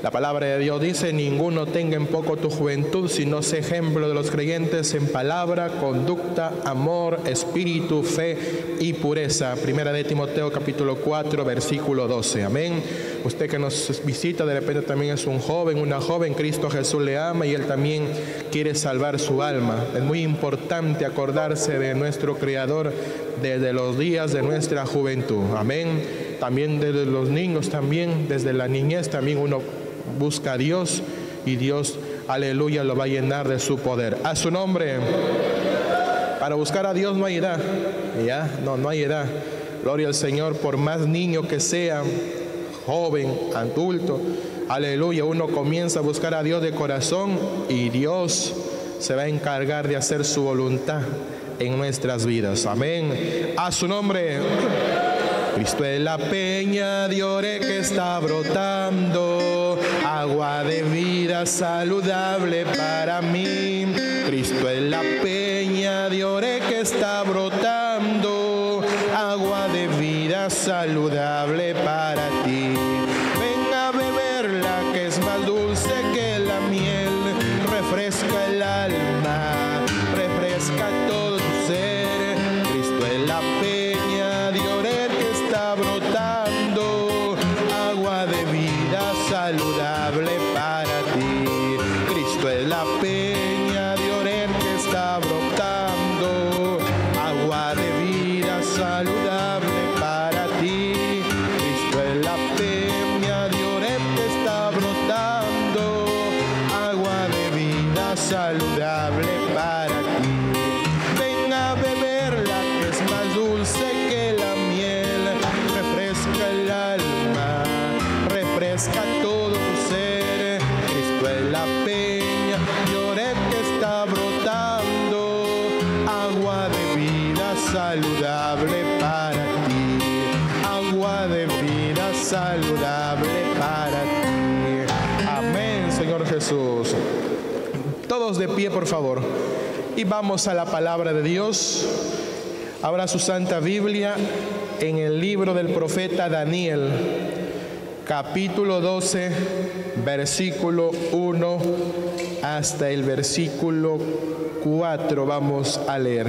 La palabra de Dios dice: ninguno tenga en poco tu juventud, sino sé ejemplo de los creyentes en palabra, conducta, amor, espíritu, fe y pureza. Primera de Timoteo capítulo 4 versículo 12. Amén. Usted que nos visita de repente también es un joven, una joven. Cristo Jesús le ama y Él también quiere salvar su alma. Es muy importante acordarse de nuestro Creador desde los días de nuestra juventud. Amén. También desde los niños, también desde la niñez también uno busca a Dios y Dios, aleluya, lo va a llenar de su poder. A su nombre. Para buscar a Dios no hay edad. ¿Ya? No hay edad. Gloria al Señor, por más niño que sea, joven, adulto, aleluya, uno comienza a buscar a Dios de corazón y Dios se va a encargar de hacer su voluntad en nuestras vidas. Amén. A su nombre. Cristo es la peña de Oreb que está brotando, agua de vida saludable para mí. Cristo es la peña de Oreb que está brotando, agua de vida saludable para ti. Ven a beberla, que es más dulce que la miel, refresca el alma, refresca todo tu ser. Cristo es la peña de Oreb que está brotando, agua de vida saludable para ti. Cristo es la peña de Oreb que está brotando, agua de vida saludable para ti. Cristo es la peña de Oreb que está brotando, agua de vida saludable para ti. Ven a beberla, que es más dulce que la miel, refresca el alma, refresca todo tu ser. Cristo es la peña de Oreb que está brotando, agua de vida saludable para ti, agua de vida saludable para ti. Amén, Señor Jesús. Todos de pie, por favor, y vamos a la palabra de Dios. Abra su Santa Biblia en el libro del profeta Daniel, capítulo 12, versículo 1 hasta el versículo 4. Vamos a leer.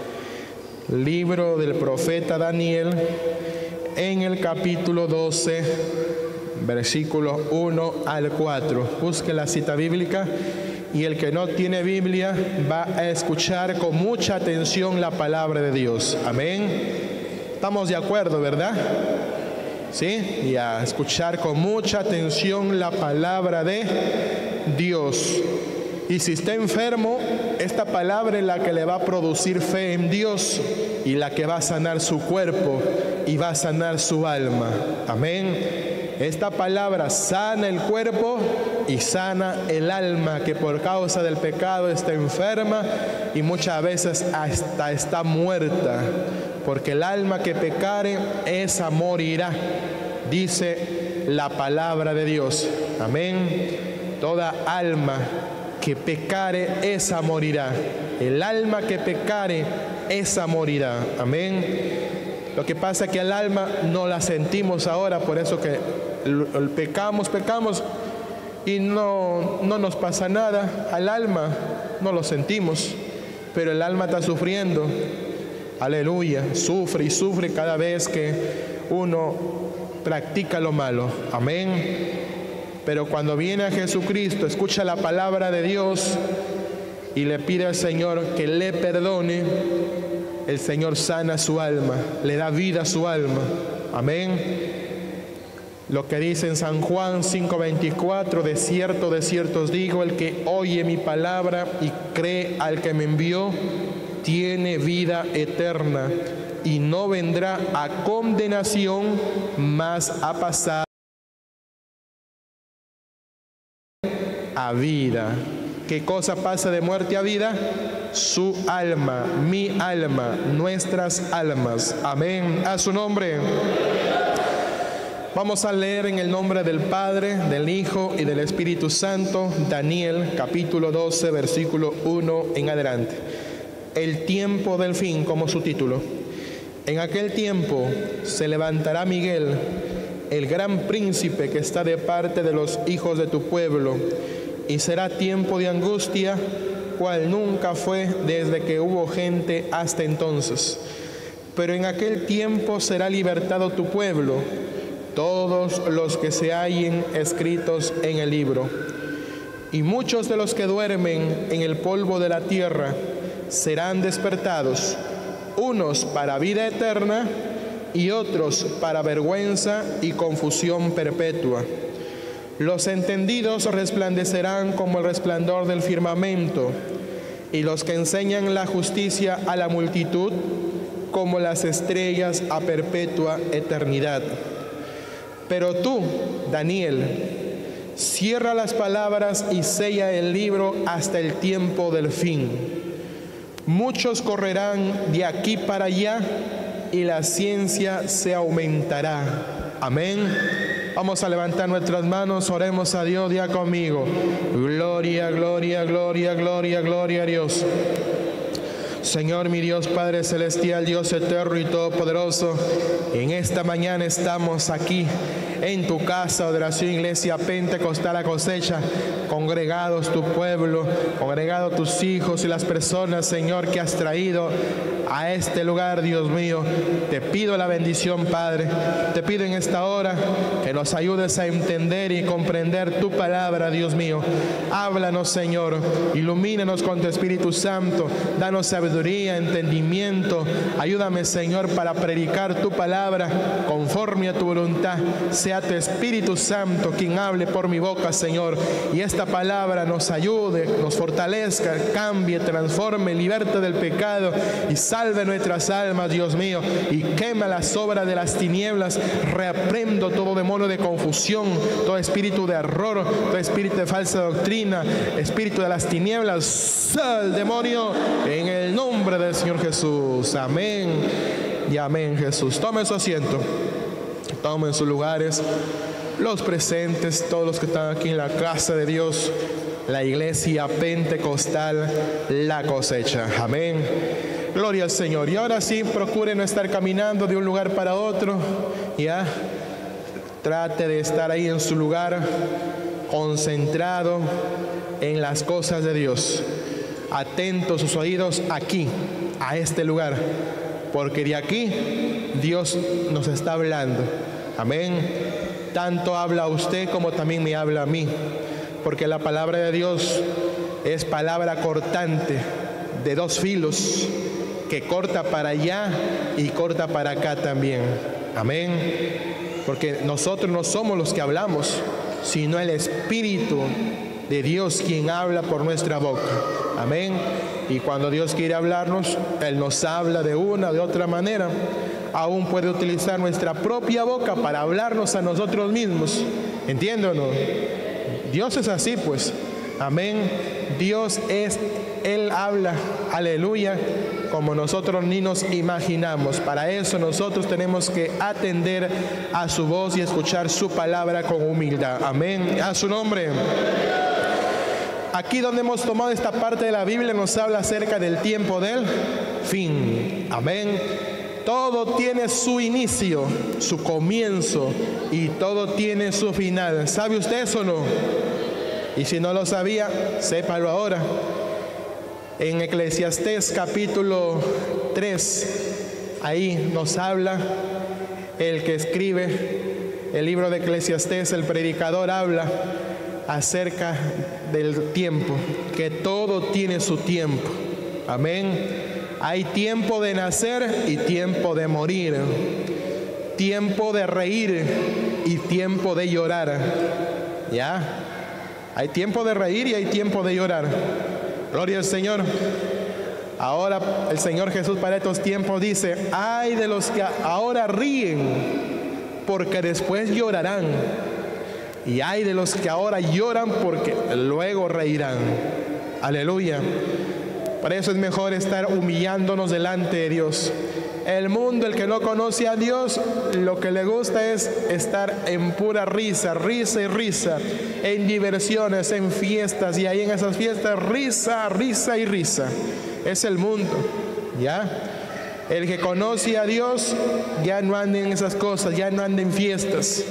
Libro del profeta Daniel, en el capítulo 12, versículo 1 al 4. Busque la cita bíblica. Y el que no tiene Biblia va a escuchar con mucha atención la palabra de Dios. Amén. ¿Estamos de acuerdo, verdad? ¿Sí? Y a escuchar con mucha atención la palabra de Dios. Y si está enfermo, esta palabra es la que le va a producir fe en Dios y la que va a sanar su cuerpo y va a sanar su alma. Amén. Esta palabra sana el cuerpo y sana el alma, que por causa del pecado está enferma y muchas veces hasta está muerta, porque el alma que pecare, esa morirá, dice la palabra de Dios. Amén. Toda alma que pecare, esa morirá. El alma que pecare, esa morirá. Amén. Lo que pasa es que el alma no la sentimos ahora, por eso que pecamos y no nos pasa nada. Al alma no lo sentimos, pero el alma está sufriendo. Aleluya, sufre y sufre cada vez que uno practica lo malo. Amén. Pero cuando viene a Jesucristo, escucha la palabra de Dios y le pide al Señor que le perdone, el Señor sana su alma, le da vida a su alma. Amén. Lo que dice en San Juan 5:24, de cierto os digo, el que oye mi palabra y cree al que me envió, tiene vida eterna y no vendrá a condenación, mas a pasar a vida. ¿Qué cosa pasa de muerte a vida? Su alma, mi alma, nuestras almas. Amén. A su nombre. Vamos a leer en el nombre del Padre, del Hijo y del Espíritu Santo, Daniel, capítulo 12, versículo 1 en adelante. El tiempo del fin, como su título. En aquel tiempo se levantará Miguel, el gran príncipe que está de parte de los hijos de tu pueblo, y será tiempo de angustia, cual nunca fue desde que hubo gente hasta entonces. Pero en aquel tiempo será libertado tu pueblo, todos los que se hallen escritos en el libro. Y muchos de los que duermen en el polvo de la tierra serán despertados, unos para vida eterna y otros para vergüenza y confusión perpetua. Los entendidos resplandecerán como el resplandor del firmamento, y los que enseñan la justicia a la multitud como las estrellas a perpetua eternidad. Pero tú, Daniel, cierra las palabras y sella el libro hasta el tiempo del fin. Muchos correrán de aquí para allá y la ciencia se aumentará. Amén. Vamos a levantar nuestras manos, oremos a Dios, diga conmigo. Gloria, gloria, gloria, gloria, gloria a Dios. Señor, mi Dios, Padre Celestial, Dios eterno y todopoderoso, en esta mañana estamos aquí en tu casa, Adoración Iglesia Pentecostal La Cosecha, congregados tu pueblo, congregados tus hijos y las personas, Señor, que has traído a este lugar, Dios mío. Te pido la bendición, Padre. Te pido en esta hora que nos ayudes a entender y comprender tu palabra, Dios mío. Háblanos, Señor. Ilumínanos con tu Espíritu Santo. Danos sabiduría, entendimiento. Ayúdame, Señor, para predicar tu palabra conforme a tu voluntad. Sea tu Espíritu Santo quien hable por mi boca, Señor. Y esta palabra nos ayude, nos fortalezca, cambie, transforme, liberte del pecado y salve nuestras almas, Dios mío, y quema las obras de las tinieblas. Reprendo todo demonio de confusión, todo espíritu de error, todo espíritu de falsa doctrina, espíritu de las tinieblas. Sal, demonio, en el nombre del Señor Jesús. Amén y amén, Jesús. Tomen su asiento, tomen sus lugares, los presentes, todos los que están aquí en la casa de Dios, la Iglesia Pentecostal La Cosecha. Amén. Gloria al Señor. Y ahora sí, procure no estar caminando de un lugar para otro. Ya, trate de estar ahí en su lugar, concentrado en las cosas de Dios. Atento sus oídos aquí, a este lugar, porque de aquí Dios nos está hablando. Amén. Tanto habla a usted como también me habla a mí, porque la palabra de Dios es palabra cortante, de dos filos, que corta para allá y corta para acá también. Amén. Porque nosotros no somos los que hablamos, sino el Espíritu de Dios quien habla por nuestra boca. Amén. Y cuando Dios quiere hablarnos, Él nos habla de una o de otra manera. Aún puede utilizar nuestra propia boca para hablarnos a nosotros mismos. ¿Entienden? Dios es así, pues. Amén. Dios es, Él habla, aleluya, como nosotros ni nos imaginamos. Para eso nosotros tenemos que atender a su voz y escuchar su palabra con humildad. Amén. A su nombre. Aquí donde hemos tomado esta parte de la Biblia nos habla acerca del tiempo del fin. Amén. Todo tiene su inicio, su comienzo, y todo tiene su final. ¿Sabe usted eso o no? Y si no lo sabía, sépalo ahora. En Eclesiastés capítulo 3, ahí nos habla el que escribe el libro de Eclesiastés, el predicador, habla acerca del tiempo, que todo tiene su tiempo. Amén. Hay tiempo de nacer y tiempo de morir, tiempo de reír y tiempo de llorar. ¿Ya? Hay tiempo de reír y hay tiempo de llorar. Gloria al Señor. Ahora el Señor Jesús para estos tiempos dice: ay de los que ahora ríen, porque después llorarán. Y ay de los que ahora lloran, porque luego reirán. Aleluya. Por eso es mejor estar humillándonos delante de Dios. El mundo, el que no conoce a Dios, lo que le gusta es estar en pura risa, risa y risa, en diversiones, en fiestas, y ahí en esas fiestas risa, risa y risa. Es el mundo, ¿ya? El que conoce a Dios ya no anda en esas cosas, ya no anda en fiestas.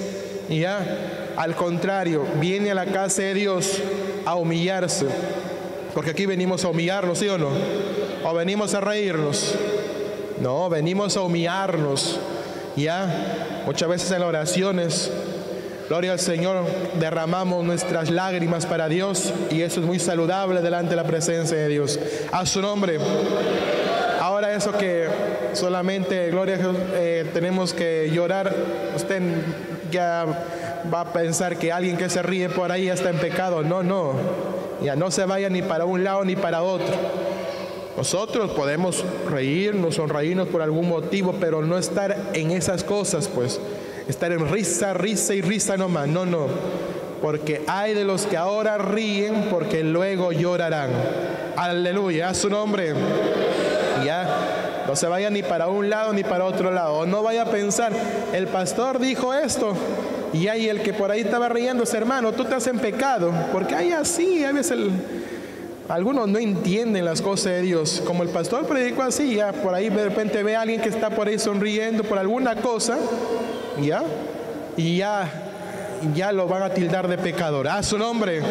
Ya, al contrario, viene a la casa de Dios a humillarse. Porque aquí venimos a humillarnos, ¿sí o no? ¿O venimos a reírnos? No, venimos a humillarnos. Ya, muchas veces en las oraciones, gloria al Señor, derramamos nuestras lágrimas para Dios, y eso es muy saludable delante de la presencia de Dios. A su nombre. Ahora eso que solamente, gloria a Dios, tenemos que llorar, usted ya va a pensar que alguien que se ríe por ahí está en pecado. No, no. Ya no se vaya ni para un lado ni para otro. Nosotros podemos reírnos, sonreírnos por algún motivo, pero no estar en esas cosas, pues. Estar en risa, risa y risa nomás. No, no. Porque hay de los que ahora ríen porque luego llorarán. Aleluya, a su nombre. Ya, no se vaya ni para un lado ni para otro lado. No vaya a pensar, el pastor dijo esto, y hay el que por ahí estaba riéndose, hermano, tú estás en pecado. Porque hay así, a veces algunos no entienden las cosas de Dios. Como el pastor predicó así, ya por ahí de repente ve a alguien que está por ahí sonriendo por alguna cosa, ya, y ya lo van a tildar de pecador. A su nombre.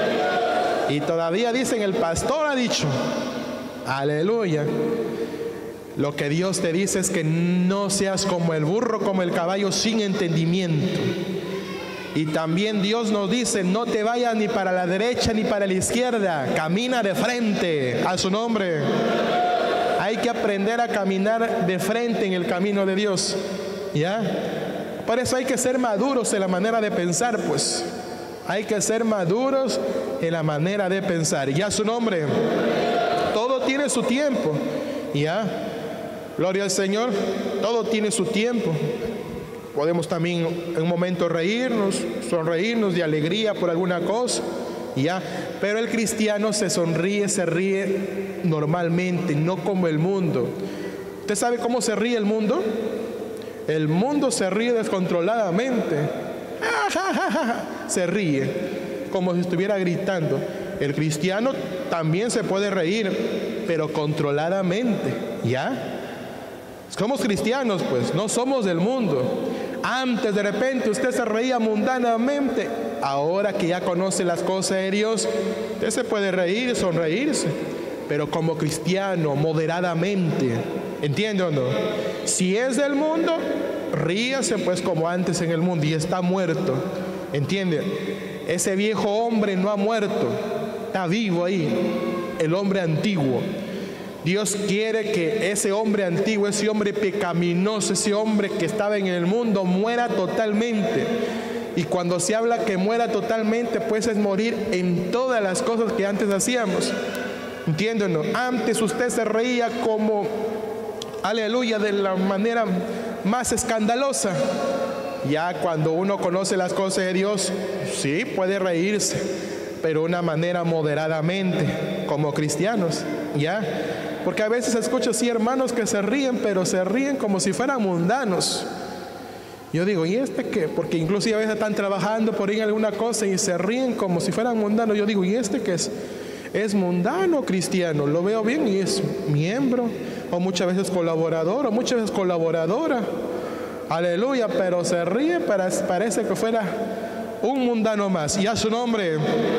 Y todavía dicen, el pastor ha dicho. Aleluya. Lo que Dios te dice es que no seas como el burro, como el caballo sin entendimiento. Y también Dios nos dice, no te vayas ni para la derecha ni para la izquierda, camina de frente. A su nombre. Hay que aprender a caminar de frente en el camino de Dios. ¿Ya? Por eso hay que ser maduros en la manera de pensar, pues. Hay que ser maduros en la manera de pensar. Y a su nombre. Todo tiene su tiempo. ¿Ya? Gloria al Señor. Todo tiene su tiempo. Podemos también en un momento reírnos, sonreírnos de alegría por alguna cosa. ¿Ya? Pero el cristiano se ríe normalmente, no como el mundo. ¿Usted sabe cómo se ríe el mundo? El mundo se ríe descontroladamente. Se ríe como si estuviera gritando. El cristiano también se puede reír, pero controladamente. ¿Ya? Somos cristianos, pues, no somos del mundo. Antes de repente usted se reía mundanamente. Ahora que ya conoce las cosas de Dios, usted se puede reír, sonreírse, pero como cristiano, moderadamente. ¿Entiende o no? Si es del mundo, ríase pues como antes en el mundo, y está muerto. ¿Entiende? Ese viejo hombre no ha muerto, está vivo ahí, el hombre antiguo. Dios quiere que ese hombre antiguo, ese hombre pecaminoso, ese hombre que estaba en el mundo, muera totalmente. Y cuando se habla que muera totalmente, pues es morir en todas las cosas que antes hacíamos. ¿Entienden? Antes usted se reía como, aleluya, de la manera más escandalosa. Ya cuando uno conoce las cosas de Dios, sí, puede reírse, pero de una manera moderadamente, como cristianos. ¿Ya? Porque a veces escucho así hermanos que se ríen, pero se ríen como si fueran mundanos. Yo digo, ¿y este qué? Porque inclusive a veces están trabajando por ahí en alguna cosa y se ríen como si fueran mundanos. Yo digo, ¿y este qué es? ¿Es mundano cristiano? Lo veo bien y es miembro, o muchas veces colaborador, o muchas veces colaboradora. Aleluya, pero se ríe, parece que fuera un mundano más. Y a su nombre.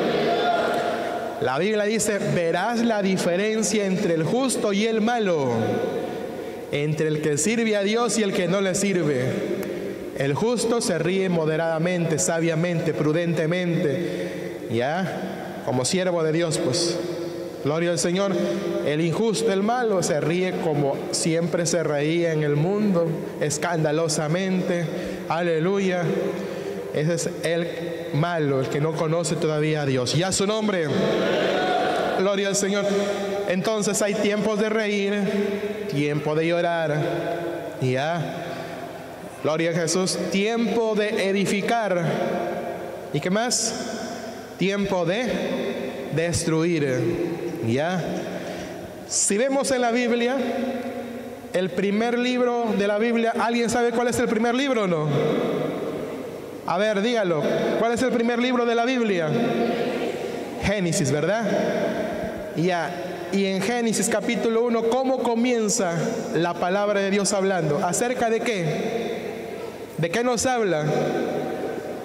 La Biblia dice, verás la diferencia entre el justo y el malo, entre el que sirve a Dios y el que no le sirve. El justo se ríe moderadamente, sabiamente, prudentemente, ¿ya? Como siervo de Dios, pues. Gloria al Señor. El injusto, el malo, se ríe como siempre se reía en el mundo, escandalosamente. Aleluya. Ese es el malo, el que no conoce todavía a Dios. Y a su nombre. Gloria al Señor. Entonces hay tiempos de reír, tiempo de llorar. Ya. Gloria a Jesús. Tiempo de edificar. ¿Y qué más? Tiempo de destruir. Ya. Si vemos en la Biblia, el primer libro de la Biblia, ¿alguien sabe cuál es el primer libro o no? A ver, dígalo. ¿Cuál es el primer libro de la Biblia? Génesis, ¿verdad? Ya. Y en Génesis capítulo 1, ¿cómo comienza la palabra de Dios hablando? ¿Acerca de qué? ¿De qué nos habla?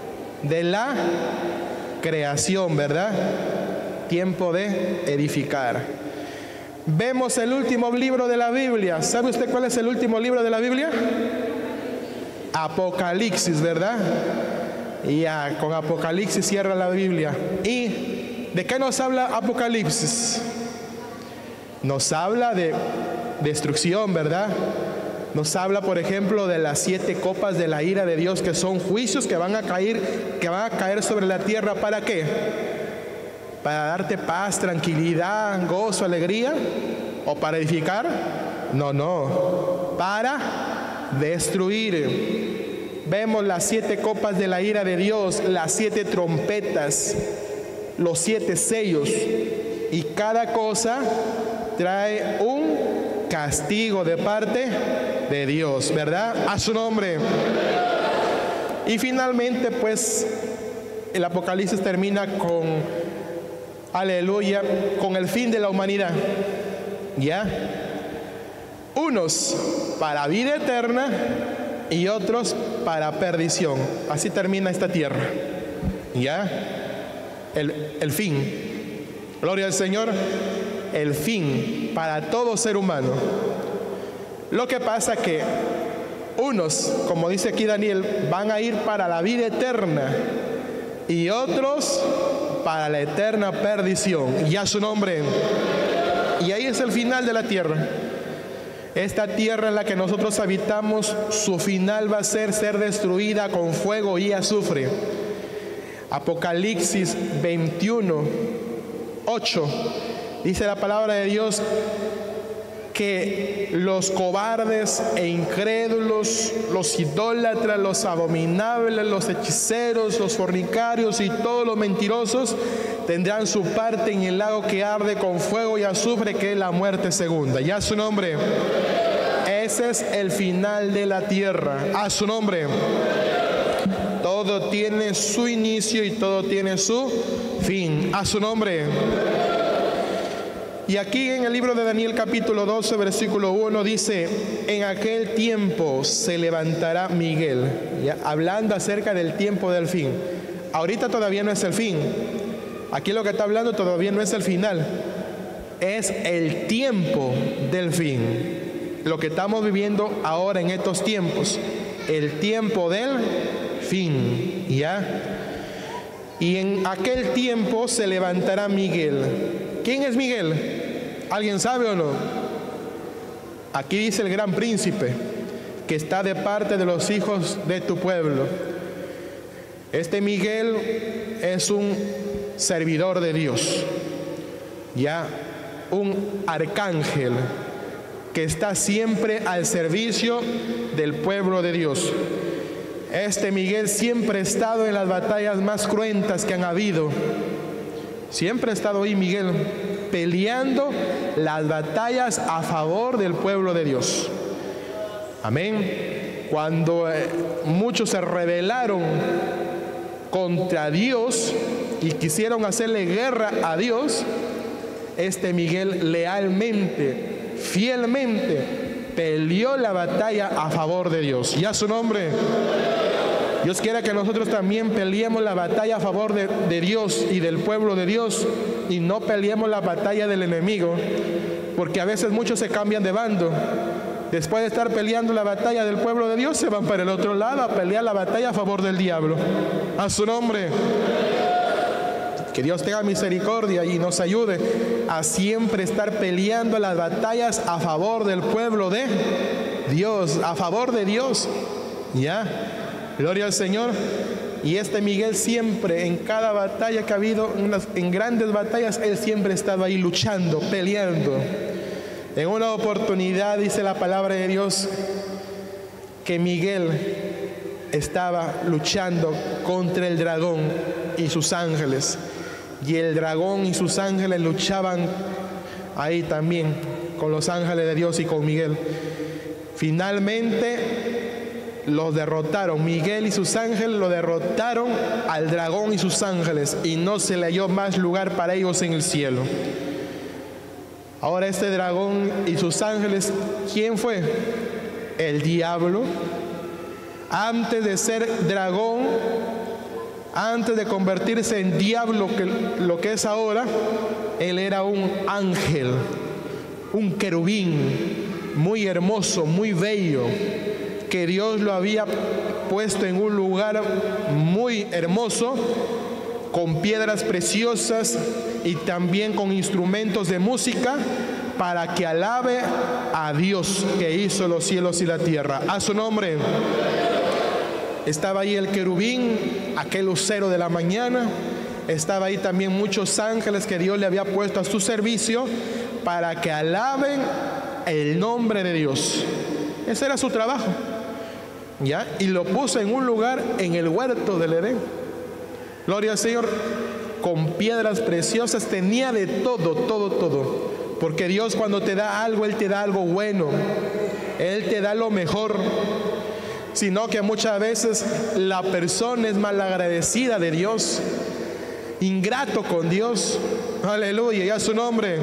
de la creación, ¿verdad? Tiempo de edificar. Vemos el último libro de la Biblia. ¿Sabe usted cuál es el último libro de la Biblia? Apocalipsis, ¿verdad? Y ya, con Apocalipsis cierra la Biblia. ¿Y de qué nos habla Apocalipsis? Nos habla de destrucción, ¿verdad? Nos habla, por ejemplo, de las 7 copas de la ira de Dios, que son juicios que van a caer sobre la tierra. ¿Para qué? ¿Para darte paz, tranquilidad, gozo, alegría? ¿O para edificar? No, para destruir. Vemos las 7 copas de la ira de Dios, las 7 trompetas, los 7 sellos, y cada cosa trae un castigo de parte de Dios, ¿verdad? A su nombre. Y finalmente, pues, el Apocalipsis termina con, aleluya, con el fin de la humanidad, ¿ya? Unos para vida eterna y otros para perdición. Así termina esta tierra, ¿ya? El fin. Gloria al Señor. El fin para todo ser humano. Lo que pasa que unos, como dice aquí Daniel, van a ir para la vida eterna y otros para la eterna perdición. Y a su nombre. Y ahí es el final de la tierra. Esta tierra en la que nosotros habitamos, su final va a ser destruida con fuego y azufre. Apocalipsis 21, 8. Dice la palabra de Dios que los cobardes e incrédulos, los idólatras, los abominables, los hechiceros, los fornicarios y todos los mentirosos tendrán su parte en el lago que arde con fuego y azufre, que es la muerte segunda. Ya su nombre. Ese es el final de la tierra. A su nombre. Todo tiene su inicio y todo tiene su fin. A su nombre. Y aquí en el libro de Daniel capítulo 12 versículo 1 dice: en aquel tiempo se levantará Miguel, ¿ya? Hablando acerca del tiempo del fin. Ahorita todavía no es el fin. Aquí lo que está hablando todavía no es el final. Es el tiempo del fin. Lo que estamos viviendo ahora en estos tiempos. El tiempo del fin, ¿ya? Y en aquel tiempo se levantará Miguel. ¿Quién es Miguel? ¿Alguien sabe o no? Aquí dice el gran príncipe, que está de parte de los hijos de tu pueblo. Este Miguel es un servidor de Dios, ya, un arcángel que está siempre al servicio del pueblo de Dios. Este Miguel siempre ha estado en las batallas más cruentas que han habido. Siempre ha estado ahí Miguel, peleando las batallas a favor del pueblo de Dios. Amén. Cuando muchos se rebelaron contra Dios y quisieron hacerle guerra a Dios, este Miguel lealmente, fielmente peleó la batalla a favor de Dios. Y a su nombre. Dios quiera que nosotros también peleemos la batalla a favor de Dios y del pueblo de Dios, y no peleemos la batalla del enemigo, porque a veces muchos se cambian de bando. Después de estar peleando la batalla del pueblo de Dios, se van para el otro lado a pelear la batalla a favor del diablo. A su nombre. Que Dios tenga misericordia y nos ayude a siempre estar peleando las batallas a favor del pueblo de Dios, a favor de Dios. ¿Ya? Gloria al Señor. Y este Miguel siempre, en cada batalla que ha habido, en grandes batallas, él siempre estaba ahí luchando, peleando. En una oportunidad dice la palabra de Dios que Miguel estaba luchando contra el dragón y sus ángeles. Y el dragón y sus ángeles luchaban ahí también con los ángeles de Dios y con Miguel. Finalmente los derrotaron. Miguel y sus ángeles lo derrotaron al dragón y sus ángeles, y no se le halló más lugar para ellos en el cielo. Ahora este dragón y sus ángeles, ¿quién fue? El diablo. Antes de ser dragón, Antes de convertirse en diablo, lo que es ahora, él era un ángel, un querubín, muy hermoso, muy bello, que Dios lo había puesto en un lugar muy hermoso, con piedras preciosas y también con instrumentos de música, para que alabe a Dios que hizo los cielos y la tierra. A su nombre. Estaba ahí el querubín, aquel lucero de la mañana. Estaba ahí también muchos ángeles que Dios le había puesto a su servicio para que alaben el nombre de Dios. Ese era su trabajo, ¿ya? Y lo puso en un lugar en el huerto del Edén. Gloria al Señor. Con piedras preciosas, tenía de todo, todo, todo. Porque Dios, cuando te da algo, Él te da algo bueno. Él te da lo mejor. Sino que muchas veces la persona es malagradecida de Dios, ingrato con Dios. Aleluya, y a su nombre.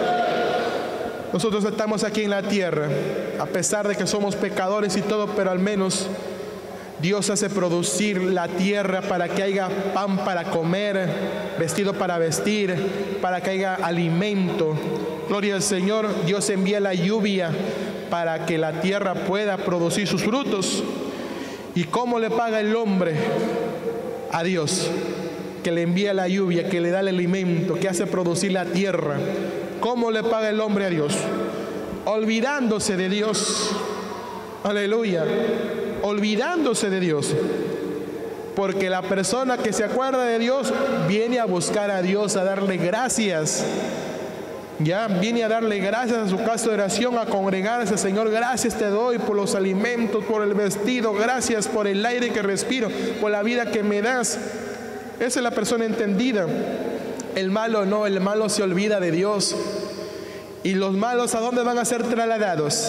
Nosotros estamos aquí en la tierra, a pesar de que somos pecadores y todo, pero al menos Dios hace producir la tierra para que haya pan para comer, vestido para vestir, para que haya alimento. Gloria al Señor. Dios envía la lluvia para que la tierra pueda producir sus frutos. ¿Y cómo le paga el hombre a Dios? Que le envía la lluvia, que le da el alimento, que hace producir la tierra. ¿Cómo le paga el hombre a Dios? Olvidándose de Dios. Aleluya. Olvidándose de Dios. Porque la persona que se acuerda de Dios viene a buscar a Dios, a darle gracias. Ya viene a darle gracias a su casa de oración, a congregarse. Señor, gracias te doy por los alimentos, por el vestido, gracias por el aire que respiro, por la vida que me das. Esa es la persona entendida. El malo no, el malo se olvida de Dios. ¿Y los malos a dónde van a ser trasladados?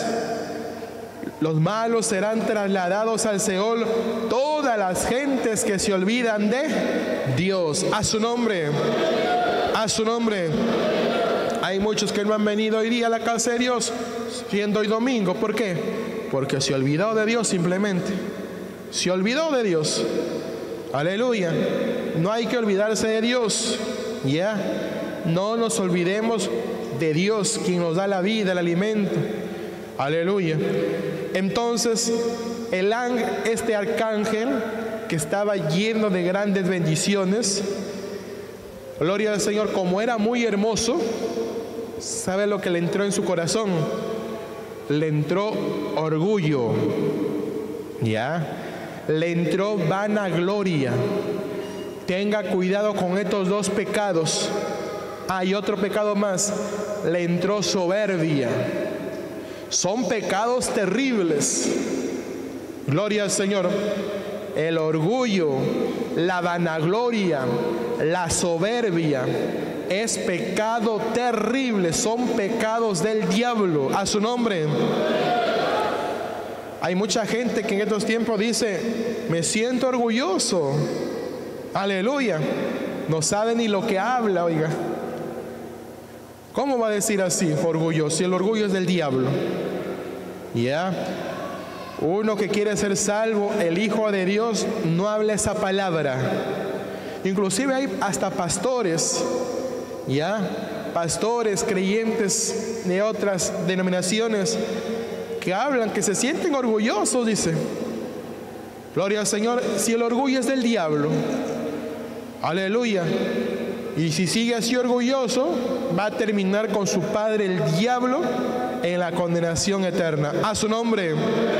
Los malos serán trasladados al Seol, todas las gentes que se olvidan de Dios. A su nombre, a su nombre. Hay muchos que no han venido hoy día a la casa de Dios, siendo hoy domingo. ¿Por qué? Porque se olvidó de Dios simplemente. Se olvidó de Dios. Aleluya. No hay que olvidarse de Dios. Ya. No nos olvidemos de Dios, quien nos da la vida, el alimento. Aleluya. Entonces, este arcángel, que estaba lleno de grandes bendiciones, gloria al Señor, como era muy hermoso, ¿sabe lo que le entró en su corazón? Le entró orgullo, ¿ya? Le entró vanagloria. Tenga cuidado con estos dos pecados. Hay otro pecado más. Le entró soberbia. Son pecados terribles. Gloria al Señor. El orgullo, la vanagloria, la soberbia es pecado terrible. Son pecados del diablo. A su nombre. Hay mucha gente que en estos tiempos dice: me siento orgulloso. Aleluya. No sabe ni lo que habla, oiga. ¿Cómo va a decir así, orgulloso? Si el orgullo es del diablo. Ya. Uno que quiere ser salvo, el Hijo de Dios, no habla esa palabra. Inclusive hay hasta pastores, ya, pastores, creyentes de otras denominaciones que hablan, que se sienten orgullosos, dice. Gloria al Señor. Si el orgullo es del diablo, aleluya. Y si sigue así orgulloso, va a terminar con su padre, el diablo, en la condenación eterna. A su nombre.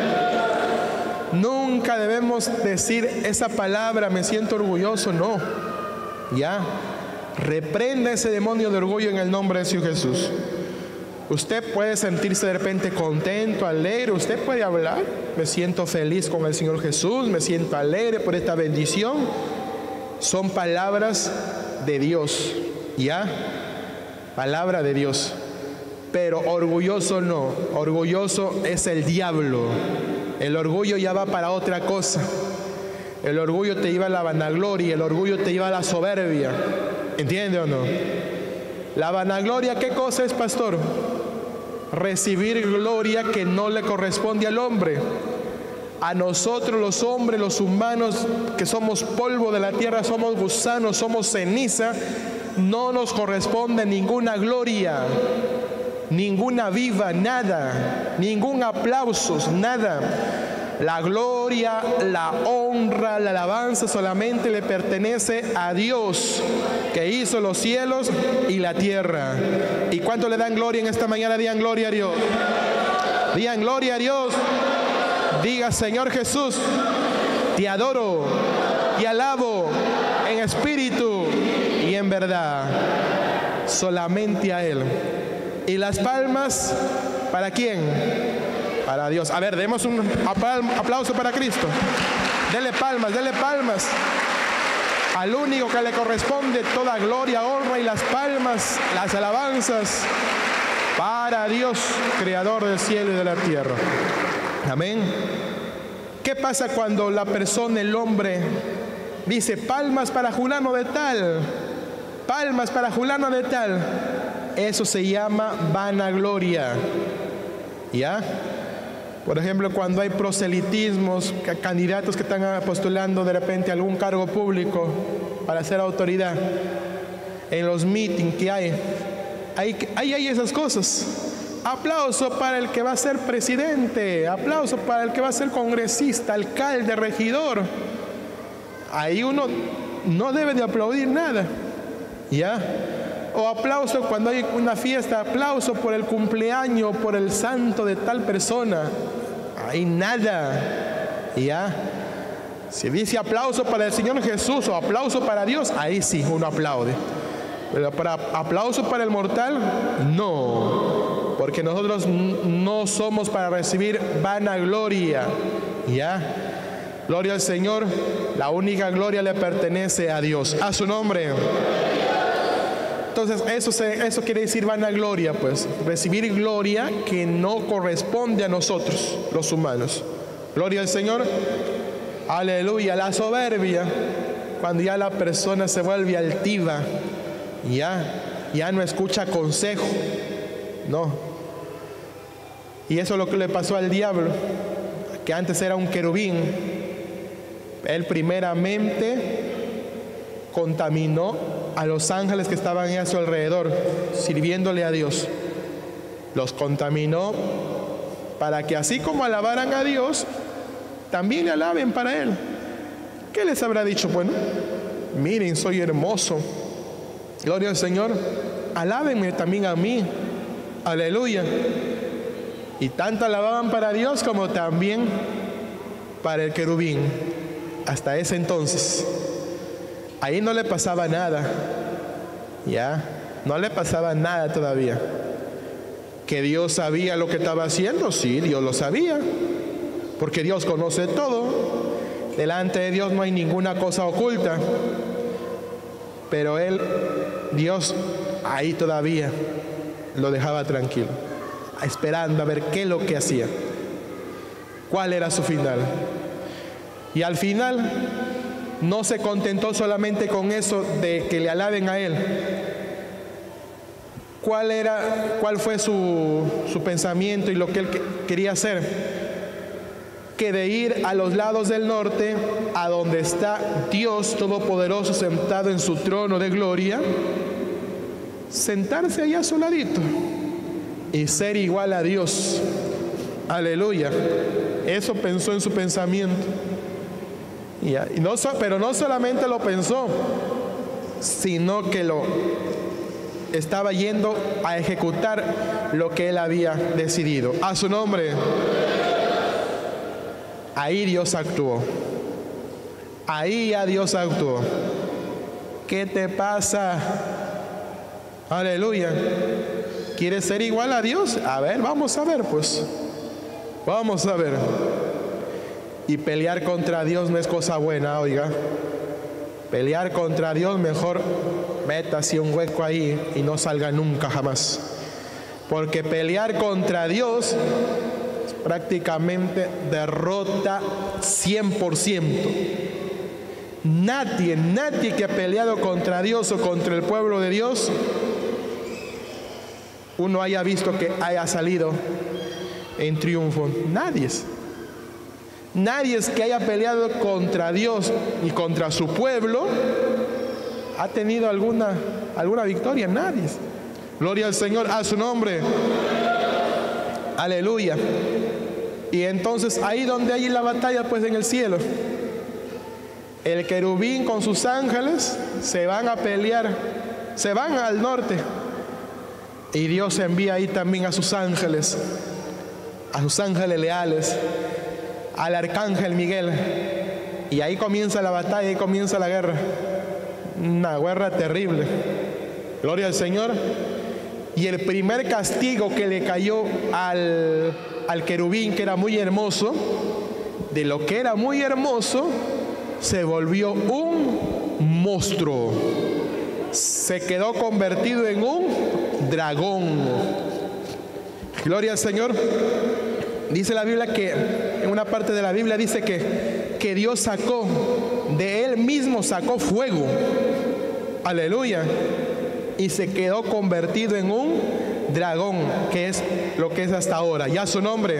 Nunca debemos decir esa palabra, me siento orgulloso, no. Ya. Reprenda ese demonio de orgullo en el nombre de Jesús. Usted puede sentirse de repente contento, alegre. Usted puede hablar: me siento feliz con el Señor Jesús, me siento alegre por esta bendición. Son palabras de Dios, ¿ya? Palabra de Dios. Pero orgulloso no. Orgulloso es el diablo. El orgullo ya va para otra cosa. El orgullo te lleva a la vanagloria. El orgullo te lleva a la soberbia. ¿Entiende o no? La vanagloria, ¿qué cosa es, pastor? Recibir gloria que no le corresponde al hombre. A nosotros los hombres, los humanos, que somos polvo de la tierra, somos gusanos, somos ceniza, no nos corresponde ninguna gloria, ninguna viva, nada, ningún aplauso, nada. La gloria, la honra, la alabanza solamente le pertenece a Dios, que hizo los cielos y la tierra. ¿Y cuánto le dan gloria en esta mañana? Digan gloria a Dios. Digan gloria a Dios. Diga: Señor Jesús, te adoro, te alabo en espíritu y en verdad. Solamente a Él. ¿Y las palmas para quién? Para Dios. A ver, demos un aplauso para Cristo. Dele palmas al único que le corresponde toda gloria, honra y las palmas, las alabanzas para Dios, creador del cielo y de la tierra. Amén. ¿Qué pasa cuando la persona, el hombre, dice palmas para fulano de tal, palmas para fulano de tal? Eso se llama vanagloria. ¿Ya? Por ejemplo, cuando hay proselitismos, candidatos que están postulando de repente algún cargo público para ser autoridad, en los meetings que hay esas cosas. Aplauso para el que va a ser presidente, aplauso para el que va a ser congresista, alcalde, regidor. Ahí uno no debe de aplaudir nada, ¿ya? O aplauso cuando hay una fiesta, aplauso por el cumpleaños, por el santo de tal persona. Ahí nada, ¿ya? Si dice aplauso para el Señor Jesús o aplauso para Dios, ahí sí uno aplaude. Pero para aplauso para el mortal, no. Porque nosotros no somos para recibir vanagloria, ¿ya? Gloria al Señor. La única gloria le pertenece a Dios, a su nombre. Entonces eso quiere decir vanagloria, pues recibir gloria que no corresponde a nosotros los humanos. Gloria al Señor. Aleluya. La soberbia, cuando ya la persona se vuelve altiva, ya no escucha consejo, no. Y eso es lo que le pasó al diablo, que antes era un querubín. Él primeramente contaminó a los ángeles que estaban a su alrededor, sirviéndole a Dios. Los contaminó para que así como alabaran a Dios, también le alaben para Él. ¿Qué les habrá dicho? Bueno, miren, soy hermoso. Gloria al Señor. Alábenme también a mí. Aleluya. Y tanto alababan para Dios como también para el querubín. Hasta ese entonces. Ahí no le pasaba nada, ya, no le pasaba nada todavía. ¿Que Dios sabía lo que estaba haciendo? Sí, Dios lo sabía, porque Dios conoce todo. Delante de Dios no hay ninguna cosa oculta. Pero Dios, ahí todavía lo dejaba tranquilo, esperando a ver qué es lo que hacía, cuál era su final. Y al final no se contentó solamente con eso de que le alaben a Él. ¿Cuál fue su pensamiento y lo que Él quería hacer? Que de ir a los lados del norte, a donde está Dios Todopoderoso sentado en su trono de gloria, sentarse allá a su ladito y ser igual a Dios. Aleluya. Eso pensó en su pensamiento. Pero no solamente lo pensó, sino que lo estaba yendo a ejecutar lo que él había decidido. A su nombre. Ahí Dios actuó. Ahí ya Dios actuó. ¿Qué te pasa? Aleluya. ¿Quieres ser igual a Dios? A ver, vamos a ver, pues. Vamos a ver. Y pelear contra Dios no es cosa buena, oiga. Pelear contra Dios, mejor métase un hueco ahí y no salga nunca jamás. Porque pelear contra Dios es prácticamente derrota 100%. Nadie que ha peleado contra Dios o contra el pueblo de Dios, uno haya visto que haya salido en triunfo. Nadie. Nadie es que haya peleado contra Dios y contra su pueblo ha tenido alguna victoria. Nadie. Gloria al Señor, a su nombre. Aleluya. Y entonces ahí donde hay la batalla, pues en el cielo, el querubín con sus ángeles se van a pelear, se van al norte. Y Dios envía ahí también a sus ángeles leales, al arcángel Miguel. Y ahí comienza la batalla, ahí comienza la guerra. Una guerra terrible. Gloria al Señor. Y el primer castigo que le cayó al querubín, que era muy hermoso, de lo que era muy hermoso, se volvió un monstruo. Se quedó convertido en un dragón. Gloria al Señor. Dice la Biblia que, en una parte de la Biblia dice que Dios sacó, de Él mismo sacó fuego. Aleluya. Y se quedó convertido en un dragón, que es lo que es hasta ahora. Ya su nombre.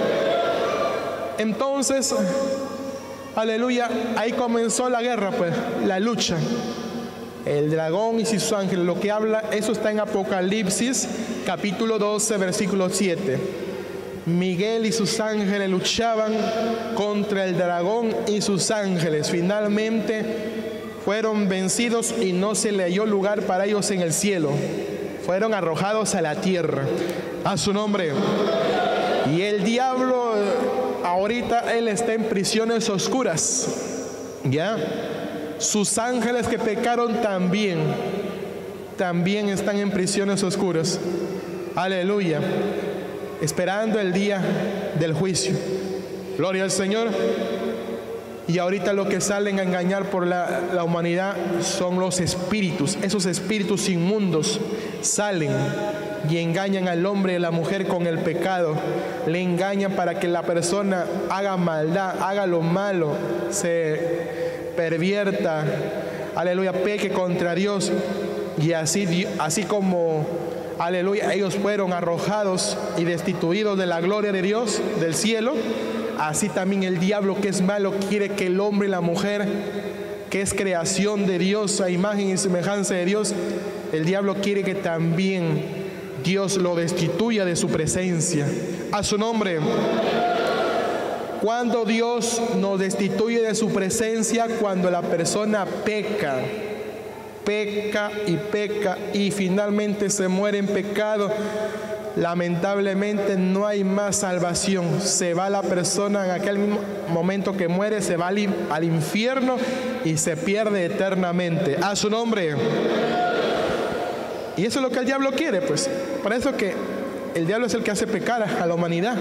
Entonces, aleluya, ahí comenzó la guerra, pues, la lucha. El dragón y sus ángeles, lo que habla, eso está en Apocalipsis, capítulo 12, versículo 7. Miguel y sus ángeles luchaban contra el dragón y sus ángeles. Finalmente fueron vencidos y no se le halló lugar para ellos en el cielo. Fueron arrojados a la tierra. A su nombre. Y el diablo, ahorita él está en prisiones oscuras. ¿Ya? Sus ángeles que pecaron también están en prisiones oscuras. Aleluya. Esperando el día del juicio. Gloria al Señor. Y ahorita lo que salen a engañar por la humanidad son los espíritus. Esos espíritus inmundos salen y engañan al hombre y a la mujer con el pecado. Le engañan para que la persona haga maldad, haga lo malo, se pervierta, aleluya, peque contra Dios. Y así como, aleluya, ellos fueron arrojados y destituidos de la gloria de Dios, del cielo, así también el diablo, que es malo, quiere que el hombre y la mujer, que es creación de Dios, a imagen y semejanza de Dios, el diablo quiere que también Dios lo destituya de su presencia. A su nombre. Cuando Dios nos destituye de su presencia, cuando la persona peca y finalmente se muere en pecado, lamentablemente no hay más salvación. Se va la persona en aquel mismo momento que muere, se va al infierno y se pierde eternamente. A su nombre. Y eso es lo que el diablo quiere, pues. Por eso que el diablo es el que hace pecar a la humanidad.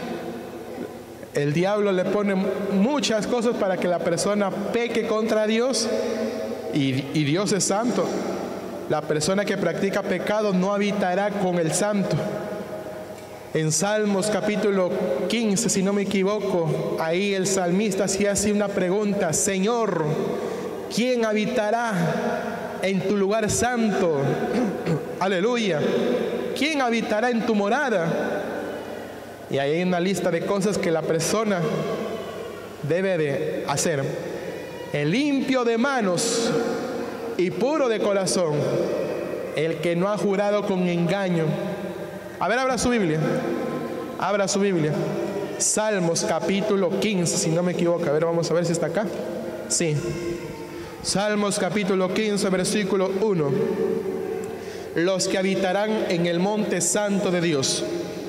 El diablo le pone muchas cosas para que la persona peque contra Dios, y Dios es santo. La persona que practica pecado no habitará con el santo. En Salmos capítulo 15, si no me equivoco, ahí el salmista sí hace una pregunta: Señor, ¿quién habitará en tu lugar santo? Aleluya. ¿Quién habitará en tu morada? Y ahí hay una lista de cosas que la persona debe de hacer. El limpio de manos y puro de corazón, el que no ha jurado con engaño. A ver, abra su Biblia. Abra su Biblia. Salmos capítulo 15, si no me equivoco. A ver, vamos a ver si está acá. Sí. Salmos capítulo 15, versículo 1. Los que habitarán en el monte santo de Dios.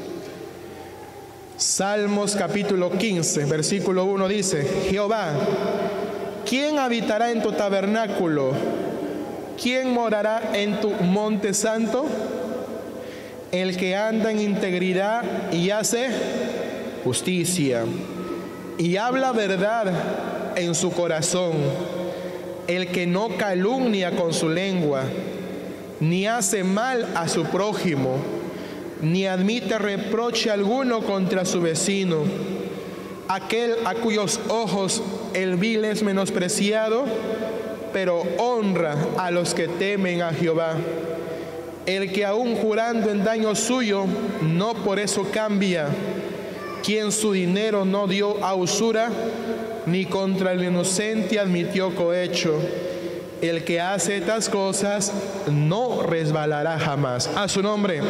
Salmos capítulo 15, versículo 1 dice: Jehová, ¿quién habitará en tu tabernáculo? ¿Quién morará en tu monte santo? El que anda en integridad y hace justicia y habla verdad en su corazón, el que no calumnia con su lengua, ni hace mal a su prójimo, ni admite reproche alguno contra su vecino, aquel a cuyos ojos el vil es menospreciado, pero honra a los que temen a Jehová. El que aun jurando en daño suyo, no por eso cambia, quien su dinero no dio a usura, ni contra el inocente admitió cohecho. El que hace estas cosas no resbalará jamás. A su nombre.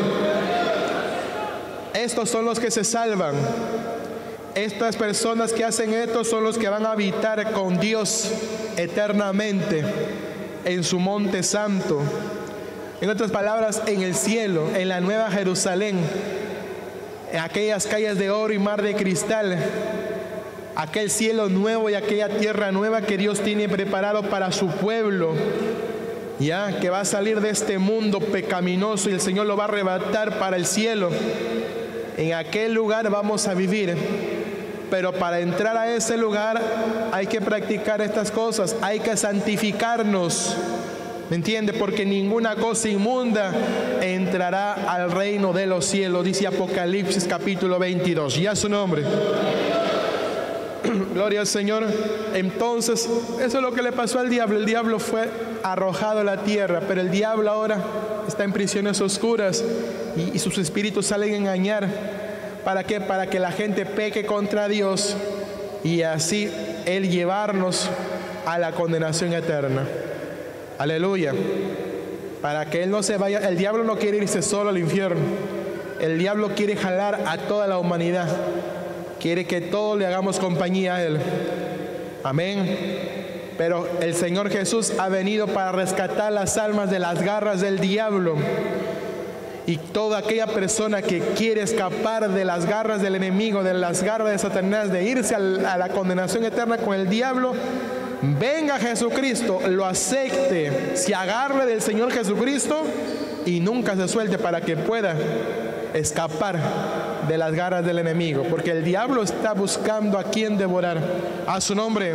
Estos son los que se salvan. Estas personas que hacen esto son los que van a habitar con Dios eternamente en su monte santo. En otras palabras, en el cielo, en la nueva Jerusalén, en aquellas calles de oro y mar de cristal, aquel cielo nuevo y aquella tierra nueva que Dios tiene preparado para su pueblo, ya que va a salir de este mundo pecaminoso y el Señor lo va a arrebatar para el cielo. En aquel lugar vamos a vivir, pero para entrar a ese lugar hay que practicar estas cosas, hay que santificarnos. ¿Me entiende? Porque ninguna cosa inmunda entrará al reino de los cielos, dice Apocalipsis capítulo 22. Y a su nombre. Gloria al Señor. Entonces, eso es lo que le pasó al diablo. El diablo fue arrojado a la tierra, pero el diablo ahora está en prisiones oscuras y sus espíritus salen a engañar. ¿Para qué? Para que la gente peque contra Dios y así Él llevarnos a la condenación eterna. Aleluya. Para que Él no se vaya. El diablo no quiere irse solo al infierno. El diablo quiere jalar a toda la humanidad. Quiere que todos le hagamos compañía a Él. Amén. Pero el Señor Jesús ha venido para rescatar las almas de las garras del diablo. Y toda aquella persona que quiere escapar de las garras del enemigo, de las garras de Satanás, de irse a la condenación eterna con el diablo, venga a Jesucristo, lo acepte, se agarre del Señor Jesucristo y nunca se suelte para que pueda escapar de las garras del enemigo, porque el diablo está buscando a quien devorar. A su nombre.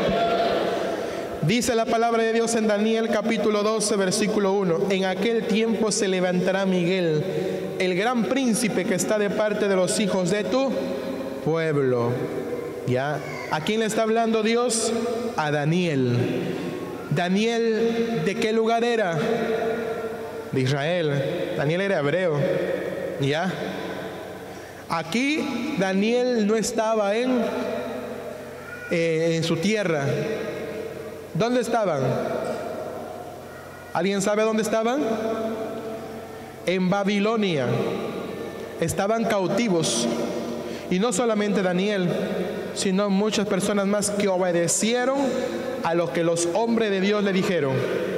Dice la palabra de Dios en Daniel capítulo 12 versículo 1: en aquel tiempo se levantará Miguel, el gran príncipe que está de parte de los hijos de tu pueblo. ¿Ya? ¿A quién le está hablando Dios? A Daniel. Daniel, ¿de qué lugar era? De Israel. Daniel era hebreo. ¿Ya? Aquí Daniel no estaba en su tierra. ¿Dónde estaban? ¿Alguien sabe dónde estaban? En Babilonia. Estaban cautivos. Y no solamente Daniel, sino muchas personas más que obedecieron a lo que los hombres de Dios le dijeron.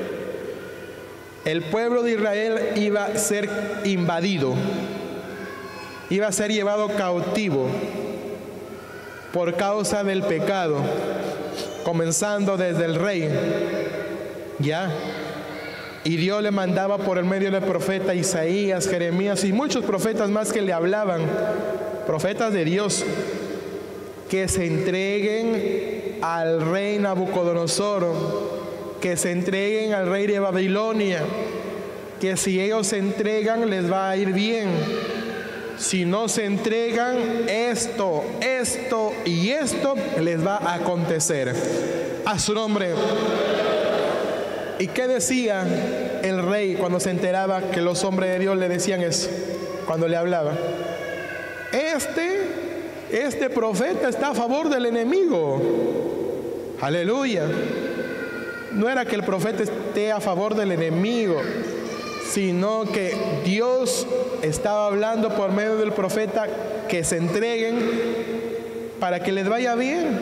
El pueblo de Israel iba a ser invadido, iba a ser llevado cautivo por causa del pecado, comenzando desde el rey, ¿ya? Y Dios le mandaba por el medio del profeta Isaías, Jeremías y muchos profetas más que le hablaban, profetas de Dios, que se entreguen al rey Nabucodonosor, que se entreguen al rey de Babilonia, que si ellos se entregan les va a ir bien. Si no se entregan, esto y esto les va a acontecer. A su nombre. ¿Y qué decía el rey cuando se enteraba que los hombres de Dios le decían eso? Cuando le hablaba: este profeta está a favor del enemigo. Aleluya. No era que el profeta esté a favor del enemigo, sino que Dios estaba hablando por medio del profeta que se entreguen para que les vaya bien.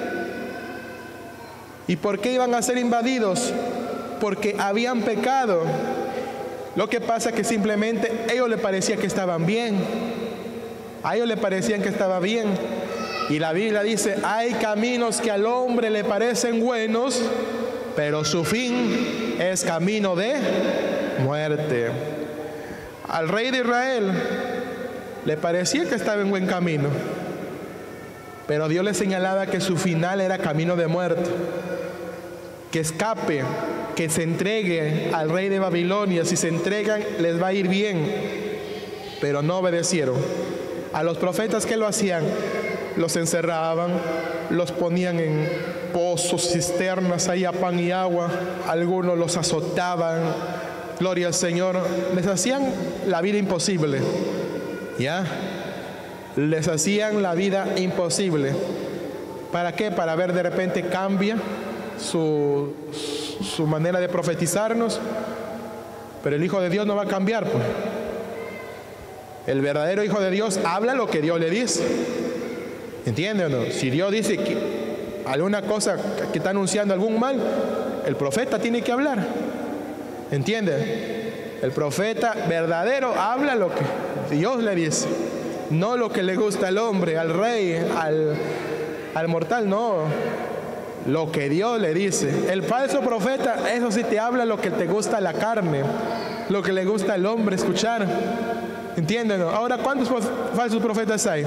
¿Y por qué iban a ser invadidos? Porque habían pecado. Lo que pasa es que simplemente a ellos les parecía que estaban bien. A ellos les parecían que estaba bien. Y la Biblia dice: hay caminos que al hombre le parecen buenos, pero su fin es camino de muerte. Al rey de Israel le parecía que estaba en buen camino, pero Dios le señalaba que su final era camino de muerte. Que escape, que se entregue al rey de Babilonia. Si se entregan les va a ir bien, pero no obedecieron. A los profetas, ¿qué lo hacían? Los encerraban, los ponían en pozos, cisternas, ahí a pan y agua. Algunos los azotaban. Gloria al Señor. Les hacían la vida imposible. ¿Ya? les hacían la vida imposible. ¿Para qué? Para ver de repente cambia su manera de profetizarnos. Pero el Hijo de Dios no va a cambiar, pues. El verdadero Hijo de Dios habla lo que Dios le dice. ¿Entiende o no? Si Dios dice que alguna cosa que está anunciando algún mal, el profeta tiene que hablar. ¿Entiende? El profeta verdadero habla lo que Dios le dice, no lo que le gusta al hombre, al rey, al mortal, no. Lo que Dios le dice. El falso profeta, eso sí te habla lo que te gusta a la carne, lo que le gusta al hombre escuchar. ¿Entienden? Ahora, ¿cuántos falsos profetas hay?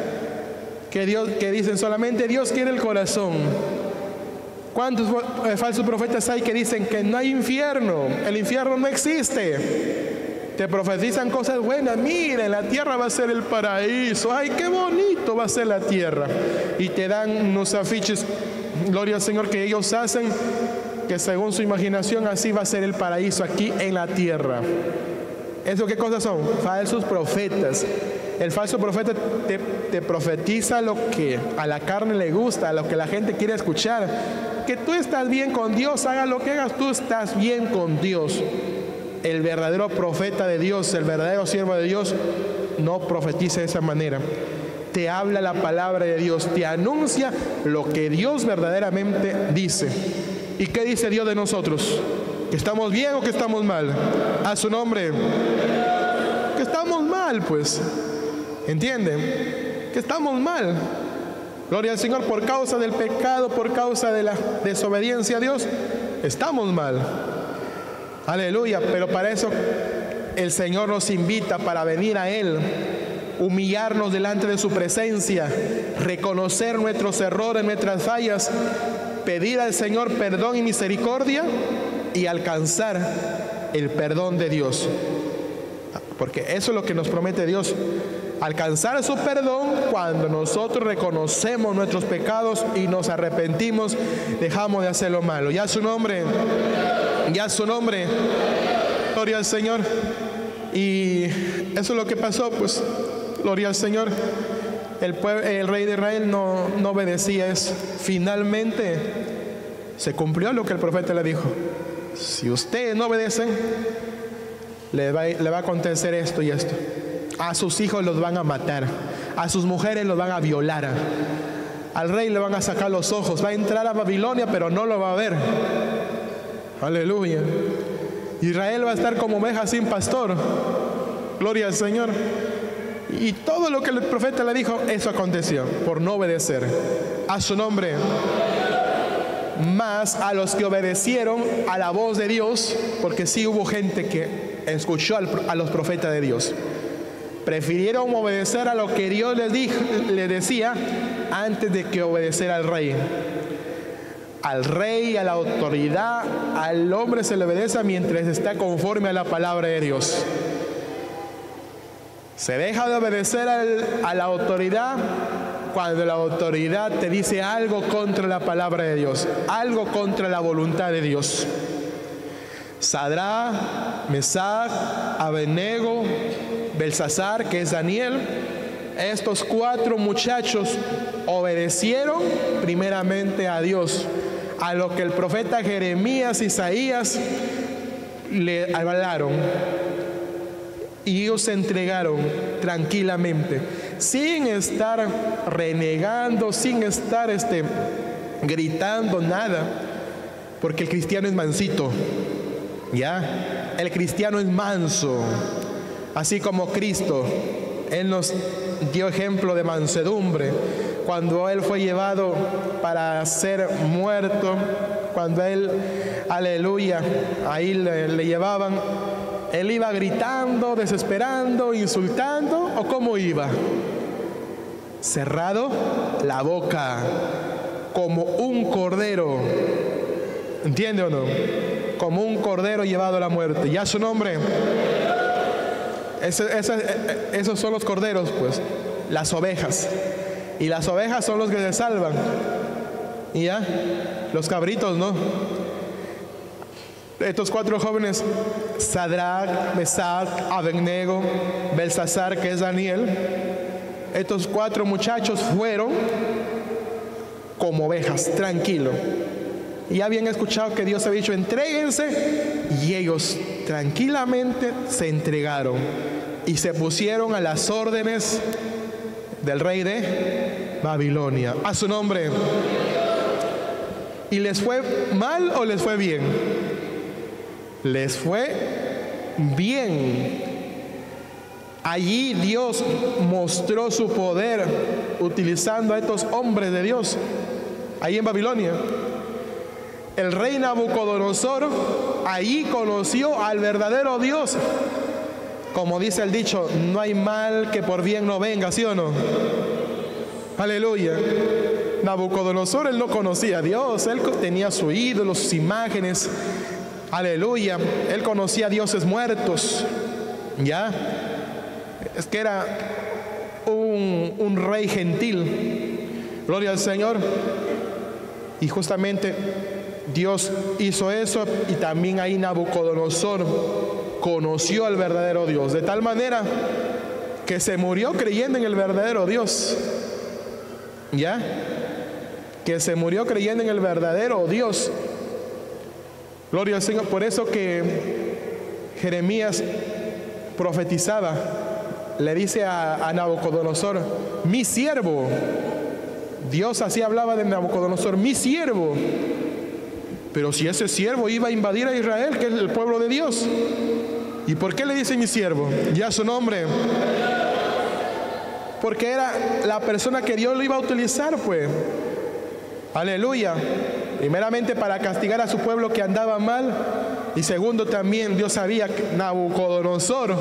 Que dicen solamente Dios quiere el corazón. ¿Cuántos falsos profetas hay que dicen que no hay infierno? El infierno no existe. Te profetizan cosas buenas. Miren, la tierra va a ser el paraíso. Ay, qué bonito va a ser la tierra. Y te dan unos afiches, gloria al Señor, que ellos hacen, que según su imaginación así va a ser el paraíso aquí en la tierra. ¿Eso qué cosas son? Falsos profetas. El falso profeta te profetiza lo que a la carne le gusta, lo que la gente quiere escuchar. Que tú estás bien con Dios, haga lo que hagas, tú estás bien con Dios. El verdadero profeta de Dios, el verdadero siervo de Dios, no profetiza de esa manera. Te habla la palabra de Dios, te anuncia lo que Dios verdaderamente dice. ¿Y qué dice Dios de nosotros? ¿Que estamos bien o que estamos mal? A su nombre. Que estamos mal, pues. ¿Entienden? Que estamos mal. Gloria al Señor, por causa del pecado, por causa de la desobediencia a Dios, estamos mal. Aleluya. Pero para eso el Señor nos invita, para venir a Él, humillarnos delante de su presencia, reconocer nuestros errores, nuestras fallas, pedir al Señor perdón y misericordia y alcanzar el perdón de Dios. Porque eso es lo que nos promete Dios. Alcanzar su perdón cuando nosotros reconocemos nuestros pecados y nos arrepentimos, dejamos de hacer lo malo. Ya su nombre, ya su nombre. Gloria al Señor. Y eso es lo que pasó, pues. Gloria al Señor. El rey de Israel no obedecía eso. Finalmente se cumplió lo que el profeta le dijo. Si ustedes no obedecen, le va a acontecer esto y esto. A sus hijos los van a matar, a sus mujeres los van a violar, al rey le van a sacar los ojos, va a entrar a Babilonia pero no lo va a ver. Aleluya. Israel va a estar como oveja sin pastor. Gloria al Señor. Y todo lo que el profeta le dijo, eso aconteció por no obedecer. A su nombre. Más a los que obedecieron a la voz de Dios, porque sí hubo gente que escuchó a los profetas de Dios. Prefirieron obedecer a lo que Dios les decía antes de que obedecer al rey. Al rey, a la autoridad, al hombre se le obedece mientras está conforme a la palabra de Dios. Se deja de obedecer a la autoridad cuando la autoridad te dice algo contra la palabra de Dios, algo contra la voluntad de Dios. Sadrach, Mesach, Abednego, Belsasar, que es Daniel, estos 4 muchachos obedecieron primeramente a Dios, a lo que el profeta Jeremías, Isaías le hablaron, y ellos se entregaron tranquilamente, sin estar renegando, sin estar gritando nada, porque el cristiano es mansito, ¿ya? El cristiano es manso. Así como Cristo, Él nos dio ejemplo de mansedumbre. Cuando Él fue llevado para ser muerto, cuando Él, aleluya, ahí le llevaban, Él iba gritando, desesperando, insultando, ¿o cómo iba? Cerrado la boca, como un cordero. ¿Entiende o no? Como un cordero llevado a la muerte. Ya su nombre. Esos son los corderos, pues, las ovejas. Y las ovejas son los que se salvan. Y ya, los cabritos, ¿no? Estos 4 jóvenes, Sadrach, Mesach, Abednego, Belsasar, que es Daniel, estos 4 muchachos fueron como ovejas, tranquilo. Y habían escuchado que Dios había dicho, entréguense, y ellos tranquilamente se entregaron y se pusieron a las órdenes del rey de Babilonia. A su nombre. ¿Y les fue mal o les fue bien? Les fue bien. Allí Dios mostró su poder utilizando a estos hombres de Dios, ahí en Babilonia. El rey Nabucodonosor allí conoció al verdadero Dios. Como dice el dicho, no hay mal que por bien no venga, ¿sí o no? Aleluya. Nabucodonosor, él no conocía a Dios, él tenía su ídolo, sus imágenes. Aleluya. Él conocía a dioses muertos. ¿Ya? Es que era un rey gentil. Gloria al Señor. Y justamente Dios hizo eso, y también ahí Nabucodonosor conoció al verdadero Dios, de tal manera que se murió creyendo en el verdadero Dios. ¿Ya? Que se murió creyendo en el verdadero Dios. Gloria al Señor. Por eso que Jeremías profetizaba, le dice a Nabucodonosor, mi siervo. Dios así hablaba de Nabucodonosor, mi siervo. Pero si ese siervo iba a invadir a Israel, que es el pueblo de Dios. ¿Y por qué le dice mi siervo? Ya su nombre. Porque era la persona que Dios lo iba a utilizar, pues. Aleluya. Primeramente para castigar a su pueblo que andaba mal. Y segundo también Dios sabía que Nabucodonosor,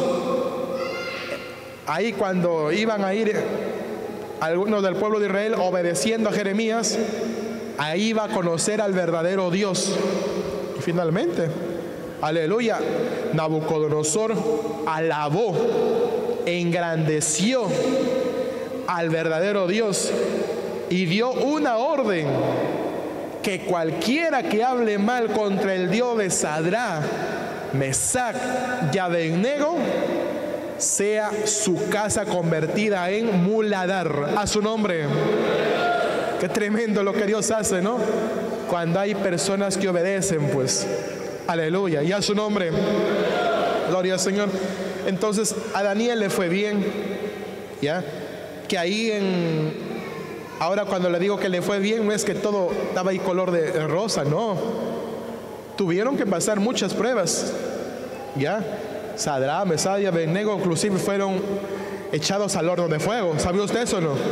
ahí cuando iban a ir algunos del pueblo de Israel obedeciendo a Jeremías, ahí iba a conocer al verdadero Dios. Y finalmente, aleluya, Nabucodonosor alabó, engrandeció al verdadero Dios y dio una orden: que cualquiera que hable mal contra el Dios de Sadrach, Mesach y Abednego, sea su casa convertida en muladar. A su nombre. Qué tremendo lo que Dios hace, ¿no? Cuando hay personas que obedecen, pues. Aleluya. Y a su nombre. Gloria al Señor. Entonces a Daniel le fue bien, ¿ya? Que ahí ahora cuando le digo que le fue bien, no es que todo estaba ahí color de rosa, no. Tuvieron que pasar muchas pruebas, ¿ya? Sadrach, Mesach y Abednego inclusive fueron echados al horno de fuego. ¿Sabía usted eso o no?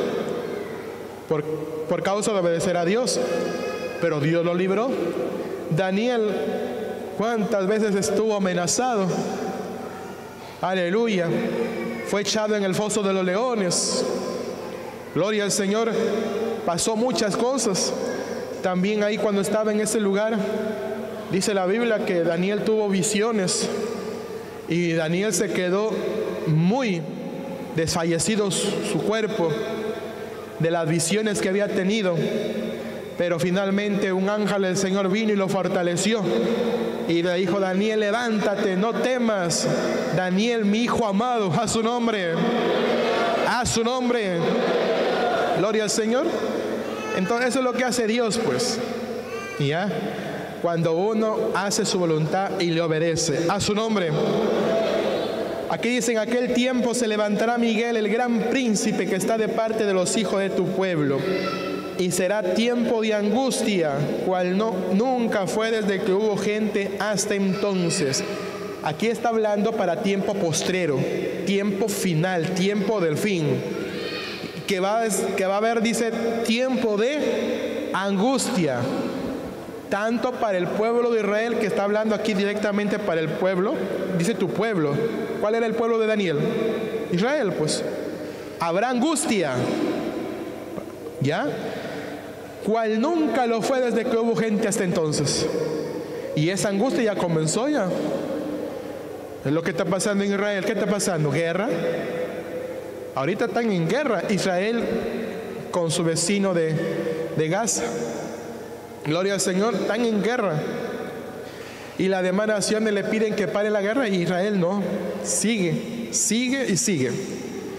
Por causa de obedecer a Dios. Pero Dios lo libró. Daniel, ¿cuántas veces estuvo amenazado? Aleluya. Fue echado en el foso de los leones. Gloria al Señor. Pasó muchas cosas. También ahí cuando estaba en ese lugar, dice la Biblia que Daniel tuvo visiones. Y Daniel se quedó muy desfallecido su cuerpo de las visiones que había tenido. Pero finalmente un ángel del Señor vino y lo fortaleció. Y le dijo: Daniel, levántate, no temas. Daniel, mi hijo amado, a su nombre. A su nombre. Gloria al Señor. Entonces eso es lo que hace Dios, pues. ¿Ya? Cuando uno hace su voluntad y le obedece. A su nombre. Aquí dice: en aquel tiempo se levantará Miguel, el gran príncipe que está de parte de los hijos de tu pueblo. Y será tiempo de angustia, cual nunca fue desde que hubo gente hasta entonces. Aquí está hablando para tiempo postrero, tiempo final, tiempo del fin. Que va a haber, dice, tiempo de angustia. Tanto para el pueblo de Israel, que está hablando aquí directamente para el pueblo. Dice tu pueblo. ¿Cuál era el pueblo de Daniel? Israel, pues. Habrá angustia. ¿Ya? Cual nunca lo fue desde que hubo gente hasta entonces. Y esa angustia ya comenzó ya. Es lo que está pasando en Israel. ¿Qué está pasando? ¿Guerra? Ahorita están en guerra Israel con su vecino de Gaza. Gloria al Señor, están en guerra. Y las demás naciones le piden que pare la guerra y Israel no. Sigue y sigue.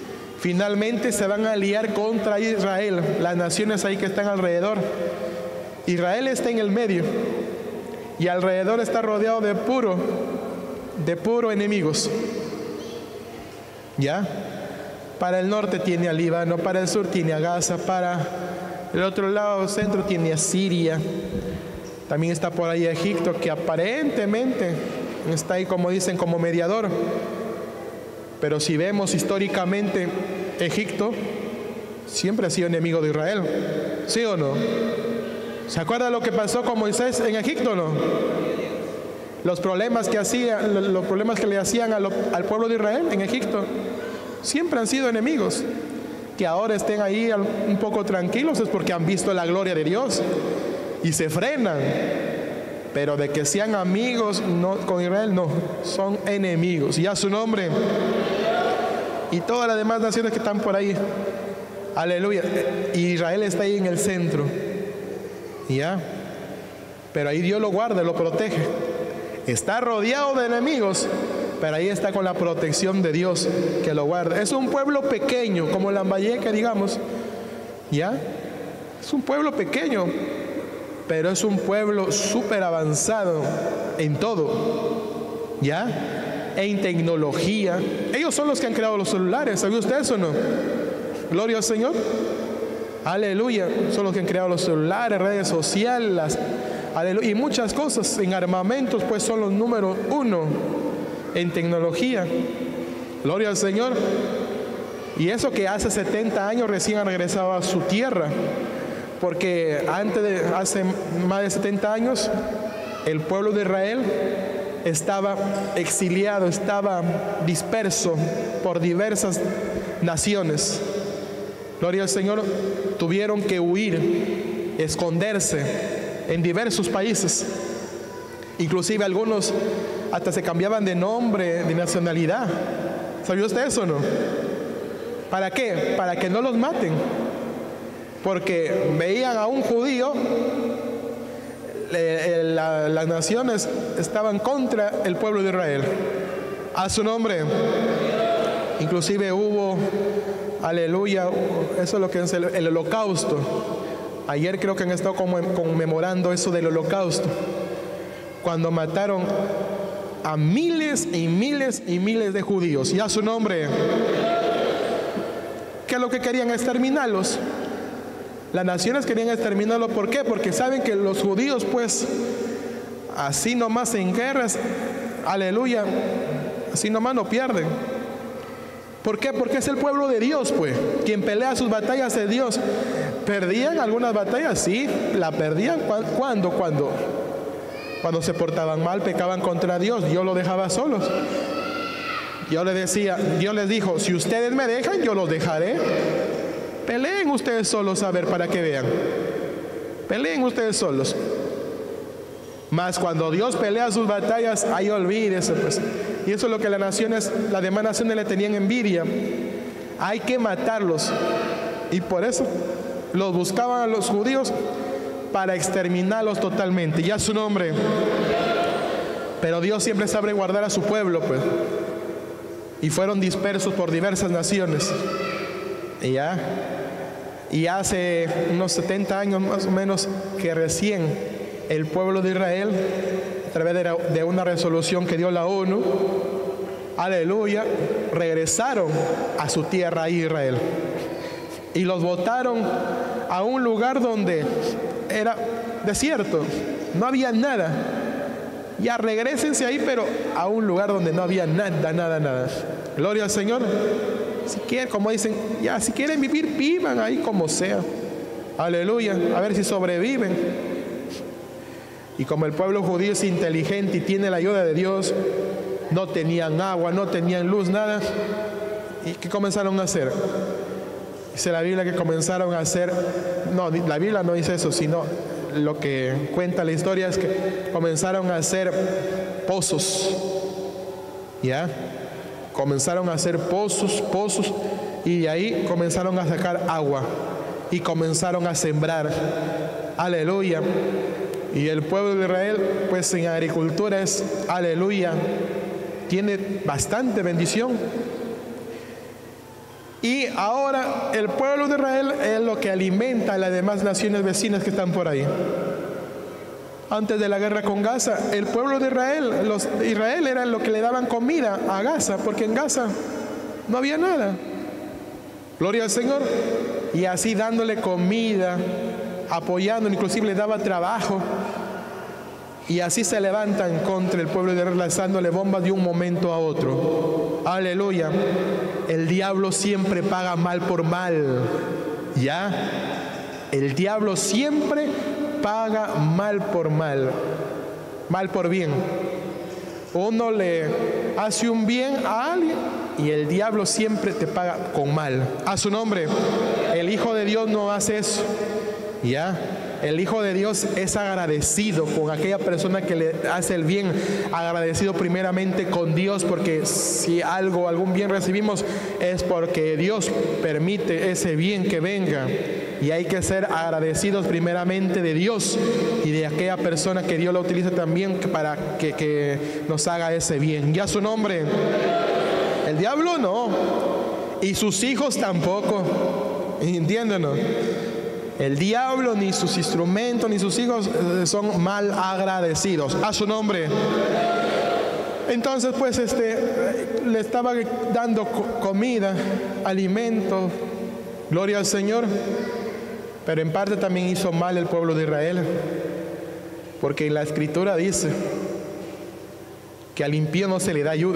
Finalmente se van a aliar contra Israel, las naciones ahí que están alrededor. Israel está en el medio y alrededor está rodeado de puro enemigos. ¿Ya? Para el norte tiene a Líbano, para el sur tiene a Gaza, para el otro lado centro tiene a Siria. También está por ahí Egipto, que aparentemente está ahí, como dicen, como mediador. Pero si vemos históricamente, Egipto siempre ha sido enemigo de Israel. ¿Sí o no? ¿Se acuerda lo que pasó con Moisés en Egipto o no? Los problemas que le hacían al pueblo de Israel en Egipto siempre han sido enemigos. Que ahora estén ahí un poco tranquilos es porque han visto la gloria de Dios y se frenan. Pero de que sean amigos con Israel, no, son enemigos. Y a su nombre. Y todas las demás naciones que están por ahí, aleluya. Y Israel está ahí en el centro. ¿Ya? Pero ahí Dios lo guarda, lo protege. Está rodeado de enemigos, pero ahí está con la protección de Dios que lo guarda. Es un pueblo pequeño, como Lambayeque, digamos. ¿Ya? Es un pueblo pequeño, pero es un pueblo súper avanzado en todo. ¿Ya? En tecnología. Ellos son los que han creado los celulares. ¿Sabía usted eso o no? Gloria al Señor. Aleluya. Son los que han creado los celulares, redes sociales, aleluya, y muchas cosas. En armamentos, pues son los número 1 en tecnología. Gloria al Señor. Y eso que hace 70 años recién han regresado a su tierra. Porque hace más de 70 años, el pueblo de Israel estaba exiliado, estaba disperso por diversas naciones. Gloria al Señor. Tuvieron que huir, esconderse en diversos países. Inclusive algunos hasta se cambiaban de nombre, de nacionalidad. ¿Sabía usted eso o no? ¿Para qué? Para que no los maten. Porque veían a un judío, las naciones estaban contra el pueblo de Israel. A su nombre. Inclusive hubo, aleluya, eso es lo que es el holocausto. Ayer creo que han estado conmemorando eso del holocausto, cuando mataron a miles y miles y miles de judíos. Y a su nombre. ¿Qué es lo que querían? Exterminarlos. Las naciones querían exterminarlo. ¿Por qué? Porque saben que los judíos, pues, así nomás en guerras, aleluya, así nomás no pierden. ¿Por qué? Porque es el pueblo de Dios, pues. Quien pelea sus batallas es Dios. ¿Perdían algunas batallas? Sí, la perdían. ¿Cuándo? Cuando se portaban mal, pecaban contra Dios. Dios los dejaba solos. Dios les dijo, si ustedes me dejan, yo los dejaré. Peleen ustedes solos, a ver, para que vean. Peleen ustedes solos. Mas cuando Dios pelea sus batallas, ahí olvídese, pues. Y eso es lo que las demás naciones le tenían envidia. Hay que matarlos. Y por eso los buscaban a los judíos para exterminarlos totalmente. Ya su nombre. Pero Dios siempre sabe guardar a su pueblo, pues. Y fueron dispersos por diversas naciones. Y hace unos 70 años más o menos que recién el pueblo de Israel, a través de una resolución que dio la ONU, aleluya, regresaron a su tierra, a Israel. Y los botaron a un lugar donde era desierto, no había nada. Ya regrésense ahí, pero a un lugar donde no había nada. Gloria al Señor. Si quieren, como dicen, ya si quieren vivir, vivan ahí como sea. Aleluya. A ver si sobreviven. Y como el pueblo judío es inteligente y tiene la ayuda de Dios, no tenían agua, no tenían luz, nada. ¿Y qué comenzaron a hacer? Dice la Biblia que comenzaron a hacer, no, la Biblia no dice eso, sino lo que cuenta la historia es que comenzaron a hacer pozos. ¿Ya? Comenzaron a hacer pozos, y de ahí comenzaron a sacar agua y comenzaron a sembrar. Aleluya. Y el pueblo de Israel, pues en agricultura es, aleluya, tiene bastante bendición. Y ahora el pueblo de Israel es lo que alimenta a las demás naciones vecinas que están por ahí. Antes de la guerra con Gaza, el pueblo de Israel, los de Israel eran lo que le daban comida a Gaza, porque en Gaza no había nada. Gloria al Señor. Y así dándole comida, apoyando, inclusive le daba trabajo. Y así se levantan contra el pueblo de Israel, lanzándole bombas de un momento a otro. Aleluya. El diablo siempre paga mal por mal. ¿Ya? El diablo siempre paga mal por mal, mal por bien. Uno le hace un bien a alguien y el diablo siempre te paga con mal. A su nombre. El Hijo de Dios no hace eso. ¿Ya? El Hijo de Dios es agradecido con aquella persona que le hace el bien, agradecido primeramente con Dios, porque si algún bien recibimos es porque Dios permite ese bien que venga, y hay que ser agradecidos primeramente de Dios y de aquella persona que Dios la utiliza también para que nos haga ese bien. Ya su nombre. El diablo no, y sus hijos tampoco, entiéndenos. El diablo, ni sus instrumentos, ni sus hijos son mal agradecidos. A su nombre. Entonces, pues, le estaba dando comida, alimento, gloria al Señor. Pero en parte también hizo mal el pueblo de Israel, porque en la Escritura dice que al impío no se le da ayuda.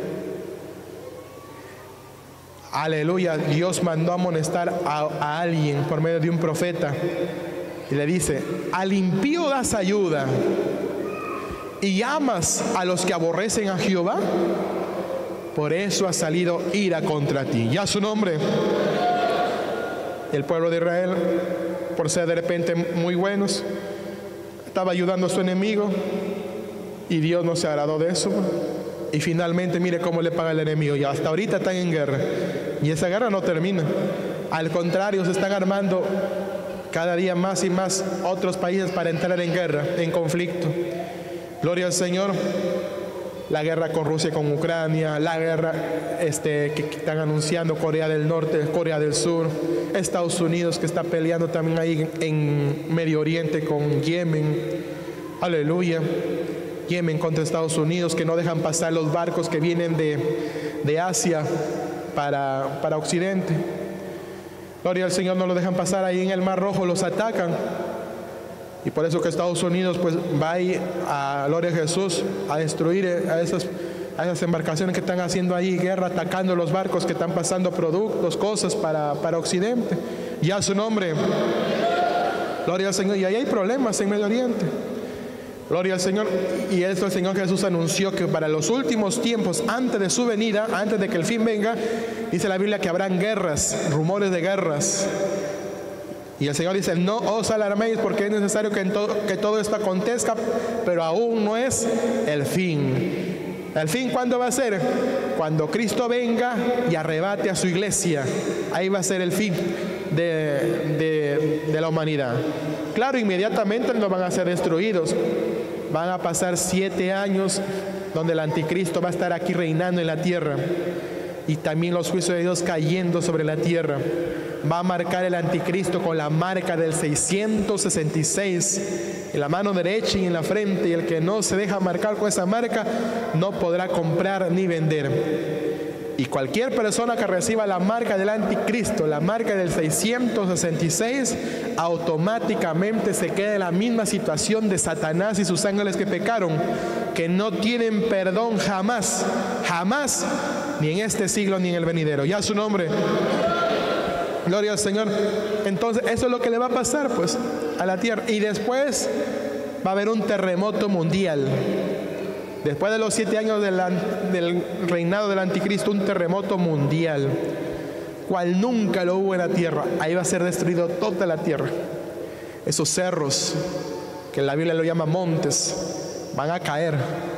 Aleluya. Dios mandó amonestar a alguien por medio de un profeta y le dice: al impío das ayuda y amas a los que aborrecen a Jehová, por eso ha salido ira contra ti. Ya su nombre. El pueblo de Israel, por ser de repente muy buenos, estaba ayudando a su enemigo y Dios no se agradó de eso. Y finalmente mire cómo le paga el enemigo. Y hasta ahorita están en guerra. Y esa guerra no termina. Al contrario, se están armando cada día más y más otros países para entrar en guerra, en conflicto. Gloria al Señor. La guerra con Rusia, con Ucrania, la guerra que están anunciando Corea del Norte, Corea del Sur, Estados Unidos que está peleando también ahí en Medio Oriente con Yemen. Aleluya. Yemen contra Estados Unidos, que no dejan pasar los barcos que vienen de Asia para Occidente. Gloria al Señor, no los dejan pasar ahí en el Mar Rojo, los atacan. Y por eso que Estados Unidos pues va ahí a gloria a Jesús a destruir a esas embarcaciones que están haciendo ahí guerra, atacando los barcos que están pasando productos, cosas para Occidente. Ya su nombre. Gloria al Señor. Y ahí hay problemas en Medio Oriente. Gloria al Señor. Y esto el Señor Jesús anunció que para los últimos tiempos, antes de su venida, antes de que el fin venga, dice la Biblia que habrán guerras, rumores de guerras. Y el Señor dice: no os alarméis, porque es necesario que todo esto acontezca, pero aún no es el fin. ¿El fin cuándo va a ser? Cuando Cristo venga y arrebate a su iglesia. Ahí va a ser el fin de la humanidad. Claro, inmediatamente no van a ser destruidos. Van a pasar 7 años donde el anticristo va a estar aquí reinando en la tierra, y también los juicios de Dios cayendo sobre la tierra. Va a marcar el anticristo con la marca del 666 en la mano derecha y en la frente, y el que no se deja marcar con esa marca no podrá comprar ni vender. Y cualquier persona que reciba la marca del anticristo, la marca del 666, automáticamente se queda en la misma situación de Satanás y sus ángeles que pecaron, que no tienen perdón jamás, jamás, ni en este siglo ni en el venidero. Ya su nombre. Gloria al Señor. Entonces eso es lo que le va a pasar pues a la tierra. Y después va a haber un terremoto mundial. Después de los 7 años del reinado del anticristo, un terremoto mundial, cual nunca lo hubo en la tierra. Ahí va a ser destruido toda la tierra. Esos cerros, que la Biblia lo llama montes, van a caer.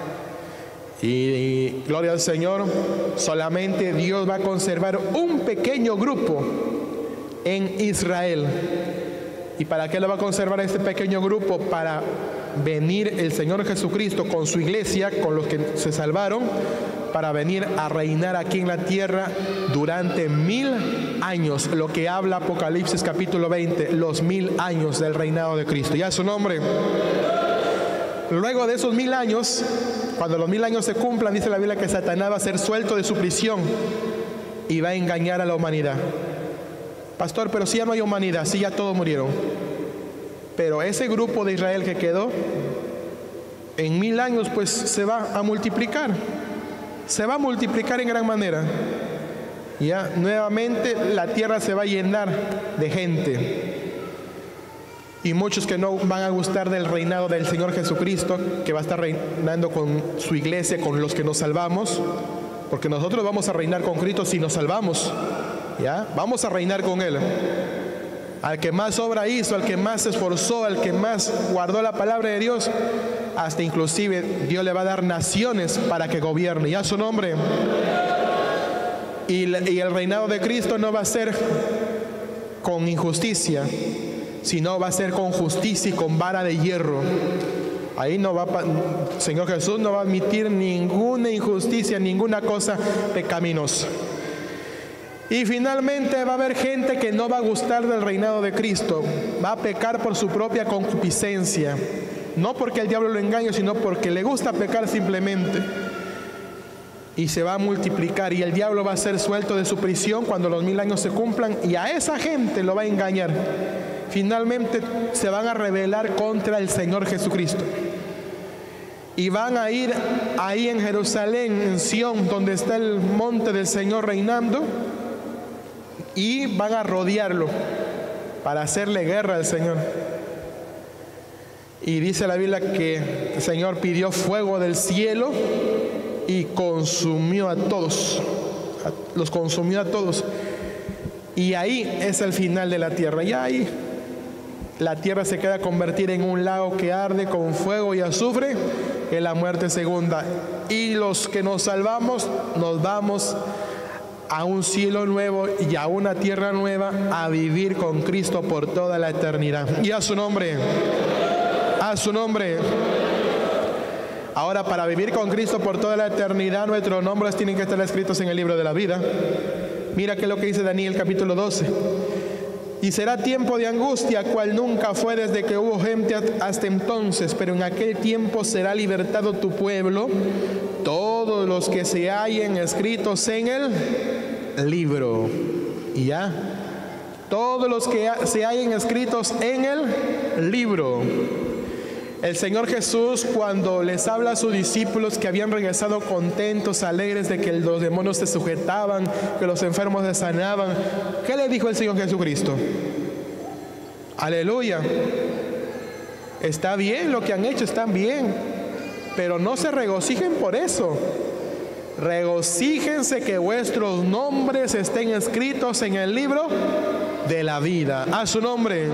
Y gloria al Señor, solamente Dios va a conservar un pequeño grupo en Israel. ¿Y para qué lo va a conservar este pequeño grupo? Para venir el Señor Jesucristo con su iglesia, con los que se salvaron, para venir a reinar aquí en la tierra durante 1000 años, lo que habla Apocalipsis capítulo 20, los 1000 años del reinado de Cristo. Ya su nombre. Luego de esos 1000 años, cuando los 1000 años se cumplan, dice la Biblia que Satanás va a ser suelto de su prisión y va a engañar a la humanidad. Pastor, pero si ya no hay humanidad, si ya todos murieron. Pero ese grupo de Israel que quedó, en 1000 años pues se va a multiplicar. Se va a multiplicar en gran manera. Ya nuevamente la tierra se va a llenar de gente. Y muchos que no van a gustar del reinado del Señor Jesucristo, que va a estar reinando con su iglesia, con los que nos salvamos, porque nosotros vamos a reinar con Cristo si nos salvamos. ¿Ya? Vamos a reinar con Él. Al que más obra hizo, al que más se esforzó, al que más guardó la palabra de Dios, hasta inclusive Dios le va a dar naciones para que gobierne. Ya su nombre. Y el reinado de Cristo no va a ser con injusticia, sino va a ser con justicia y con vara de hierro. Ahí no va Señor Jesús no va a admitir ninguna injusticia, ninguna cosa pecaminosa. Y finalmente va a haber gente que no va a gustar del reinado de Cristo, va a pecar por su propia concupiscencia, no porque el diablo lo engañe, sino porque le gusta pecar simplemente. Y se va a multiplicar, y el diablo va a ser suelto de su prisión cuando los 1000 años se cumplan, y a esa gente lo va a engañar. Finalmente se van a rebelar contra el Señor Jesucristo. Y van a ir ahí en Jerusalén, en Sión, donde está el monte del Señor reinando, y van a rodearlo para hacerle guerra al Señor. Y dice la Biblia que el Señor pidió fuego del cielo y consumió a todos. Los consumió a todos. Y ahí es el final de la tierra. Ya ahí la tierra se queda convertida en un lago que arde con fuego y azufre, que es la muerte segunda. Y los que nos salvamos, nos vamos a un cielo nuevo y a una tierra nueva, a vivir con Cristo por toda la eternidad. Y a su nombre. A su nombre. Ahora, para vivir con Cristo por toda la eternidad, nuestros nombres tienen que estar escritos en el libro de la vida. Mira qué es lo que dice Daniel capítulo 12. Y será tiempo de angustia, cual nunca fue desde que hubo gente hasta entonces, pero en aquel tiempo será libertado tu pueblo, todos los que se hallen escritos en el libro. Y ya, todos los que se hallen escritos en el libro. El Señor Jesús, cuando les habla a sus discípulos que habían regresado contentos, alegres de que los demonios se sujetaban, que los enfermos se sanaban, ¿qué le dijo el Señor Jesucristo? Aleluya. Está bien lo que han hecho, están bien, pero no se regocijen por eso. Regocíjense que vuestros nombres estén escritos en el libro de la vida. A su nombre.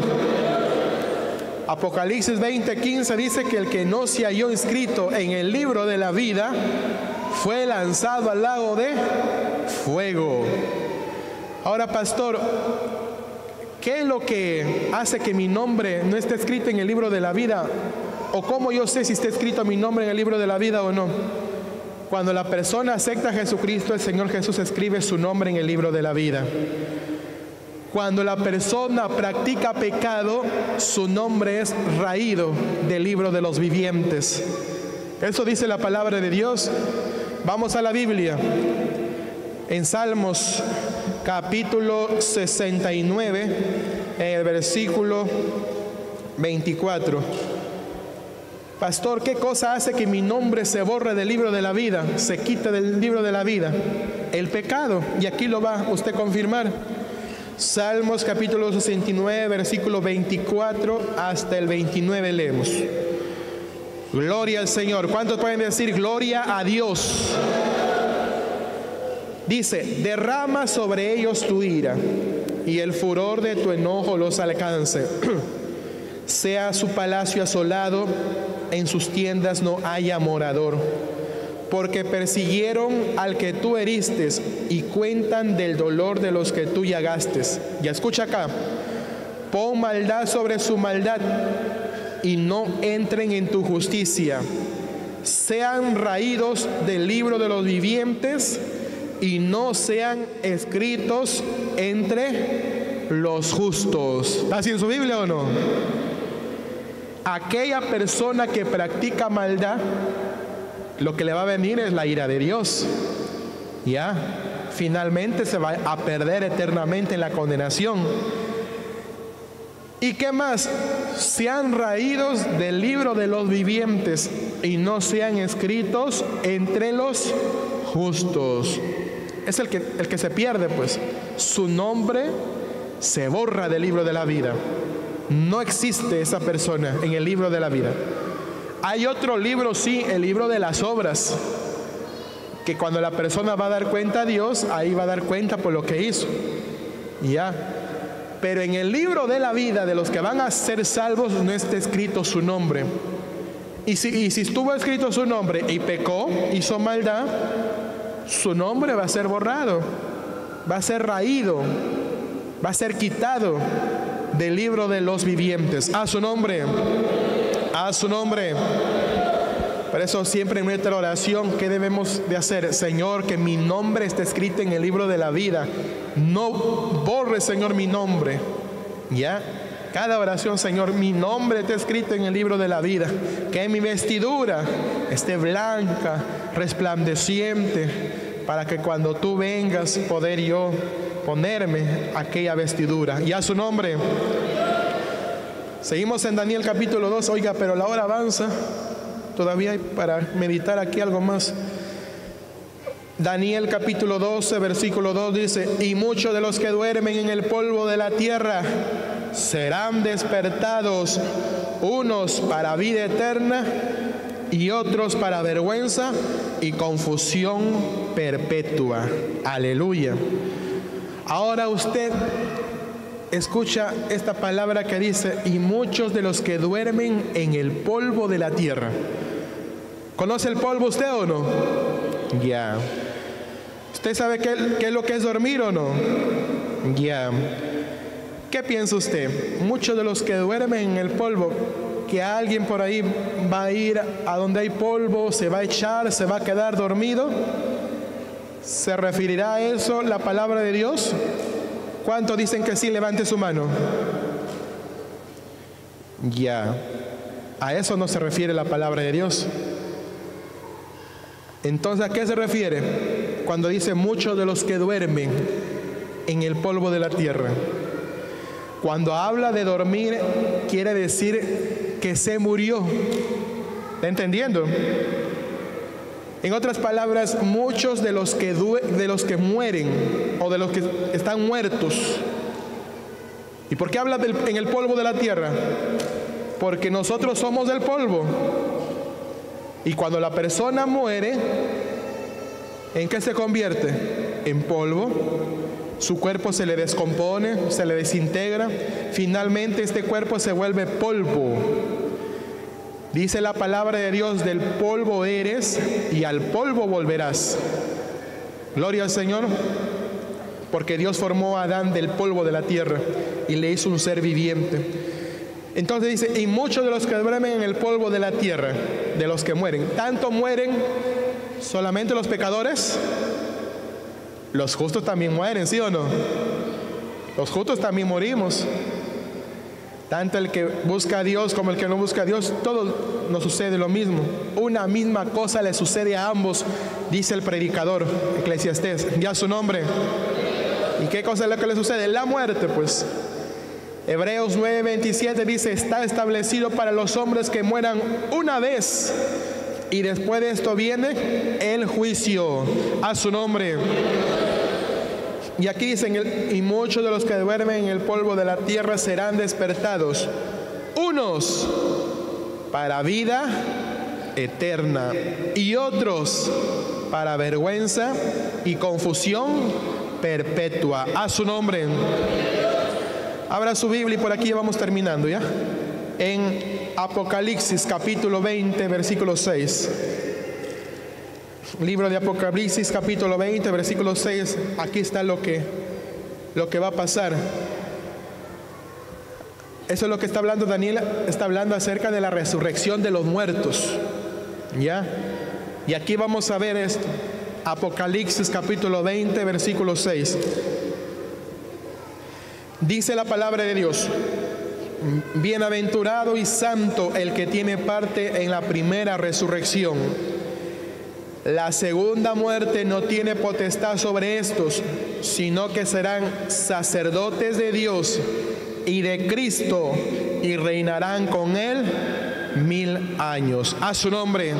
Apocalipsis 20:15 dice que el que no se halló inscrito en el libro de la vida fue lanzado al lago de fuego. Ahora, pastor, ¿qué es lo que hace que mi nombre no esté escrito en el libro de la vida? ¿O cómo yo sé si está escrito mi nombre en el libro de la vida o no? Cuando la persona acepta a Jesucristo, el Señor Jesús escribe su nombre en el libro de la vida. Cuando la persona practica pecado, su nombre es raído del libro de los vivientes. Eso dice la palabra de Dios. Vamos a la Biblia. En Salmos capítulo 69, en el versículo 24. Pastor, ¿qué cosa hace que mi nombre se borre del libro de la vida, se quite del libro de la vida? El pecado. Y aquí lo va usted a confirmar. Salmos capítulo 69, versículo 24 hasta el 29 leemos. Gloria al Señor. ¿Cuántos pueden decir gloria a Dios? Dice, derrama sobre ellos tu ira y el furor de tu enojo los alcance. Sea su palacio asolado, en sus tiendas no haya morador. Porque persiguieron al que tú heriste y cuentan del dolor de los que tú llagaste. Ya escucha acá. Pon maldad sobre su maldad y no entren en tu justicia. sean raídos del libro de los vivientes y no sean escritos entre los justos. ¿Está así en su Biblia o no? Aquella persona que practica maldad, lo que le va a venir es la ira de Dios. Ya, finalmente se va a perder eternamente en la condenación. ¿Y qué más? Sean raídos del libro de los vivientes y no sean escritos entre los justos. Es el que se pierde, pues. Su nombre se borra del libro de la vida. No existe esa persona en el libro de la vida. Hay otro libro, sí, el libro de las obras, que cuando la persona va a dar cuenta a Dios, ahí va a dar cuenta por lo que hizo. Ya. Pero en el libro de la vida de los que van a ser salvos no está escrito su nombre. Y si estuvo escrito su nombre y pecó, hizo maldad, su nombre va a ser borrado, va a ser raído, va a ser quitado del libro de los vivientes. A su nombre, a su nombre. Por eso siempre en nuestra oración, ¿qué debemos de hacer? Señor, que mi nombre esté escrito en el libro de la vida. No borre, Señor, mi nombre. ¿Ya? Cada oración, Señor, mi nombre esté escrito en el libro de la vida. Que mi vestidura esté blanca, resplandeciente, para que cuando tú vengas poder yo ponerme aquella vestidura. Y a su nombre. Seguimos en Daniel capítulo 2. Oiga, pero la hora avanza. Todavía hay para meditar aquí algo más. Daniel capítulo 12, versículo 2 dice: y muchos de los que duermen en el polvo de la tierra serán despertados, unos para vida eterna y otros para vergüenza y confusión perpetua. Aleluya. Ahora usted escucha esta palabra que dice: y muchos de los que duermen en el polvo de la tierra. ¿Conoce el polvo usted o no? Ya. ¿Usted sabe qué es lo que es dormir o no? Ya. ¿Qué piensa usted? Muchos de los que duermen en el polvo, que alguien por ahí va a ir a donde hay polvo, se va a echar, se va a quedar dormido. ¿Se referirá a eso la palabra de Dios? ¿Cuántos dicen que sí? Levante su mano. Ya. A eso no se refiere la palabra de Dios. Entonces, ¿a qué se refiere cuando dice muchos de los que duermen en el polvo de la tierra? Cuando habla de dormir, quiere decir que se murió. ¿Está entendiendo? En otras palabras, muchos de los que mueren o de los que están muertos. ¿Y por qué habla en el polvo de la tierra? Porque nosotros somos del polvo. Y cuando la persona muere, ¿en qué se convierte? En polvo. Su cuerpo se le descompone, se le desintegra. Finalmente este cuerpo se vuelve polvo. Dice la palabra de Dios: del polvo eres y al polvo volverás. Gloria al Señor. Porque Dios formó a Adán del polvo de la tierra y le hizo un ser viviente. Entonces dice: y muchos de los que duermen en el polvo de la tierra, de los que mueren, ¿tanto mueren solamente los pecadores? Los justos también mueren, ¿sí o no? Los justos también morimos. Tanto el que busca a Dios como el que no busca a Dios, todos nos sucede lo mismo. Una misma cosa le sucede a ambos, dice el predicador Eclesiastés. Ya su nombre. ¿Y qué cosa es lo que le sucede? La muerte, pues. Hebreos 9:27 dice: está establecido para los hombres que mueran una vez, y después de esto viene el juicio. A su nombre. Y aquí dicen: y muchos de los que duermen en el polvo de la tierra serán despertados, unos para vida eterna y otros para vergüenza y confusión perpetua. A su nombre. Abra su Biblia y por aquí vamos terminando ya. En Apocalipsis capítulo 20, versículo 6. Libro de Apocalipsis capítulo 20, versículo 6. Aquí está lo que va a pasar. Eso es lo que está hablando Daniel. Está hablando acerca de la resurrección de los muertos. ¿Ya? Y aquí vamos a ver esto. Apocalipsis capítulo 20, versículo 6. Dice la palabra de Dios: bienaventurado y santo el que tiene parte en la primera resurrección. La segunda muerte no tiene potestad sobre estos, sino que serán sacerdotes de Dios y de Cristo, y reinarán con él 1000 años. A su nombre.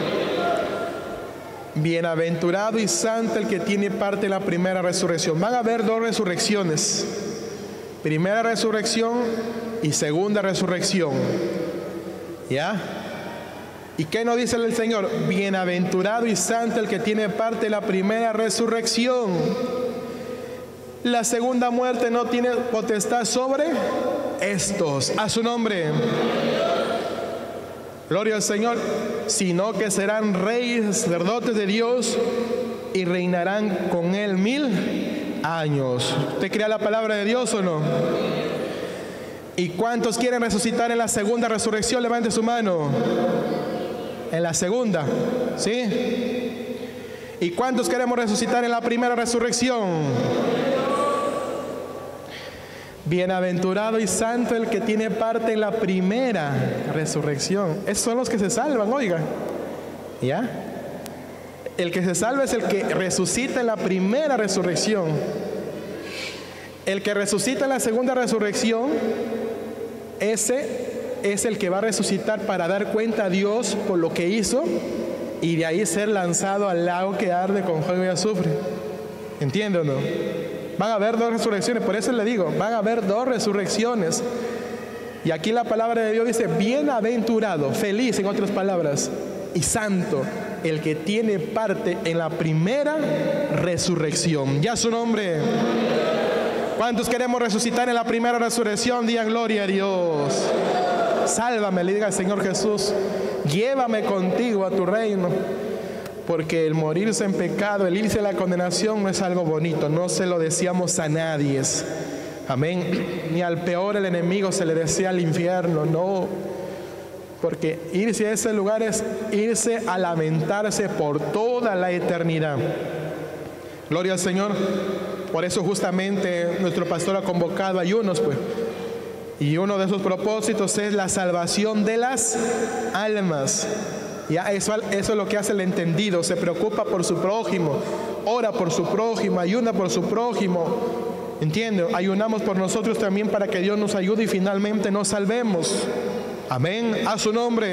Bienaventurado y santo el que tiene parte en la primera resurrección. Van a haber dos resurrecciones: primera resurrección y segunda resurrección. ¿Ya? ¿Y qué nos dice el Señor? Bienaventurado y santo el que tiene parte en la primera resurrección. La segunda muerte no tiene potestad sobre estos. A su nombre. Gloria al Señor. Sino que serán reyes, sacerdotes de Dios, y reinarán con él 1000 años. ¿Usted cree la palabra de Dios o no? ¿Y cuántos quieren resucitar en la segunda resurrección? Levante su mano. En la segunda, ¿sí? ¿Y cuántos queremos resucitar en la primera resurrección? Bienaventurado y santo el que tiene parte en la primera resurrección. Esos son los que se salvan, oiga. ¿Ya? El que se salva es el que resucita en la primera resurrección. El que resucita en la segunda resurrección, ese es el que va a resucitar para dar cuenta a Dios por lo que hizo, y de ahí ser lanzado al lago que arde con fuego y azufre. ¿Entiende o no? Van a haber dos resurrecciones, por eso le digo, van a haber dos resurrecciones. Y aquí la palabra de Dios dice: bienaventurado, feliz en otras palabras, y santo el que tiene parte en la primera resurrección. Ya su nombre. ¿Cuántos queremos resucitar en la primera resurrección? Digan gloria a Dios. Sálvame, le diga al Señor Jesús, llévame contigo a tu reino. Porque el morirse en pecado, el irse a la condenación no es algo bonito. No se lo deseamos a nadie. Amén. Ni al peor el enemigo se le desea al infierno. No. Porque irse a ese lugar es irse a lamentarse por toda la eternidad. Gloria al Señor. Por eso justamente nuestro pastor ha convocado ayunos, pues. Y uno de esos propósitos es la salvación de las almas. Ya, eso es lo que hace el entendido. Se preocupa por su prójimo, ora por su prójimo, ayuna por su prójimo. ¿Entiende? Ayunamos por nosotros también para que Dios nos ayude y finalmente nos salvemos. Amén. A su nombre.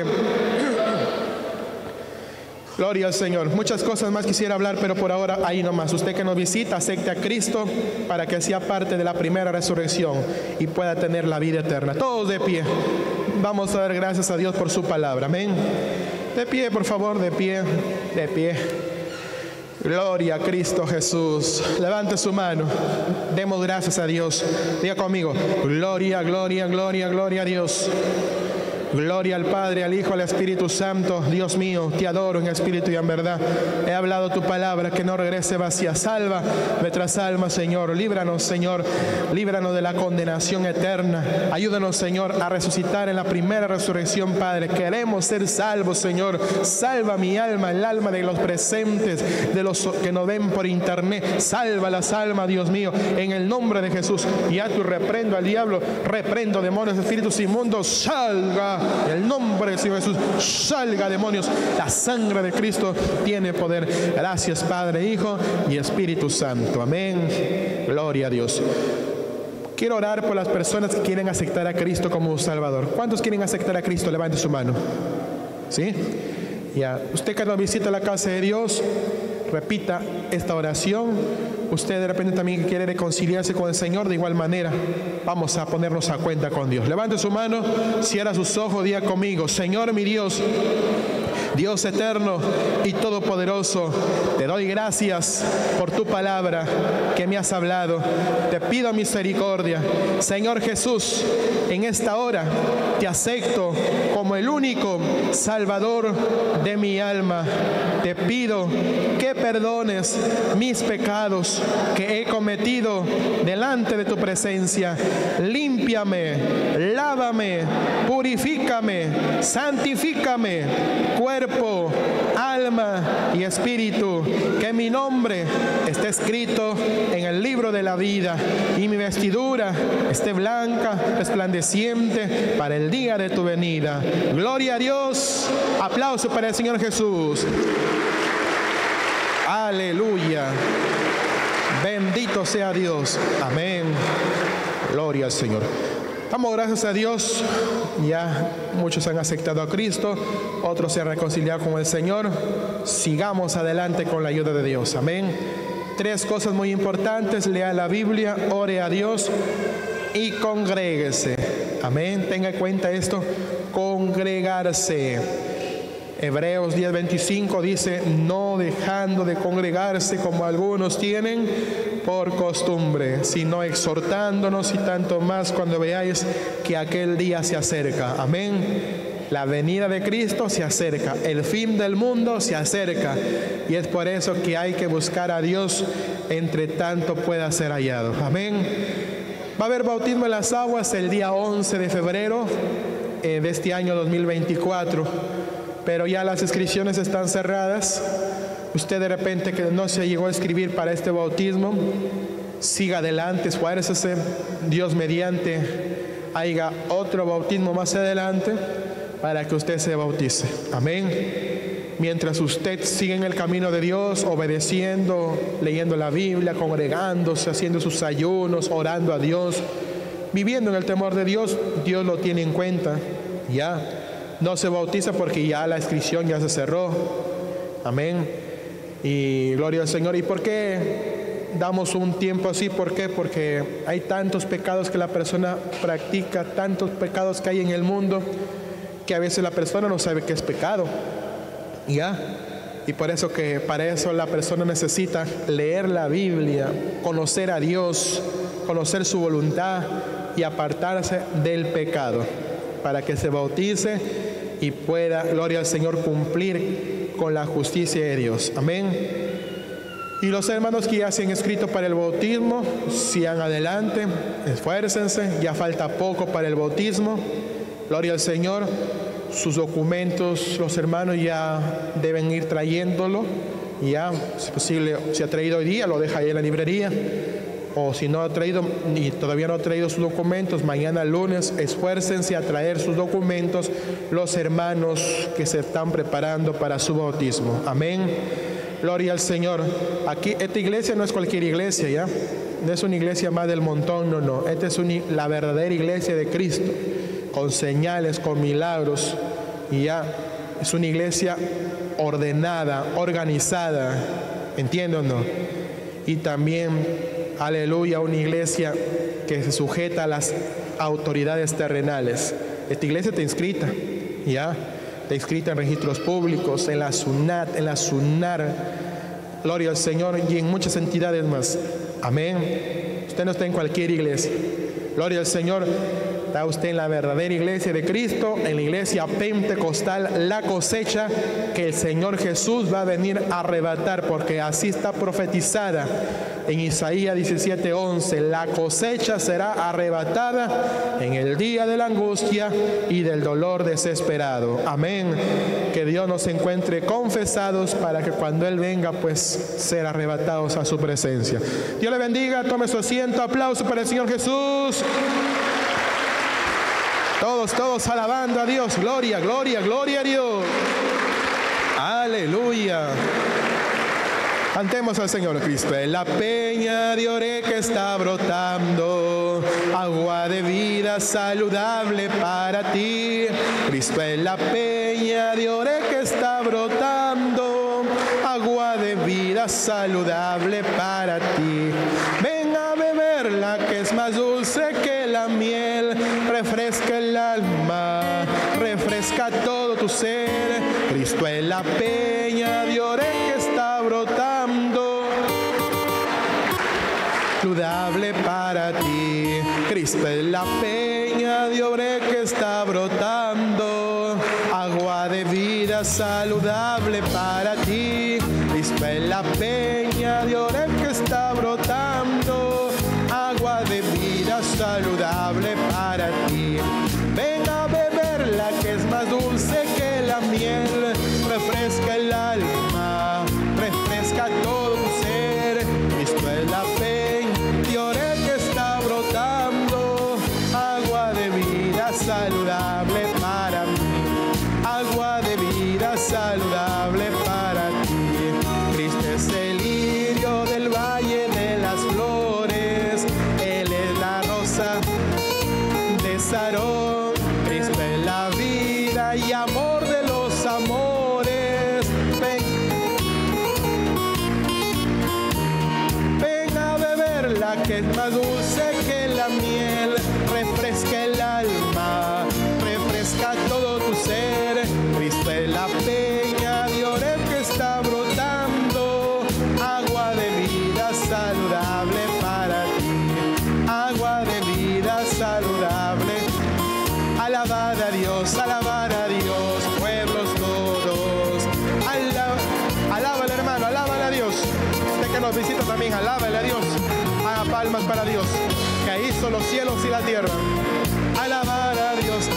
Gloria al Señor. Muchas cosas más quisiera hablar, pero por ahora ahí nomás. Usted que nos visita, acepte a Cristo para que sea parte de la primera resurrección y pueda tener la vida eterna. Todos de pie. Vamos a dar gracias a Dios por su palabra. Amén. De pie, por favor, de pie, de pie. Gloria a Cristo Jesús. Levante su mano. Demos gracias a Dios. Diga conmigo: gloria, gloria, gloria, gloria a Dios. Gloria al Padre, al Hijo, al Espíritu Santo. Dios mío, te adoro en espíritu y en verdad. He hablado tu palabra, que no regrese vacía. Salva nuestras almas, Señor. Líbranos, Señor. Líbranos de la condenación eterna. Ayúdanos, Señor, a resucitar en la primera resurrección, Padre. Queremos ser salvos, Señor. Salva mi alma, el alma de los presentes, de los que nos ven por internet. Salva las almas, Dios mío, en el nombre de Jesús. Y a tu reprendo al diablo, reprendo demonios, espíritus inmundos. Salga. En el nombre del Señor Jesús, salga, demonios. La sangre de Cristo tiene poder. Gracias, Padre, Hijo y Espíritu Santo. Amén. Gloria a Dios. Quiero orar por las personas que quieren aceptar a Cristo como Salvador. ¿Cuántos quieren aceptar a Cristo? Levante su mano. ¿Sí? Ya. Usted que nos visita la casa de Dios, repita esta oración. Usted de repente también quiere reconciliarse con el Señor, de igual manera, vamos a ponernos a cuenta con Dios. Levante su mano, cierra sus ojos, diga conmigo: Señor mi Dios, Dios eterno y todopoderoso, te doy gracias por tu palabra que me has hablado. Te pido misericordia. Señor Jesús, en esta hora te acepto como el único Salvador de mi alma. Te pido que perdones mis pecados que he cometido delante de tu presencia. Límpiame, lávame, purifícame, santifícame, cuerpo cuerpo, alma y espíritu, que mi nombre esté escrito en el libro de la vida y mi vestidura esté blanca, resplandeciente para el día de tu venida. Gloria a Dios. Aplauso para el Señor Jesús. Aleluya. Bendito sea Dios. Amén. Gloria al Señor. Damos gracias a Dios. Ya muchos han aceptado a Cristo, otros se han reconciliado con el Señor. Sigamos adelante con la ayuda de Dios. Amén. 3 cosas muy importantes: lea la Biblia, ore a Dios y congréguese. Amén. Tenga en cuenta esto: congregarse. Hebreos 10:25 dice: no dejando de congregarse como algunos tienen por costumbre, sino exhortándonos, y tanto más cuando veáis que aquel día se acerca. Amén. La venida de Cristo se acerca, el fin del mundo se acerca, y es por eso que hay que buscar a Dios entre tanto pueda ser hallado. Amén. Va a haber bautismo en las aguas el día 11 de febrero de este año 2024, pero ya las inscripciones están cerradas. Usted de repente que no se llegó a inscribir para este bautismo, siga adelante, esfuércese. Dios mediante haya otro bautismo más adelante para que usted se bautice. Amén. Mientras usted sigue en el camino de Dios, obedeciendo, leyendo la Biblia, congregándose, haciendo sus ayunos, orando a Dios, viviendo en el temor de Dios, Dios lo tiene en cuenta. Ya no se bautiza porque ya la inscripción ya se cerró. Amén. Y gloria al Señor. ¿Y por qué damos un tiempo así? ¿Por qué? Porque hay tantos pecados que la persona practica, tantos pecados que hay en el mundo, que a veces la persona no sabe qué es pecado. ¿Ya? Y por eso que para eso la persona necesita leer la Biblia, conocer a Dios, conocer su voluntad y apartarse del pecado, para que se bautice y pueda, gloria al Señor, cumplir con la justicia de Dios. Amén. Y los hermanos que ya se han inscrito para el bautismo, sigan adelante, esfuércense, ya falta poco para el bautismo. Gloria al Señor. Sus documentos, los hermanos ya deben ir trayéndolo. Ya, si es posible, si ha traído hoy día, lo deja ahí en la librería. O si no ha traído y todavía no ha traído sus documentos, mañana lunes esfuércense a traer sus documentos los hermanos que se están preparando para su bautismo. Amén. Gloria al Señor. Aquí, esta iglesia no es cualquier iglesia, ¿ya? No es una iglesia más del montón, no. Esta es la verdadera iglesia de Cristo, con señales, con milagros. Y ya es una iglesia ordenada, organizada. ¿Entienden o no? Y también, aleluya, una iglesia que se sujeta a las autoridades terrenales. Esta iglesia está inscrita, ¿ya? Está inscrita en registros públicos, en la SUNAT, en la SUNAR, gloria al Señor, y en muchas entidades más. Amén. Usted no está en cualquier iglesia. Gloria al Señor. Está usted en la verdadera iglesia de Cristo, en la iglesia pentecostal, la cosecha que el Señor Jesús va a venir a arrebatar, porque así está profetizada en Isaías 17:11. La cosecha será arrebatada en el día de la angustia y del dolor desesperado. Amén. Que Dios nos encuentre confesados para que cuando Él venga, pues, ser arrebatados a su presencia. Dios le bendiga. Tome su asiento. Aplauso para el Señor Jesús. Todos alabando a Dios. Gloria, gloria, gloria a Dios. Aleluya. Cantemos al Señor. Cristo es la peña de Oré que está brotando, agua de vida saludable para ti. Cristo es la peña de Oré que está brotando, agua de vida saludable para ti. Ven a beberla, que es más dulce que la miel, refresca el alma, refresca todo tu ser. Cristo es la peña de Oré que está brotando, saludable para ti. Cristo es la peña de Oré que está brotando, agua de vida saludable para ti. Cristo es la peña de Oré que está brotando, agua de vida saludable para ti. Ven a beberla, que es más dulce que la miel, que es más dulce que la miel, refresca el alma, refresca todo tu ser. Cristo es la peña de Oreb que está brotando, agua de vida saludable para ti, agua de vida saludable. Alabad a Dios, pueblos todos. Alábale, hermano, alábale a Dios. Usted que nos visita también, alábale a Dios. Haga palmas para Dios, que hizo los cielos y la tierra. Alabar a Dios,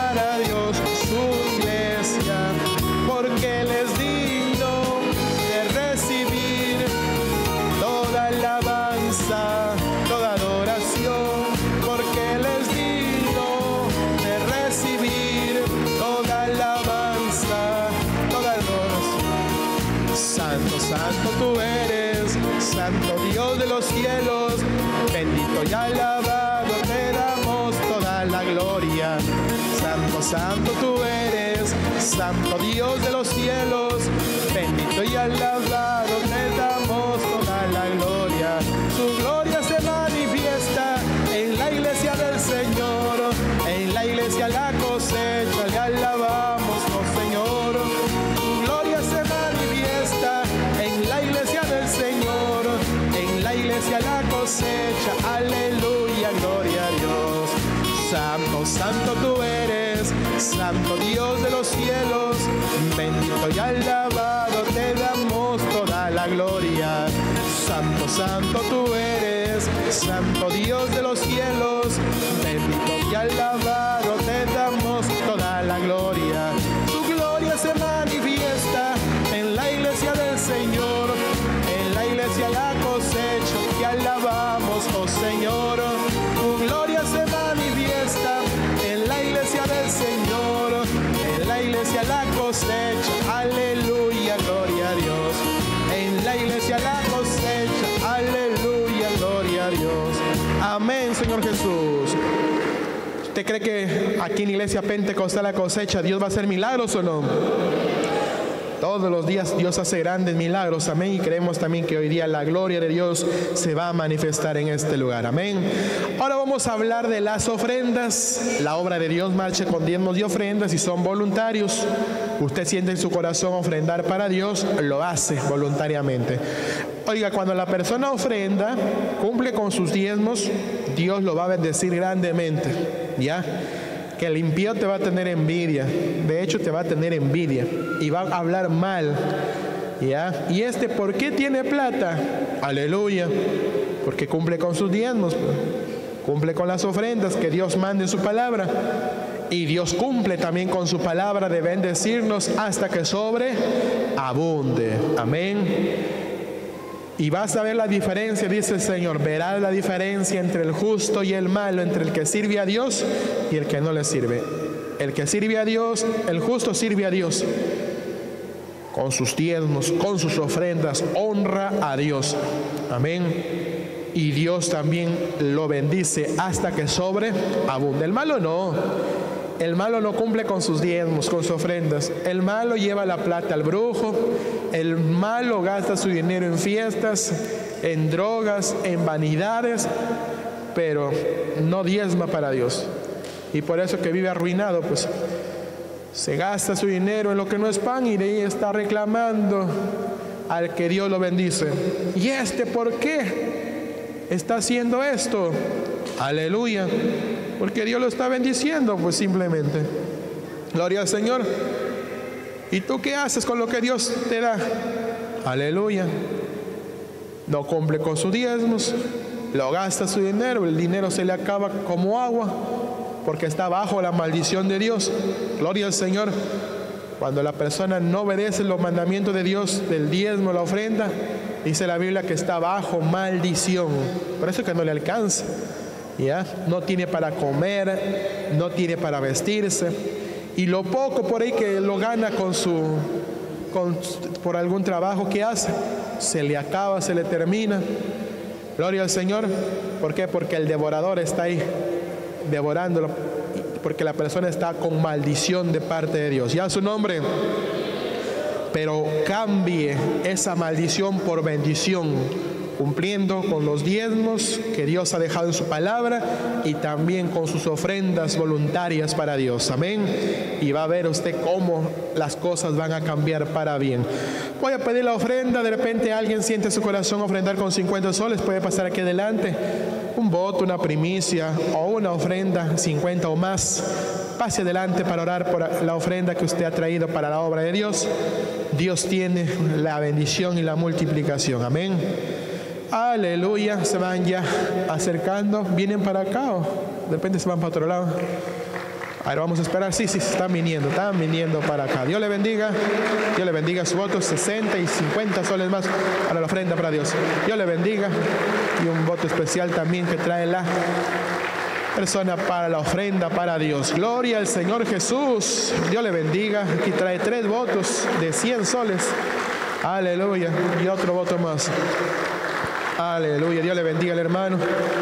su iglesia, porque Él es digno de recibir toda alabanza, toda adoración, porque Él es digno de recibir toda alabanza, toda adoración. Santo, santo tú eres, santo Dios de los cielos, bendito y alabado te damos toda la gloria. Santo, santo tú eres, santo Dios de los cielos, bendito y alabado te damos toda la gloria. Su gloria se manifiesta en la iglesia del Señor, en la iglesia la cosecha, le alabamos, oh Señor. Su gloria se manifiesta en la iglesia del Señor, en la iglesia la cosecha, aleluya, gloria a Dios. Santo, santo tú eres, santo Dios de los cielos, bendito y alabado te damos toda la gloria. Santo, santo tú eres, santo Dios de los cielos, bendito y alabado te damos toda la gloria. Su gloria se manifiesta en la iglesia del Señor, en la iglesia la cosecha, te alabamos, oh Señor. Tu gloria se manifiesta en la iglesia del Señor, en la iglesia la cosecha, aleluya, gloria a Dios. En la iglesia la cosecha, aleluya, gloria a Dios. Amén, Señor Jesús. ¿Usted cree que aquí en Iglesia Pentecostal la cosecha Dios va a hacer milagros o no? Todos los días Dios hace grandes milagros, amén, y creemos también que hoy día la gloria de Dios se va a manifestar en este lugar, amén. Ahora vamos a hablar de las ofrendas. La obra de Dios marcha con diezmos y ofrendas y son voluntarios. Usted siente en su corazón ofrendar para Dios, lo hace voluntariamente. Oiga, cuando la persona ofrenda, cumple con sus diezmos, Dios lo va a bendecir grandemente, ¿ya? Que el impío te va a tener envidia, de hecho te va a tener envidia y va a hablar mal, ¿ya? Y ¿por qué tiene plata? Aleluya, porque cumple con sus diezmos, cumple con las ofrendas que Dios manda en su palabra, y Dios cumple también con su palabra de bendecirnos hasta que sobreabunde, amén. Y vas a ver la diferencia, dice el Señor, verás la diferencia entre el justo y el malo, entre el que sirve a Dios y el que no le sirve. El que sirve a Dios, el justo sirve a Dios con sus diezmos, con sus ofrendas, honra a Dios, amén. Y Dios también lo bendice hasta que sobreabunde. El malo no. El malo no cumple con sus diezmos, con sus ofrendas. El malo lleva la plata al brujo. El malo gasta su dinero en fiestas, en drogas, en vanidades, pero no diezma para Dios. Y por eso que vive arruinado, pues se gasta su dinero en lo que no es pan y de ahí está reclamando al que Dios lo bendice. ¿Y por qué está haciendo esto? Aleluya. Porque Dios lo está bendiciendo, pues simplemente. Gloria al Señor. ¿Y tú qué haces con lo que Dios te da? Aleluya. No cumple con sus diezmos, lo gasta su dinero, el dinero se le acaba como agua, porque está bajo la maldición de Dios. Gloria al Señor. Cuando la persona no obedece los mandamientos de Dios, del diezmo, la ofrenda, dice la Biblia que está bajo maldición. Por eso que no le alcanza. ¿Ya? No tiene para comer, no tiene para vestirse, y lo poco por ahí que lo gana por algún trabajo que hace, se le acaba, se le termina. Gloria al Señor. ¿Por qué? Porque el devorador está ahí devorándolo, porque la persona está con maldición de parte de Dios. Ya su nombre. Pero cambie esa maldición por bendición. cumpliendo con los diezmos que Dios ha dejado en su palabra y también con sus ofrendas voluntarias para Dios. Amén. Y va a ver usted cómo las cosas van a cambiar para bien. Voy a pedir la ofrenda. De repente alguien siente en su corazón ofrendar con 50 soles. Puede pasar aquí adelante. Un voto, una primicia o una ofrenda, 50 o más. Pase adelante para orar por la ofrenda que usted ha traído para la obra de Dios. Dios tiene la bendición y la multiplicación. Amén. Aleluya. Se van ya acercando. ¿Vienen para acá o de repente se van para otro lado? A ver, vamos a esperar. Sí, están viniendo para acá. Dios le bendiga su voto, 60 y 50 soles más para la ofrenda para Dios. Dios le bendiga. Y un voto especial también que trae la persona para la ofrenda para Dios. Gloria al Señor Jesús. Dios le bendiga. Aquí trae 3 votos de 100 soles. Aleluya. Y otro voto más. Aleluya. Dios le bendiga al hermano.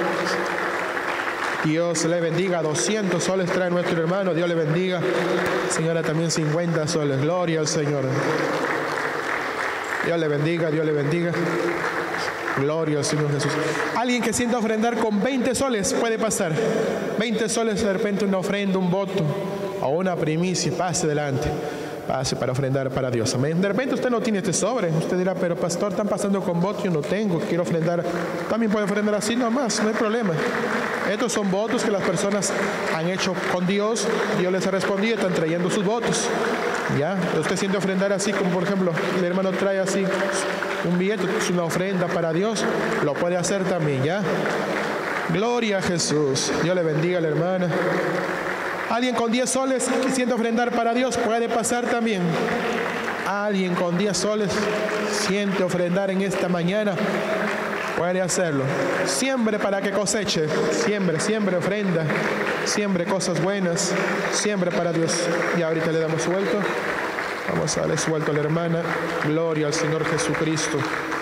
Dios le bendiga. 200 soles trae nuestro hermano. Dios le bendiga. Señora, también 50 soles. Gloria al Señor. Dios le bendiga. Dios le bendiga. Gloria al Señor Jesús. Alguien que sienta ofrendar con 20 soles puede pasar. 20 soles, de repente una ofrenda, un voto o una primicia. Pase adelante. Pase para ofrendar para Dios. Amén. De repente usted no tiene este sobre. Usted dirá, pero pastor, están pasando con votos, yo no tengo, quiero ofrendar. También puede ofrendar así nomás, no hay problema. Estos son votos que las personas han hecho con Dios. Dios les ha respondido, están trayendo sus votos. ¿Ya? Usted siente ofrendar así, como por ejemplo, el hermano trae así un billete, es una ofrenda para Dios, lo puede hacer también, ¿ya? Gloria a Jesús. Dios le bendiga a la hermana. Alguien con 10 soles que siente ofrendar para Dios puede pasar también. Alguien con 10 soles siente ofrendar en esta mañana, puede hacerlo. Siembre para que coseche. Siembre ofrenda. Siembre cosas buenas. Siembre para Dios. Y ahorita le damos suelto. Vamos a darle suelto a la hermana. Gloria al Señor Jesucristo.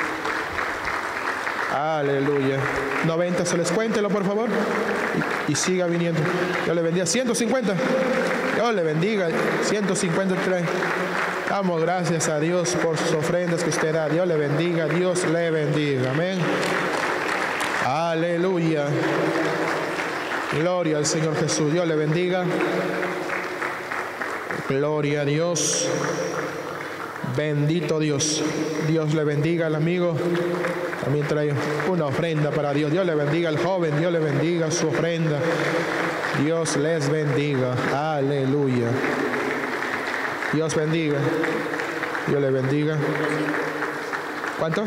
Aleluya. 90 soles, cuéntelo por favor. Y siga viniendo. Dios le bendiga. 150. Dios le bendiga. 150 trae. Damos gracias a Dios por sus ofrendas que usted da. Dios le bendiga. Dios le bendiga. Amén. Aleluya. Gloria al Señor Jesús. Dios le bendiga. Gloria a Dios. Bendito Dios. Dios le bendiga al amigo. También trae una ofrenda para Dios. Dios le bendiga al joven. Dios le bendiga su ofrenda. Dios les bendiga. Aleluya. Dios bendiga. Dios le bendiga. ¿Cuánto?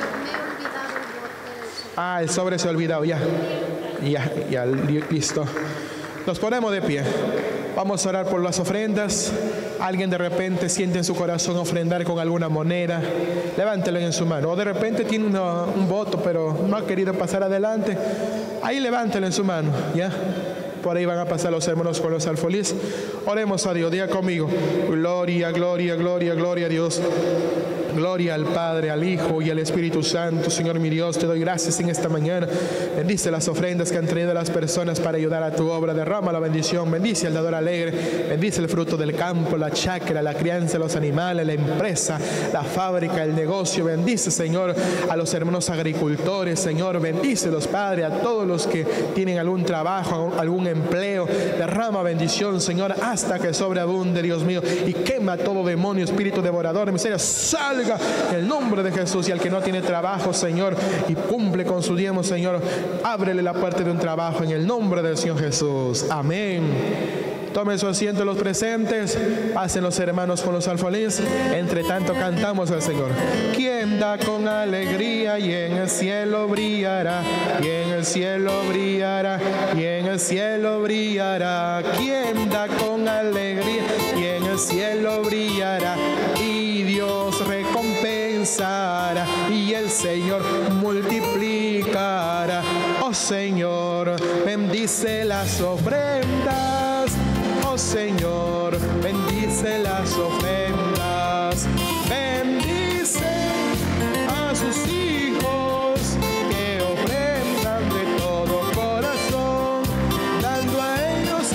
El sobre se ha olvidado. Ya, listo. Nos ponemos de pie. Vamos a orar por las ofrendas. Alguien de repente siente en su corazón ofrendar con alguna moneda. Levántelo en su mano. O de repente tiene un voto, pero no ha querido pasar adelante. Ahí levántelo en su mano. ¿Ya? Por ahí van a pasar los hermanos con los alfolís. Oremos a Dios. Diga conmigo. Gloria, gloria, gloria, gloria a Dios. Gloria al Padre, al Hijo y al Espíritu Santo. Señor mi Dios, te doy gracias en esta mañana. Bendice las ofrendas que han traído las personas para ayudar a tu obra. Derrama la bendición. Bendice al dador alegre. Bendice el fruto del campo, la chacra, la crianza de los animales, la empresa, la fábrica, el negocio. Bendice, Señor, a los hermanos agricultores. Señor, bendícelos, Padre, a todos los que tienen algún trabajo, algún empleo. Derrama bendición, Señor, hasta que sobreabunde, Dios mío. Y quema todo demonio, espíritu devorador. Miseria, salga en el nombre de Jesús. Y al que no tiene trabajo, Señor, y cumple con su diezmo, Señor, ábrele la puerta de un trabajo en el nombre del Señor Jesús. Amén. Tomen su asiento los presentes. Pasen los hermanos con los alfolís. Entre tanto cantamos al Señor. Quien da con alegría y en el cielo brillará, y en el cielo brillará, y en el cielo brillará. Quien da con alegría y en el cielo brillará, y Dios recompensará, y el Señor multiplicará. Oh Señor, bendice las ofrendas. Oh Señor, bendice las ofrendas. Bendice a sus hijos que ofrendan de todo corazón, dando a ellos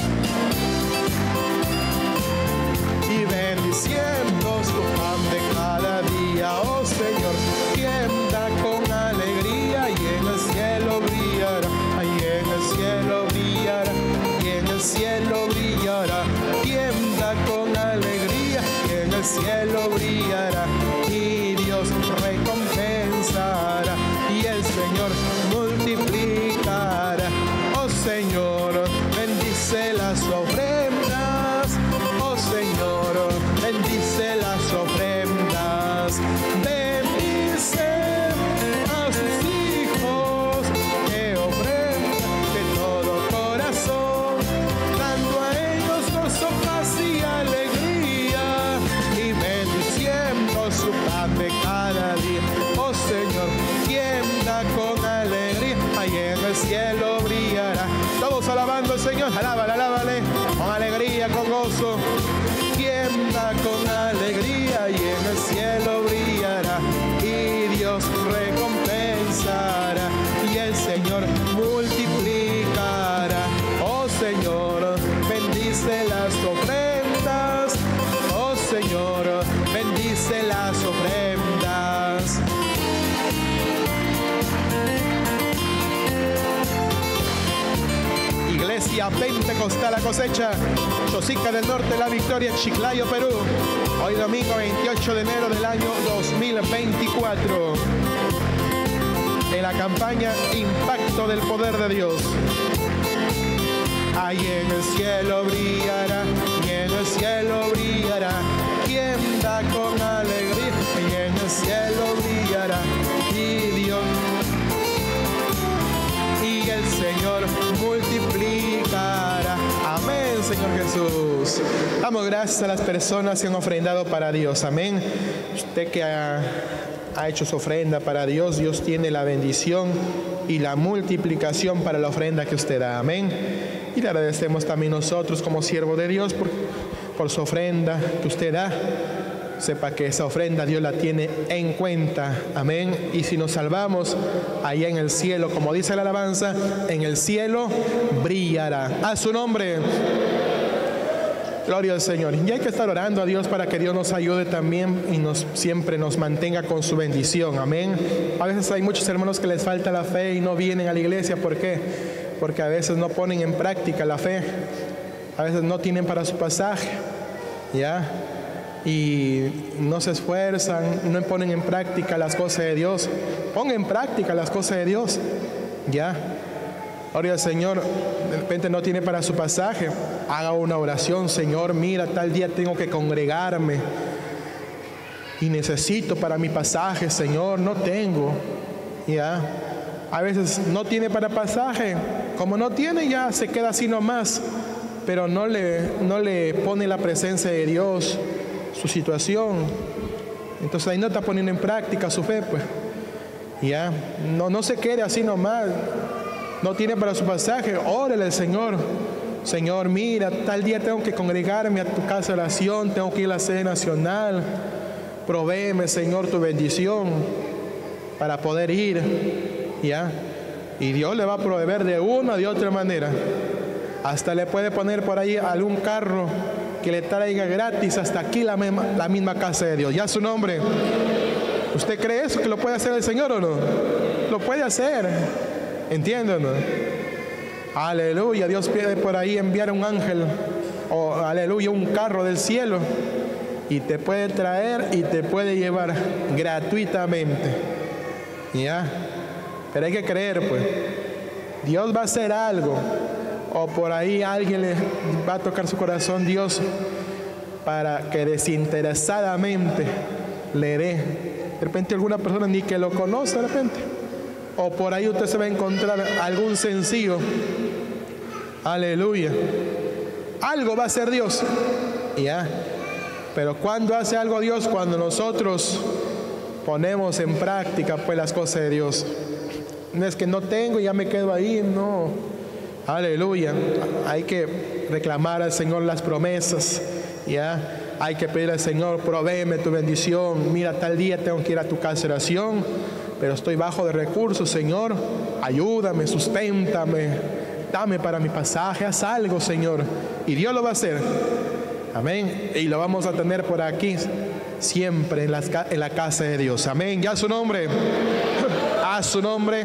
y bendiciendo su pan de cada día. Oh Señor, quien da con alegría Señor, alábale, alábale, con alegría, con gozo. ¿Quién va con alegría y en el cielo brillará? Y Dios recompensará y el Señor multiplicará. Oh Señor, bendice las ofrendas. Oh Señor, bendice las ofrendas. Iglesia Pentecostal La Cosecha, Chosica del Norte, La Victoria, Chiclayo, Perú. Hoy domingo 28 de enero del año 2024. En la campaña Impacto del Poder de Dios. Ahí en el cielo brillará, y en el cielo brillará. ¿Quién da con alegría? Y en el cielo brillará. Y Dios y el Señor multiplicará. Amén, Señor Jesús. Damos gracias a las personas que han ofrendado para Dios. Amén. Usted que ha hecho su ofrenda para Dios, Dios tiene la bendición y la multiplicación para la ofrenda que usted da. Amén. Y le agradecemos también nosotros como siervo de Dios por su ofrenda que usted da. Sepa que esa ofrenda Dios la tiene en cuenta. Amén. Y si nos salvamos, allá en el cielo, como dice la alabanza, en el cielo brillará. A su nombre. Gloria al Señor. Y hay que estar orando a Dios para que Dios nos ayude también y siempre nos mantenga con su bendición. Amén. A veces hay muchos hermanos que les falta la fe y no vienen a la iglesia. ¿Por qué? Porque a veces no ponen en práctica la fe. A veces no tienen para su pasaje. ¿Ya? Y no se esfuerzan, no ponen en práctica las cosas de Dios. Pongan en práctica las cosas de Dios. ¿Ya? Gloria al Señor. De repente no tiene para su pasaje. Haga una oración. Señor, mira, tal día tengo que congregarme y necesito para mi pasaje. Señor, no tengo. ¿Ya? A veces no tiene para pasaje. Como no tiene, ya se queda así nomás. Pero no le pone la presencia de Dios, su situación. Entonces ahí no está poniendo en práctica su fe, pues. Ya, no se quede así nomás. No tiene para su pasaje, órale al Señor. Señor, mira, tal día tengo que congregarme a tu casa de oración, tengo que ir a la sede nacional. Provéeme, Señor, tu bendición para poder ir. Ya, y Dios le va a proveer de una o de otra manera. Hasta le puede poner por ahí algún carro que le traiga gratis hasta aquí la misma casa de Dios. Ya su nombre. ¿Usted cree eso? ¿Que lo puede hacer el Señor o no? Lo puede hacer. ¿Entienden? Aleluya. Dios pide por ahí enviar un ángel o aleluya, un carro del cielo y te puede traer y te puede llevar gratuitamente. ¿Ya? Pero hay que creer, pues. Dios va a hacer algo. O por ahí alguien le va a tocar su corazón, Dios, para que desinteresadamente le dé. De repente alguna persona ni que lo conoce de repente. O por ahí usted se va a encontrar algún sencillo. Aleluya. Algo va a hacer Dios. Ya. Pero ¿cuándo hace algo Dios? Cuando nosotros ponemos en práctica pues las cosas de Dios. No es que no tengo y ya me quedo ahí, no. Aleluya. Hay que reclamar al Señor las promesas. Ya. Hay que pedir al Señor, provéeme tu bendición. Mira, tal día tengo que ir a tu casa de oración, pero estoy bajo de recursos, Señor. Ayúdame, susténtame, dame para mi pasaje, haz algo, Señor. Y Dios lo va a hacer. Amén. Y lo vamos a tener por aquí siempre en la casa de Dios. Amén. Ya a su nombre. A su nombre.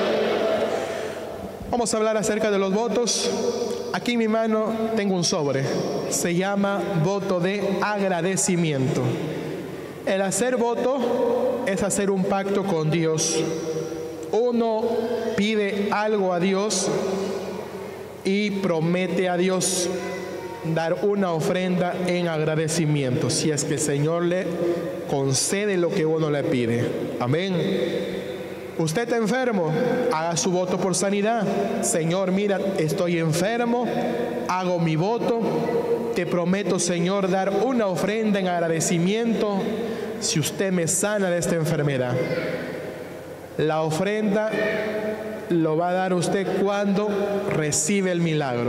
Vamos a hablar acerca de los votos. Aquí en mi mano tengo un sobre. Se llama voto de agradecimiento. El hacer voto es hacer un pacto con Dios. Uno pide algo a Dios y promete a Dios dar una ofrenda en agradecimiento, si es que el Señor le concede lo que uno le pide. Amén. Usted está enfermo, haga su voto por sanidad. Señor, mira, estoy enfermo, hago mi voto. Te prometo, Señor, dar una ofrenda en agradecimiento si usted me sana de esta enfermedad. La ofrenda lo va a dar usted cuando recibe el milagro.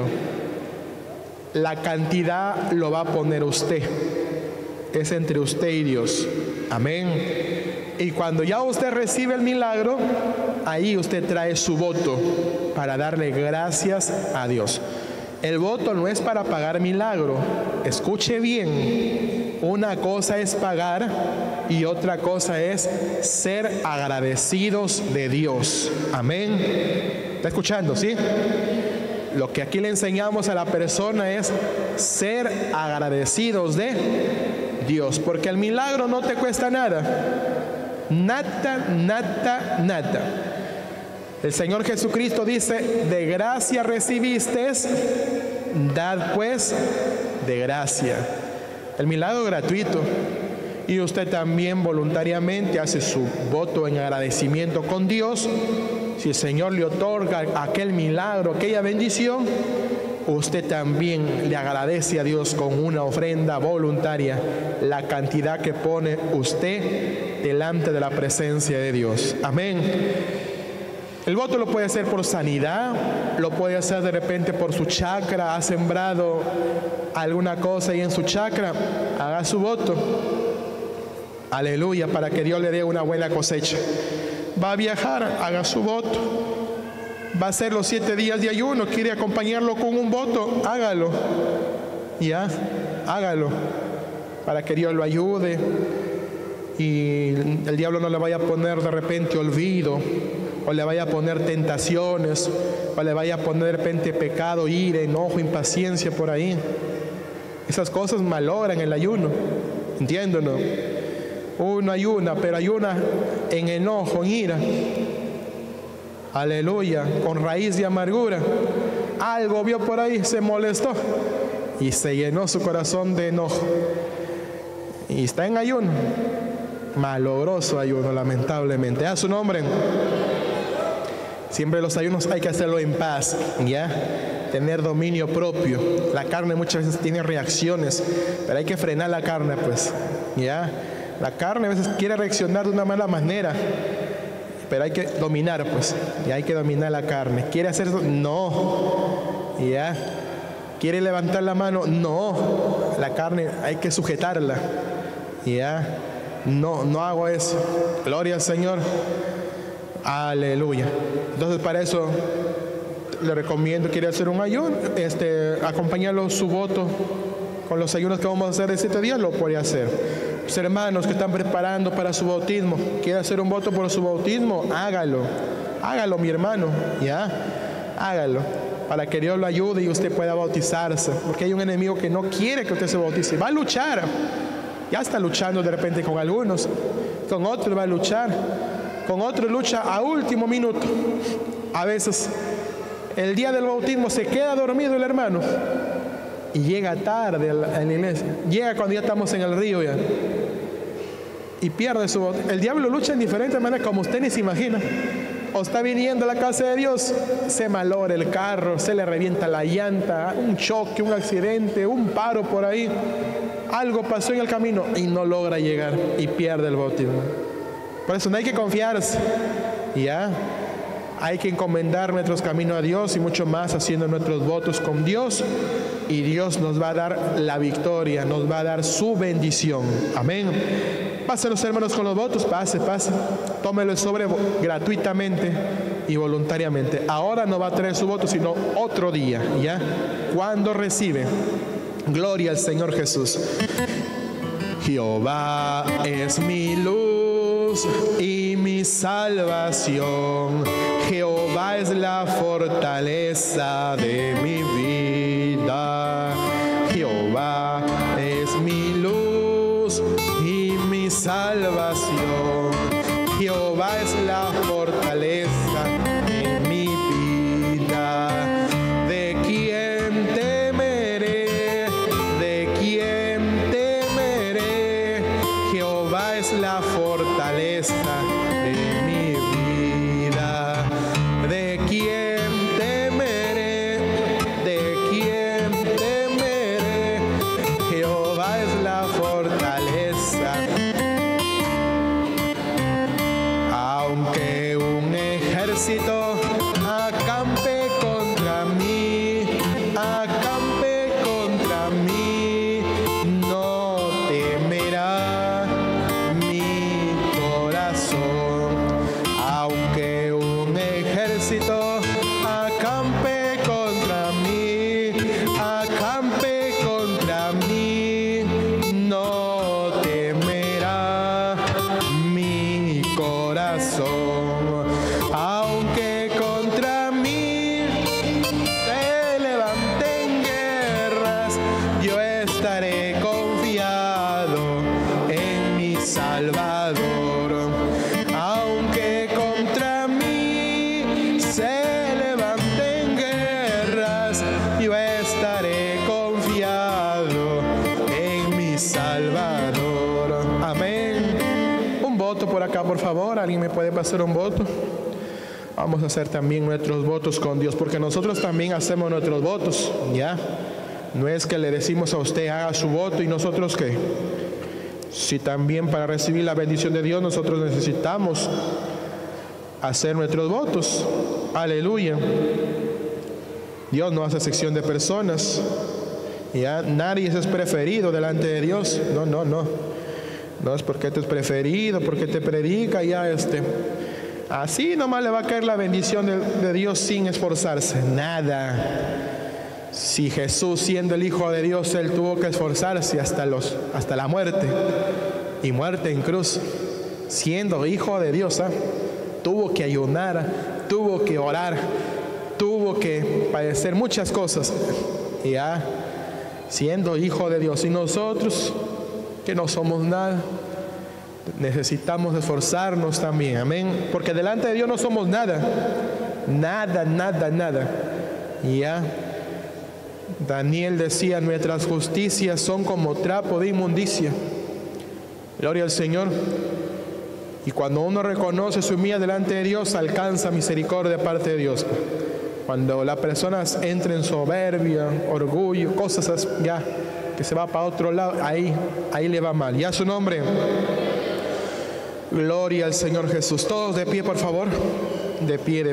La cantidad lo va a poner usted. Es entre usted y Dios. Amén. Y cuando ya usted recibe el milagro, ahí usted trae su voto para darle gracias a Dios. El voto no es para pagar milagro. Escuche bien. Una cosa es pagar y otra cosa es ser agradecidos de Dios. Amén. ¿Está escuchando? ¿Sí? Lo que aquí le enseñamos a la persona es ser agradecidos de Dios, porque el milagro no te cuesta nada. Nada, nada, nada. El Señor Jesucristo dice: de gracia recibiste, dad pues de gracia. El milagro es gratuito. Y usted también voluntariamente hace su voto en agradecimiento con Dios. Si el Señor le otorga aquel milagro, aquella bendición, usted también le agradece a Dios con una ofrenda voluntaria, la cantidad que pone usted delante de la presencia de Dios. Amén. El voto lo puede hacer por sanidad, lo puede hacer de repente por su chakra. Ha sembrado alguna cosa ahí en su chakra, haga su voto. Aleluya, para que Dios le dé una buena cosecha. Va a viajar, haga su voto. Va a hacer los 7 días de ayuno, quiere acompañarlo con un voto, hágalo. Ya, hágalo, para que Dios lo ayude y el diablo no le vaya a poner de repente olvido, o le vaya a poner tentaciones, o le vaya a poner de repente pecado, ira, enojo, impaciencia por ahí. Esas cosas malogran el ayuno, ¿entiéndonos? Uno ayuna, pero ayuna en enojo, en ira. Aleluya, con raíz de amargura. Algo vio por ahí, se molestó y se llenó su corazón de enojo. Y está en ayuno. Maloroso ayuno, lamentablemente. A su nombre. Siempre los ayunos hay que hacerlo en paz, ¿ya? Tener dominio propio. La carne muchas veces tiene reacciones, pero hay que frenar la carne, pues, ¿ya? La carne a veces quiere reaccionar de una mala manera, pero hay que dominar, pues, y hay que dominar la carne. ¿Quiere hacer eso? No. ¿Ya? ¿Quiere levantar la mano? No. La carne hay que sujetarla. ¿Ya? No, no hago eso. Gloria al Señor. Aleluya. Entonces, para eso le recomiendo, quiere hacer un ayuno, acompañarlo su voto con los ayunos que vamos a hacer de 7 días, lo puede hacer. Los hermanos que están preparando para su bautismo, quiere hacer un voto por su bautismo, hágalo. Hágalo, mi hermano, ¿ya? Hágalo, para que Dios lo ayude y usted pueda bautizarse, porque hay un enemigo que no quiere que usted se bautice. Va a luchar, ya está luchando de repente con algunos, con otros va a luchar, con otros lucha a último minuto. A veces el día del bautismo se queda dormido el hermano y llega tarde en la iglesia, llega cuando ya estamos en el río ya y pierde su voto. El diablo lucha en diferentes maneras como usted ni se imagina. O está viniendo a la casa de Dios, se malogra el carro, se le revienta la llanta, un choque, un accidente, un paro por ahí, algo pasó en el camino y no logra llegar y pierde el bautismo. Por eso no hay que confiarse, ¿ya? Hay que encomendar nuestros caminos a Dios y mucho más haciendo nuestros votos con Dios, y Dios nos va a dar la victoria, nos va a dar su bendición. Amén. Pasen los hermanos con los votos, pase. Tómelo el sobre gratuitamente y voluntariamente. Ahora no va a traer su voto, sino otro día, ¿ya? Cuando recibe. Gloria al Señor Jesús. Jehová es mi luz y mi salvación. Jehová es la fortaleza de mi vida. Jehová es mi luz y mi salvación. Jehová es la fortaleza de mi vida. ¿De quién temeré? ¿De quién temeré? Jehová es la fortaleza de mi vida. ¿De quién temeré? ¿De quién temeré? ejército acampe contra mí, acampe contra mí, no temerá mi corazón, aunque contra mí se levanten guerras, yo estaré confiado en mi Salvador. Aunque contra mí se levanten guerras, yo estaré confiado en mi Salvador. Amén. Un voto por acá, por favor. ¿Alguien me puede pasar un voto? Vamos a hacer también nuestros votos con Dios, porque nosotros también hacemos nuestros votos, ¿ya? No es que le decimos a usted haga su voto y nosotros qué. Si también para recibir la bendición de Dios nosotros necesitamos hacer nuestros votos. Aleluya. Dios no hace sección de personas. Ya nadie es preferido delante de Dios. No. No es porque te es preferido, porque te predica ya así nomás le va a caer la bendición de Dios sin esforzarse. Nada. Si Jesús, siendo el Hijo de Dios, Él tuvo que esforzarse hasta la muerte, y muerte en cruz, siendo Hijo de Dios, tuvo que ayunar, tuvo que orar, tuvo que padecer muchas cosas, ya siendo Hijo de Dios. Y nosotros, que no somos nada, necesitamos esforzarnos también, amén, porque delante de Dios no somos nada, ya. Daniel decía, nuestras justicias son como trapo de inmundicia. Gloria al Señor. Y cuando uno reconoce su humilla delante de Dios, alcanza misericordia de parte de Dios. Cuando las personas entran en soberbia, orgullo, cosas ya que se va para otro lado, ahí le va mal. Ya su nombre. Gloria al Señor Jesús. Todos de pie, por favor. De pie.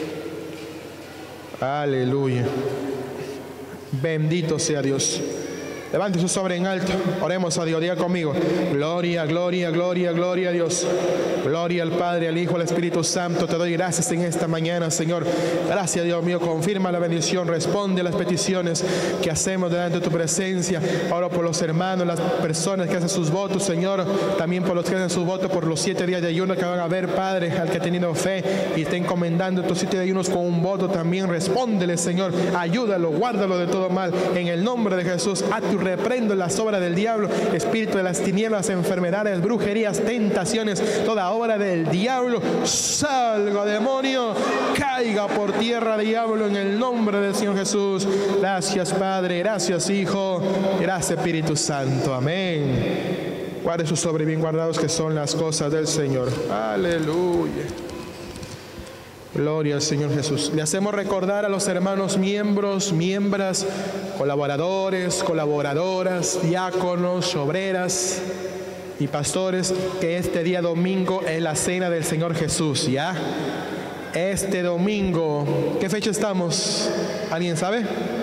Aleluya. Bendito sea Dios. Levante su sobre en alto. Oremos a Dios. Diga conmigo. Gloria, gloria, gloria, gloria a Dios. Gloria al Padre, al Hijo, al Espíritu Santo. Te doy gracias en esta mañana, Señor. Gracias, Dios mío. Confirma la bendición. Responde a las peticiones que hacemos delante de tu presencia. Oro por los hermanos, las personas que hacen sus votos, Señor. También por los que hacen sus votos por los 7 días de ayuno que van a ver, Padre, al que ha tenido fe y está encomendando estos 7 días de ayunos con un voto también. Respóndele, Señor. Ayúdalo, guárdalo de todo mal. En el nombre de Jesús, reprendo las obras del diablo, espíritu de las tinieblas, enfermedades, brujerías, tentaciones, toda obra del diablo, salga demonio, caiga por tierra diablo en el nombre del Señor Jesús. Gracias Padre, gracias Hijo, gracias Espíritu Santo, amén. Guarde sus sobre bien guardados que son las cosas del Señor. Aleluya. Gloria al Señor Jesús. Le hacemos recordar a los hermanos miembros, miembras, colaboradores, colaboradoras, diáconos, obreras y pastores que este día domingo es la cena del Señor Jesús, ¿ya? Este domingo, ¿qué fecha estamos? ¿Alguien sabe?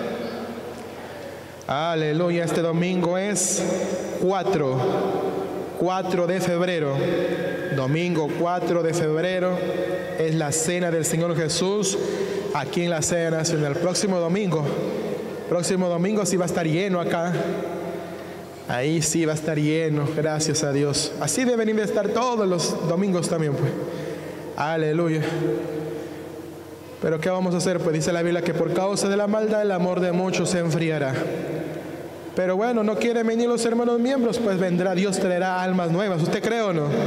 Aleluya, este domingo es 4 de febrero. Domingo 4 de febrero es la cena del Señor Jesús aquí en la sede nacional. Próximo domingo sí va a estar lleno acá. Ahí sí va a estar lleno, gracias a Dios. Así deben de estar todos los domingos también, pues. Aleluya. Pero ¿qué vamos a hacer? Pues dice la Biblia que por causa de la maldad el amor de muchos se enfriará. Pero bueno, no quieren venir los hermanos miembros, pues vendrá, Dios traerá almas nuevas. ¿Usted cree o no?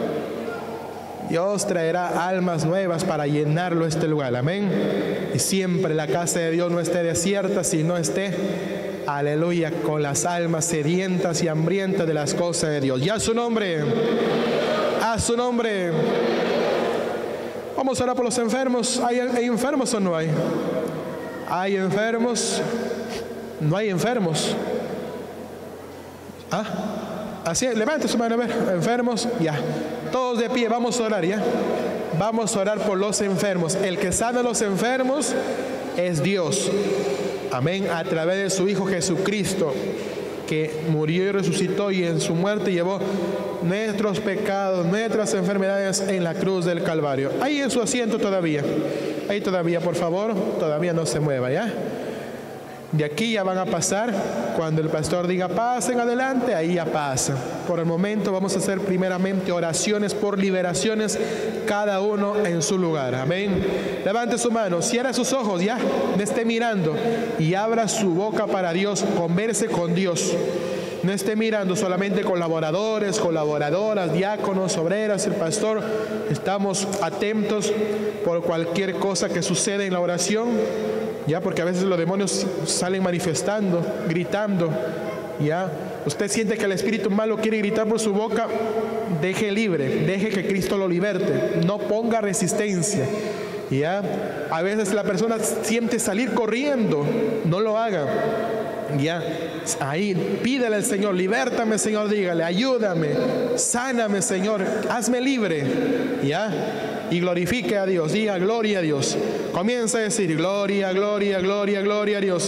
Dios traerá almas nuevas para llenarlo este lugar, amén. Y siempre la casa de Dios no esté desierta, sino esté, aleluya, con las almas sedientas y hambrientas de las cosas de Dios. Ya a su nombre, a su nombre. Vamos a orar por los enfermos. ¿Hay enfermos o no hay? ¿Hay enfermos? No hay enfermos. Así es, levante su mano, a ver, enfermos, ya. Todos de pie, vamos a orar, ya. Vamos a orar por los enfermos. El que sana a los enfermos es Dios. Amén. A través de su Hijo Jesucristo, que murió y resucitó y en su muerte llevó nuestros pecados, nuestras enfermedades en la cruz del Calvario. Ahí en su asiento todavía. Ahí todavía, por favor, todavía no se mueva, ¿ya? De aquí ya van a pasar. Cuando el pastor diga pasen adelante, ahí ya pasan. Por el momento vamos a hacer primeramente oraciones por liberaciones, cada uno en su lugar. Amén. Levante su mano, cierra sus ojos, ya, me esté mirando y abra su boca para Dios, converse con Dios. No esté mirando solamente colaboradores, colaboradoras, diáconos, obreras, el pastor. Estamos atentos por cualquier cosa que suceda en la oración, ya, porque a veces los demonios salen manifestando, gritando, ya. Usted siente que el espíritu malo quiere gritar por su boca, deje libre, deje que Cristo lo liberte, no ponga resistencia, ya. A veces la persona siente salir corriendo, no lo haga, ya. Ahí pídele al Señor, libértame Señor, dígale, ayúdame, sáname Señor, hazme libre, ya. Y glorifique a Dios, diga gloria a Dios. Comienza a decir gloria, gloria, gloria, gloria a Dios.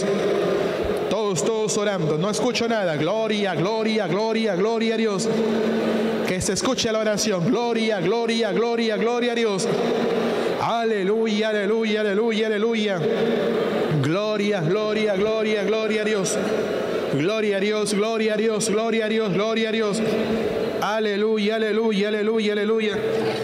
Todos orando, no escucho nada. Gloria, gloria, gloria, gloria a Dios. Que se escuche la oración. Gloria, gloria, gloria, gloria a Dios. Aleluya, aleluya, aleluya, aleluya. Gloria, gloria, gloria, gloria a Dios. Gloria a Dios, gloria a Dios, gloria a Dios, gloria a Dios. Aleluya, aleluya, aleluya, aleluya.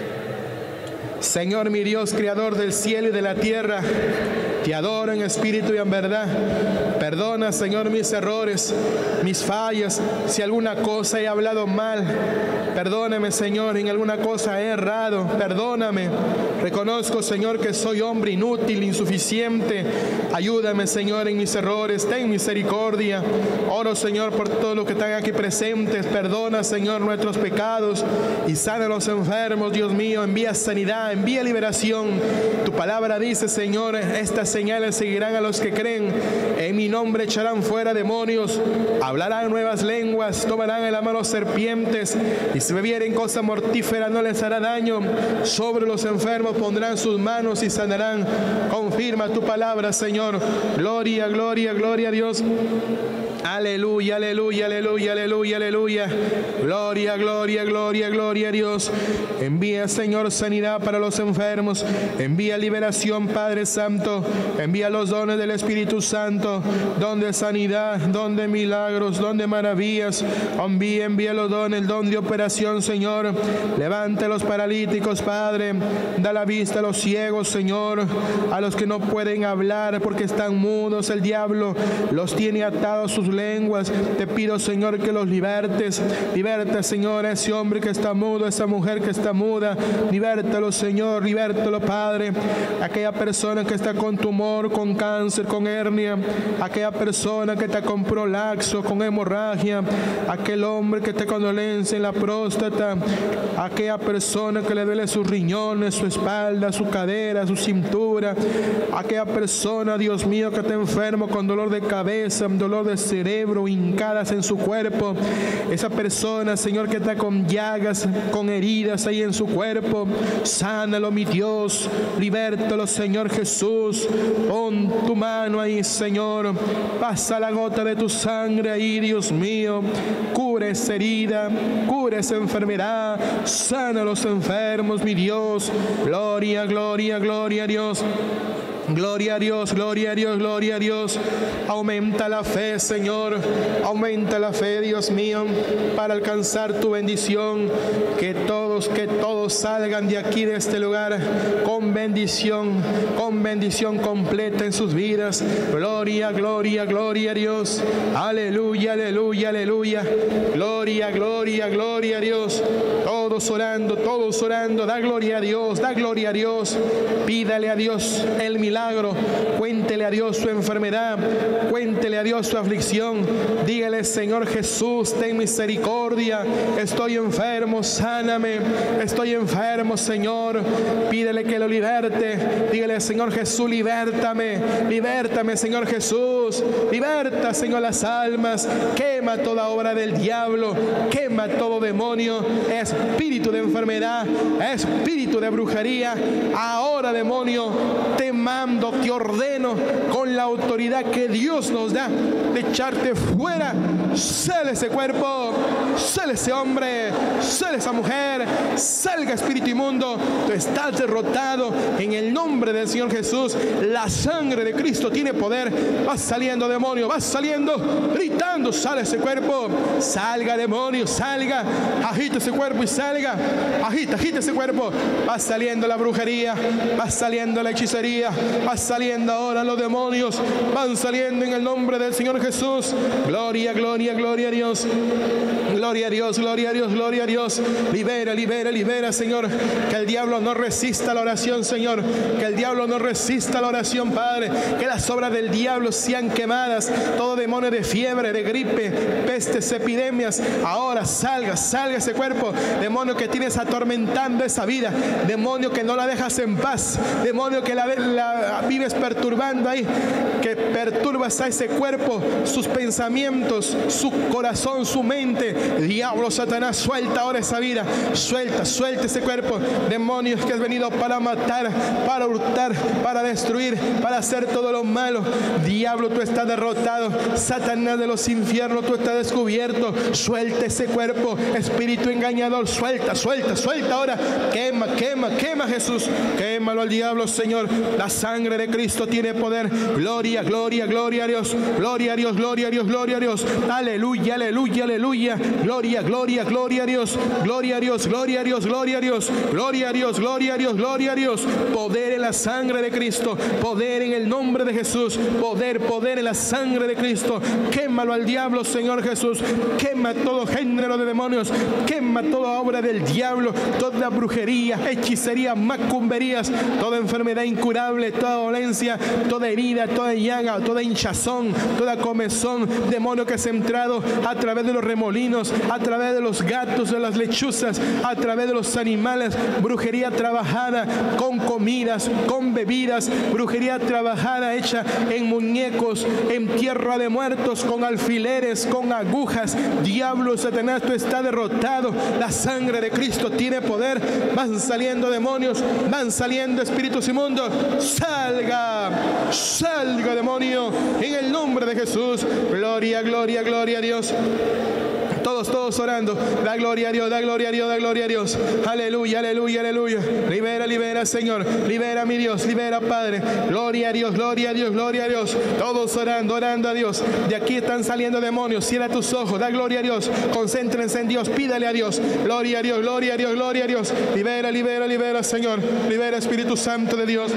Señor mi Dios, creador del cielo y de la tierra, te adoro en espíritu y en verdad. Perdona, Señor, mis errores, mis fallas, si alguna cosa he hablado mal. Perdóname, Señor, en alguna cosa he errado. Perdóname. Reconozco, Señor, que soy hombre inútil, insuficiente. Ayúdame, Señor, en mis errores. Ten misericordia. Oro, Señor, por todos los que están aquí presentes. Perdona, Señor, nuestros pecados y sana a los enfermos, Dios mío. Envía sanidad, envía liberación. Tu palabra dice, Señor, estas señales seguirán a los que creen. En mi nombre echarán fuera demonios, hablarán nuevas lenguas, tomarán en la mano serpientes, y si bebieren cosa mortífera no les hará daño. Sobre los enfermos pondrán sus manos y sanarán. Confirma tu palabra, Señor. Gloria, gloria, gloria a Dios. Aleluya, aleluya, aleluya, aleluya, aleluya. Gloria, gloria, gloria, gloria a Dios. Envía, Señor, sanidad para los enfermos. Envía liberación, Padre Santo. Envía los dones del Espíritu Santo. Don de sanidad, don de milagros, don de maravillas. Envía los dones, el don de operación, Señor. Levanta a los paralíticos, Padre. Da la vista a los ciegos, Señor. A los que no pueden hablar porque están mudos. El diablo los tiene atados sus lenguas. Te pido, Señor, que los libertes. Liberta, Señor, a ese hombre que está mudo, a esa mujer que está muda. Libértalo, Señor, libértalo, Padre. Aquella persona que está con tumor, con cáncer, con hernia. Aquella persona que está con prolaxo, con hemorragia. Aquel hombre que está con dolencia en la próstata. Aquella persona que le duele sus riñones, su espalda, su cadera, su cintura. Aquella persona, Dios mío, que está enfermo con dolor de cabeza, dolor de cerebro, hincadas en su cuerpo. Esa persona, Señor, que está con llagas, con heridas ahí en su cuerpo, sánalo, mi Dios, libértalo, Señor Jesús. Pon tu mano ahí, Señor, pasa la gota de tu sangre ahí, Dios mío. Cura esa herida, cura esa enfermedad, sana a los enfermos, mi Dios. Gloria, gloria, gloria a Dios. Gloria a Dios, gloria a Dios, gloria a Dios. Aumenta la fe, Señor. Aumenta la fe, Dios mío, para alcanzar tu bendición. Que todos salgan de aquí, de este lugar, con bendición completa en sus vidas. Gloria, gloria, gloria a Dios. Aleluya, aleluya, aleluya. Gloria, gloria, gloria a Dios. Todos orando, da gloria a Dios, da gloria a Dios. Pídale a Dios el milagro, cuéntele a Dios su enfermedad, cuéntele a Dios su aflicción. Dígale, Señor Jesús, ten misericordia, estoy enfermo, sáname, estoy enfermo, Señor. Pídele que lo liberte. Dígale, Señor Jesús, libértame, libértame, Señor Jesús. Liberta, Señor, las almas. Quema toda obra del diablo, quema todo demonio, espíritu de enfermedad, espíritu de brujería. Ahora, demonio, te mando mando, te ordeno con la autoridad que Dios nos da de echarte fuera. Sale ese cuerpo, sale ese hombre, sale esa mujer, salga espíritu inmundo. Tú estás derrotado en el nombre del Señor Jesús. La sangre de Cristo tiene poder. Va saliendo demonio, va saliendo, gritando, sale ese cuerpo, salga demonio, salga, agita ese cuerpo y salga, agita ese cuerpo. Va saliendo la brujería, va saliendo la hechicería, va saliendo ahora los demonios, van saliendo en el nombre del Señor Jesús. Gloria, gloria, gloria a Dios. Gloria a Dios, gloria a Dios, gloria a Dios. Libera, libera, libera, Señor. Que el diablo no resista la oración, Señor. Que el diablo no resista la oración, Padre. Que las obras del diablo sean quemadas. Todo demonio de fiebre, de gripe, pestes, epidemias, ahora salga, salga ese cuerpo. Demonio que tienes atormentando esa vida. Demonio que no la dejas en paz. Demonio que la vives perturbando ahí. Que perturbas a ese cuerpo, sus pensamientos, su corazón, su mente. Diablo, Satanás, suelta ahora esa vida. Suelta, suelta ese cuerpo. Demonios que has venido para matar, para hurtar, para destruir, para hacer todo lo malo. Diablo, tú estás derrotado. Satanás de los infiernos, tú estás descubierto. Suelta ese cuerpo. Espíritu engañador, suelta, suelta, suelta ahora. Quema, quema, quema, Jesús. Quémalo al diablo, Señor. La sangre de Cristo tiene poder. Gloria, gloria, gloria a Dios. Gloria a Dios, gloria a Dios, gloria a Dios. Aleluya, aleluya, aleluya. Gloria, gloria, gloria a Dios. Gloria a Dios, gloria a Dios, gloria a Dios. Gloria a Dios, gloria a Dios, gloria a Dios. Poder en la sangre de Cristo. Poder en el nombre de Jesús. Poder, poder en la sangre de Cristo. Quémalo al diablo, Señor Jesús. Quema todo género de demonios. Quema toda obra del diablo. Toda brujería, hechicería, macumberías. Toda enfermedad incurable, toda dolencia, toda herida, toda llaga, toda hinchazón, toda comezón. Demonio que se ha entrado a través de los remolinos, a través de los gatos, de las lechuzas, a través de los animales. Brujería trabajada con comidas, con bebidas. Brujería trabajada hecha en muñecos, en tierra de muertos, con alfileres, con agujas. Diablo, Satanás, tú estás derrotado. La sangre de Cristo tiene poder. Van saliendo demonios, van saliendo espíritus inmundos. Salga, salga demonio, en el nombre de Jesús. Gloria, gloria, gloria a Dios. Todos orando. Da gloria a Dios, da gloria a Dios, da gloria a Dios. Aleluya, aleluya, aleluya. Libera, libera, Señor. Libera, mi Dios, libera, Padre. Gloria a Dios, gloria a Dios, gloria a Dios. Todos orando, orando a Dios. De aquí están saliendo demonios. Cierra tus ojos, da gloria a Dios. Concéntrense en Dios, pídale a Dios. Gloria a Dios, gloria a Dios, gloria a Dios. Libera, libera, libera, Señor. Libera, Espíritu Santo de Dios.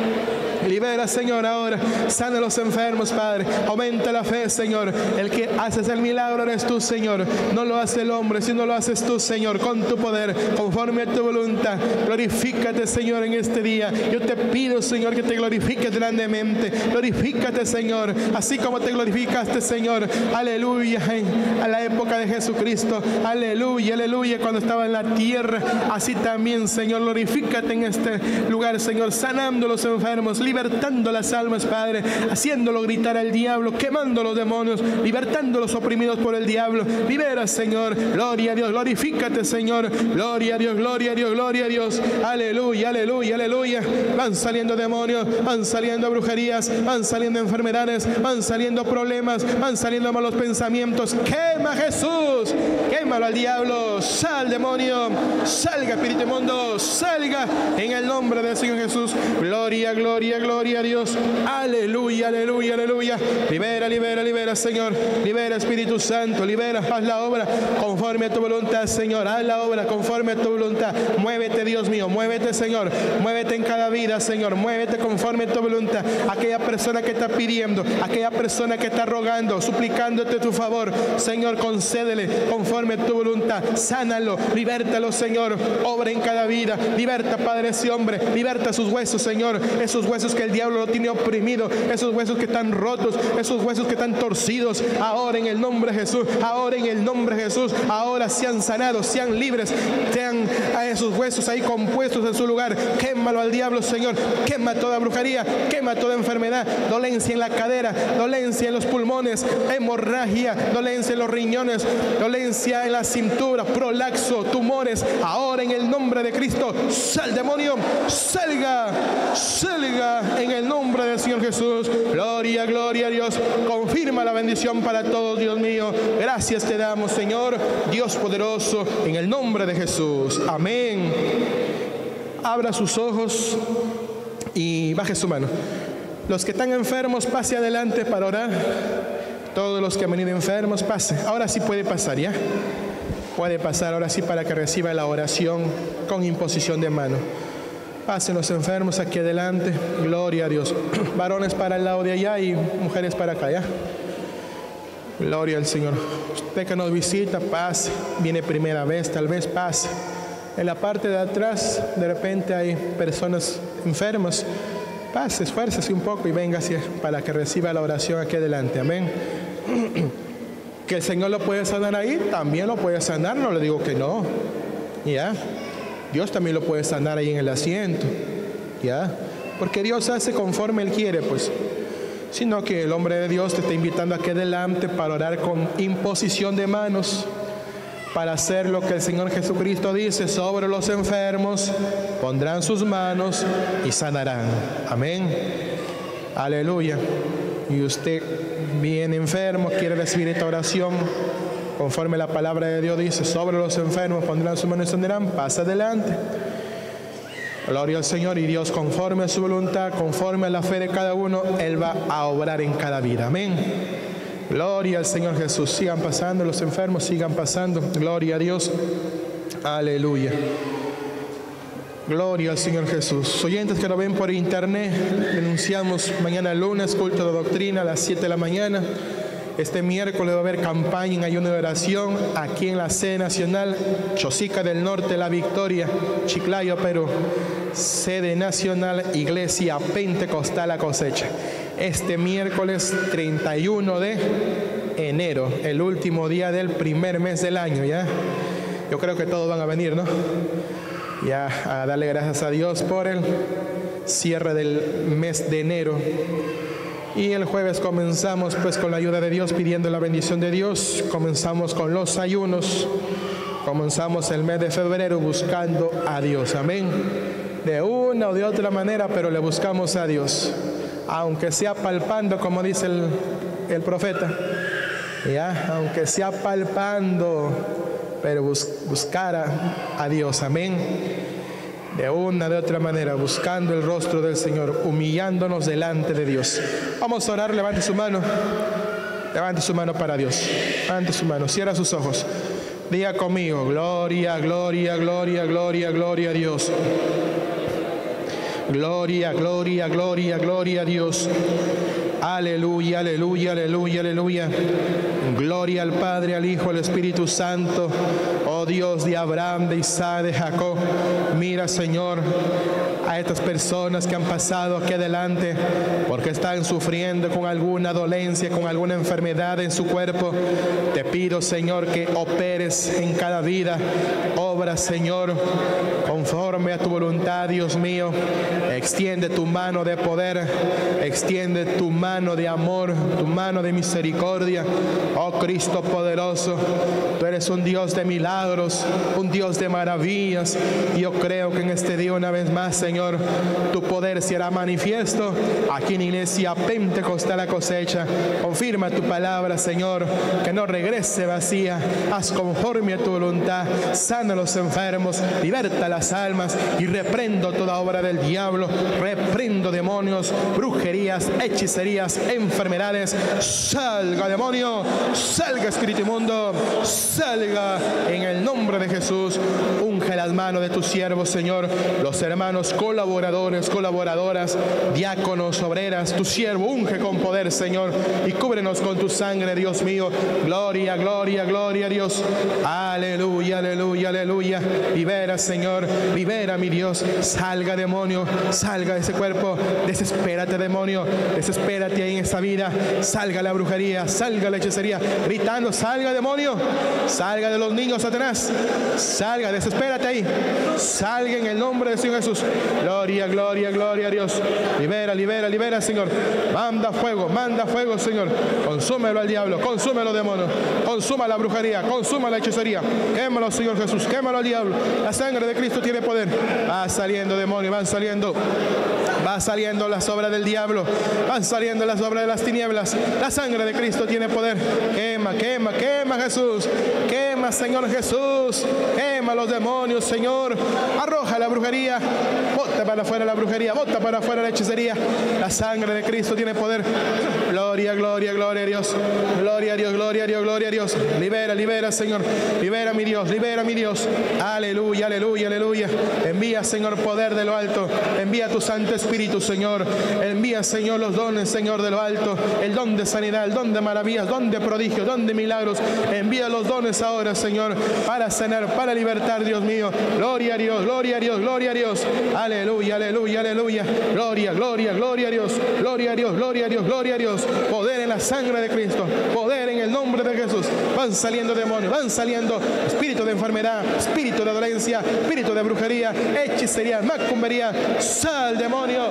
Libera, Señor, ahora. Sana a los enfermos, Padre. Aumenta la fe, Señor. El que haces el milagro eres tú, Señor. No lo hace el hombre, sino lo haces tú, Señor, con tu poder, conforme a tu voluntad. Glorifícate, Señor, en este día. Yo te pido, Señor, que te glorifiques grandemente. Glorifícate, Señor, así como te glorificaste, Señor. Aleluya, a la época de Jesucristo. Aleluya, aleluya, cuando estaba en la tierra. Así también, Señor, glorifícate en este lugar, Señor, sanando a los enfermos, libertando las almas, Padre, haciéndolo gritar al diablo, quemando los demonios, libertando a los oprimidos por el diablo. Libera, Señor. Gloria a Dios, glorifícate, Señor. Gloria a Dios, gloria a Dios, gloria a Dios. Aleluya, aleluya, aleluya. Van saliendo demonios, van saliendo brujerías, van saliendo enfermedades, van saliendo problemas, van saliendo malos pensamientos. Quema, Jesús, quémalo al diablo. Sal, demonio, salga, espíritu inmundo, salga en el nombre del Señor Jesús. Gloria, gloria, gloria a Dios. Aleluya, aleluya, aleluya. Libera, libera, libera, Señor. Libera, Espíritu Santo, libera. Haz la obra conforme a tu voluntad, Señor. Haz la obra conforme a tu voluntad. Muévete, Dios mío. Muévete, Señor. Muévete en cada vida, Señor. Muévete conforme a tu voluntad. Aquella persona que está pidiendo, aquella persona que está rogando, suplicándote tu favor, Señor, concédele conforme a tu voluntad. Sánalo, libértalo, Señor. Obra en cada vida. Liberta, Padre, ese hombre. Liberta sus huesos, Señor. Esos huesos que el diablo lo tiene oprimido. Esos huesos que están rotos. Esos huesos que están torcidos. Ahora en el nombre de Jesús. Ahora en el nombre de Jesús. Ahora sean sanados, sean libres. Sean a esos huesos ahí compuestos en su lugar. Quémalo al diablo, Señor. Quema toda brujería. Quema toda enfermedad. Dolencia en la cadera. Dolencia en los pulmones. Hemorragia. Dolencia en los riñones. Dolencia en la cintura. Prolaxo. Tumores. Ahora en el nombre de Cristo. Sal, demonio. Salga. Salga. en el nombre del Señor Jesús. Gloria, gloria a Dios. Confirma la bendición para todos, Dios mío. Gracias te damos, Señor, Dios poderoso, en el nombre de Jesús. Amén. Abra sus ojos y baje su mano. Los que están enfermos, pase adelante para orar. Todos los que han venido enfermos, pase. Ahora sí puede pasar, ¿ya? Puede pasar ahora sí para que reciba la oración con imposición de mano. Pasen los enfermos aquí adelante. Gloria a Dios. Varones para el lado de allá y mujeres para acá, ¿ya? Gloria al Señor. Usted que nos visita, pase. Viene primera vez, tal vez pase. En la parte de atrás, de repente hay personas enfermas. Pase, esfuércese un poco y véngase para que reciba la oración aquí adelante. Amén. Que el Señor lo puede sanar ahí, también lo puede sanar, no le digo que no. ¿Ya? Dios también lo puede sanar ahí en el asiento. ¿Ya? Porque Dios hace conforme Él quiere, pues. Sino que el hombre de Dios te está invitando aquí adelante para orar con imposición de manos, para hacer lo que el Señor Jesucristo dice: sobre los enfermos pondrán sus manos y sanarán. Amén. Aleluya. Y usted viene enfermo, quiere recibir esta oración conforme la palabra de Dios dice: sobre los enfermos pondrán sus manos y sanarán. Pasa adelante. Gloria al Señor. Y Dios, conforme a su voluntad, conforme a la fe de cada uno, Él va a obrar en cada vida. Amén. Gloria al Señor Jesús. Sigan pasando los enfermos, sigan pasando. Gloria a Dios. Aleluya. Gloria al Señor Jesús. Oyentes que lo ven por internet, denunciamos mañana lunes, culto de doctrina a las 7 de la mañana. Este miércoles va a haber campaña en ayuno de oración aquí en la sede nacional, Chosica del Norte, La Victoria, Chiclayo, Perú. Sede nacional, Iglesia Pentecostal La Cosecha. Este miércoles 31 de enero, el último día del primer mes del año, ¿ya? Yo creo que todos van a venir, ¿no? Ya, a darle gracias a Dios por el cierre del mes de enero. Y el jueves comenzamos pues con la ayuda de Dios, pidiendo la bendición de Dios. Comenzamos con los ayunos. Comenzamos el mes de febrero buscando a Dios. Amén. De una o de otra manera, pero le buscamos a Dios. Aunque sea palpando, como dice el profeta. Ya, aunque sea palpando, pero buscar a Dios. Amén. De una de otra manera, buscando el rostro del Señor, humillándonos delante de Dios. Vamos a orar. Levante su mano. Levante su mano para Dios. Levante su mano. Cierra sus ojos. Diga conmigo: gloria, gloria, gloria, gloria, gloria a Dios. Gloria, gloria, gloria, gloria a Dios. Aleluya, aleluya, aleluya, aleluya. Gloria al Padre, al Hijo, al Espíritu Santo. Oh Dios de Abraham, de Isaac, de Jacob. Mira, Señor, a estas personas que han pasado aquí adelante porque están sufriendo con alguna dolencia, con alguna enfermedad en su cuerpo. Te pido, Señor, que operes en cada vida. Obra, Señor, conforme a tu voluntad, Dios mío. Extiende tu mano de poder, extiende tu mano de amor, tu mano de misericordia. Oh Cristo poderoso, tú eres un Dios de milagros, un Dios de maravillas. Yo creo que en este día, una vez más, Señor, tu poder será manifiesto aquí en Iglesia Pentecostal La Cosecha. Confirma tu palabra, Señor, que no regrese vacía. Haz conforme a tu voluntad. Sana a los enfermos, liberta las almas y reprendo toda obra del diablo. Reprendo demonios, brujerías, hechicerías, enfermedades. Salga demonio, salga espíritu inmundo, salga en el nombre de Jesús. Unge las manos de tus siervos, Señor, los hermanos colaboradores, colaboradoras, diáconos, obreras. Tu siervo unge con poder, Señor, y cúbrenos con tu sangre, Dios mío. Gloria, gloria, gloria a Dios. Aleluya, aleluya, aleluya. Libera, Señor, libera, mi Dios. Salga demonio, salga de ese cuerpo. Desespérate, demonio, desespérate ahí en esa vida. Salga la brujería, salga la hechicería, gritando: salga demonio, salga de los niños, Satanás, salga, desespérate ahí, salga en el nombre de Señor Jesús. Gloria, gloria, gloria a Dios. Libera, libera, libera, Señor. Manda fuego, Señor. Consúmelo al diablo, consúmelo, demonio. Consuma la brujería, consuma la hechicería. Quémalo, Señor Jesús, quémalo al diablo. La sangre de Cristo tiene poder. Va saliendo, demonio, van saliendo. Va saliendo las obras del diablo, van saliendo las obras de las tinieblas. La sangre de Cristo tiene poder. Quema, quema, quema, Jesús. Quema, Señor Jesús. Quema los demonios, Señor. Arroja la brujería. Bota para afuera la brujería. Bota para afuera la hechicería. La sangre de Cristo tiene poder. Gloria, gloria, gloria a Dios. Gloria a Dios, gloria a Dios, gloria a Dios. Libera, libera, Señor. Libera, mi Dios, libera, mi Dios. Aleluya, aleluya, aleluya. Envía, Señor, poder de lo alto. Envía tu Santo Espíritu, Señor. Envía, Señor, los dones, Señor, de lo alto. El don de sanidad, el don de maravillas, don de prodigios, don de milagros. Envía los dones ahora, Señor, para sanar, para libertar, Dios mío. Gloria a Dios, gloria a Dios, gloria a Dios. Aleluya, aleluya, aleluya. Gloria, gloria, gloria a Dios. Gloria a Dios, gloria a Dios, gloria a Dios. Poder en la sangre de Cristo. Poder en el nombre de Jesús. Van saliendo demonios, van saliendo espíritu de enfermedad, espíritu de dolencia, espíritu de brujería, hechicería, macumbería. Sal, demonio.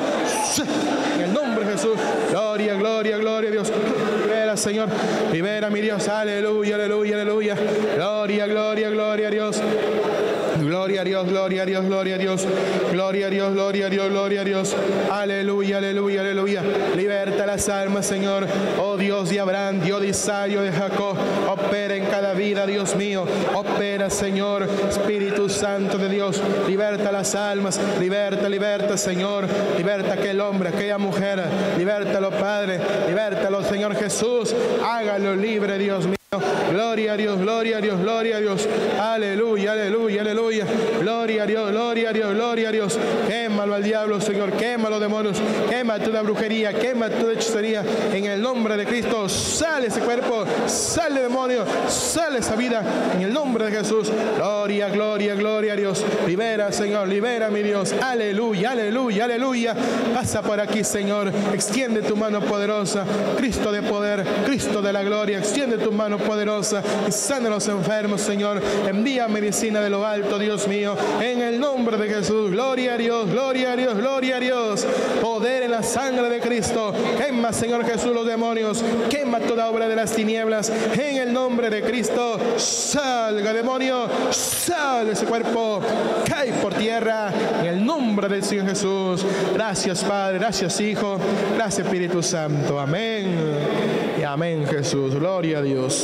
En el nombre de Jesús. Gloria, gloria, gloria a Dios. Libera, Señor. Libera, mi Dios. Aleluya, aleluya, aleluya. Gloria, gloria, gloria a Dios. Gloria a Dios, gloria a Dios, gloria a Dios. Gloria a Dios, gloria a Dios, gloria a Dios. Aleluya, aleluya, aleluya. Liberta las almas, Señor. Oh Dios de Abraham, Dios de Isaac, Dios de Jacob. Opera en cada vida, Dios mío. Opera, Señor. Espíritu Santo de Dios. Liberta las almas. Liberta, liberta, Señor. Liberta aquel hombre, aquella mujer. Libértalo, Padre. Libértalo, Señor Jesús. Hágalo libre, Dios mío. Gloria a Dios, gloria a Dios, gloria a Dios. Aleluya, aleluya, aleluya. Gloria a Dios, gloria a Dios, gloria a Dios. Quémalo al diablo, Señor. Quema los demonios. Quema toda brujería. Quema toda hechicería. En el nombre de Cristo. Sale ese cuerpo. Sale demonio. Sale esa vida. En el nombre de Jesús. Gloria, gloria, gloria a Dios. Libera, Señor. Libera, mi Dios. Aleluya, aleluya, aleluya. Pasa por aquí, Señor. Extiende tu mano poderosa. Cristo de poder. Cristo de la gloria. Extiende tu mano poderosa y sana a los enfermos, Señor. Envía medicina de lo alto, Dios mío, en el nombre de Jesús. Gloria a Dios, gloria a Dios, gloria a Dios. Poder en la sangre de Cristo. Quema, Señor Jesús, los demonios. Quema toda obra de las tinieblas en el nombre de Cristo. Salga, demonio. Sale ese cuerpo. Cae por tierra en el nombre del Señor Jesús. Gracias, Padre. Gracias, Hijo. Gracias, Espíritu Santo. Amén. Y amén, Jesús. Gloria a Dios.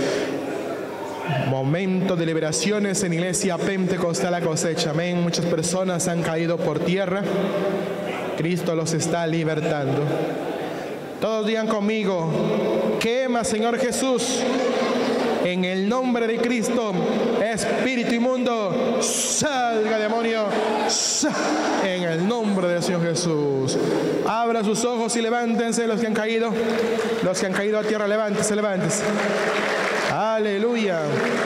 Momento de liberaciones en Iglesia Pentecostal La Cosecha. Amén. Muchas personas han caído por tierra. Cristo los está libertando. Todos digan conmigo: quema, Señor Jesús, en el nombre de Cristo, espíritu inmundo, salga, demonio, en el nombre del Señor Jesús. Abra sus ojos y levántense los que han caído. Los que han caído a tierra, levántense, levántense. Aleluya.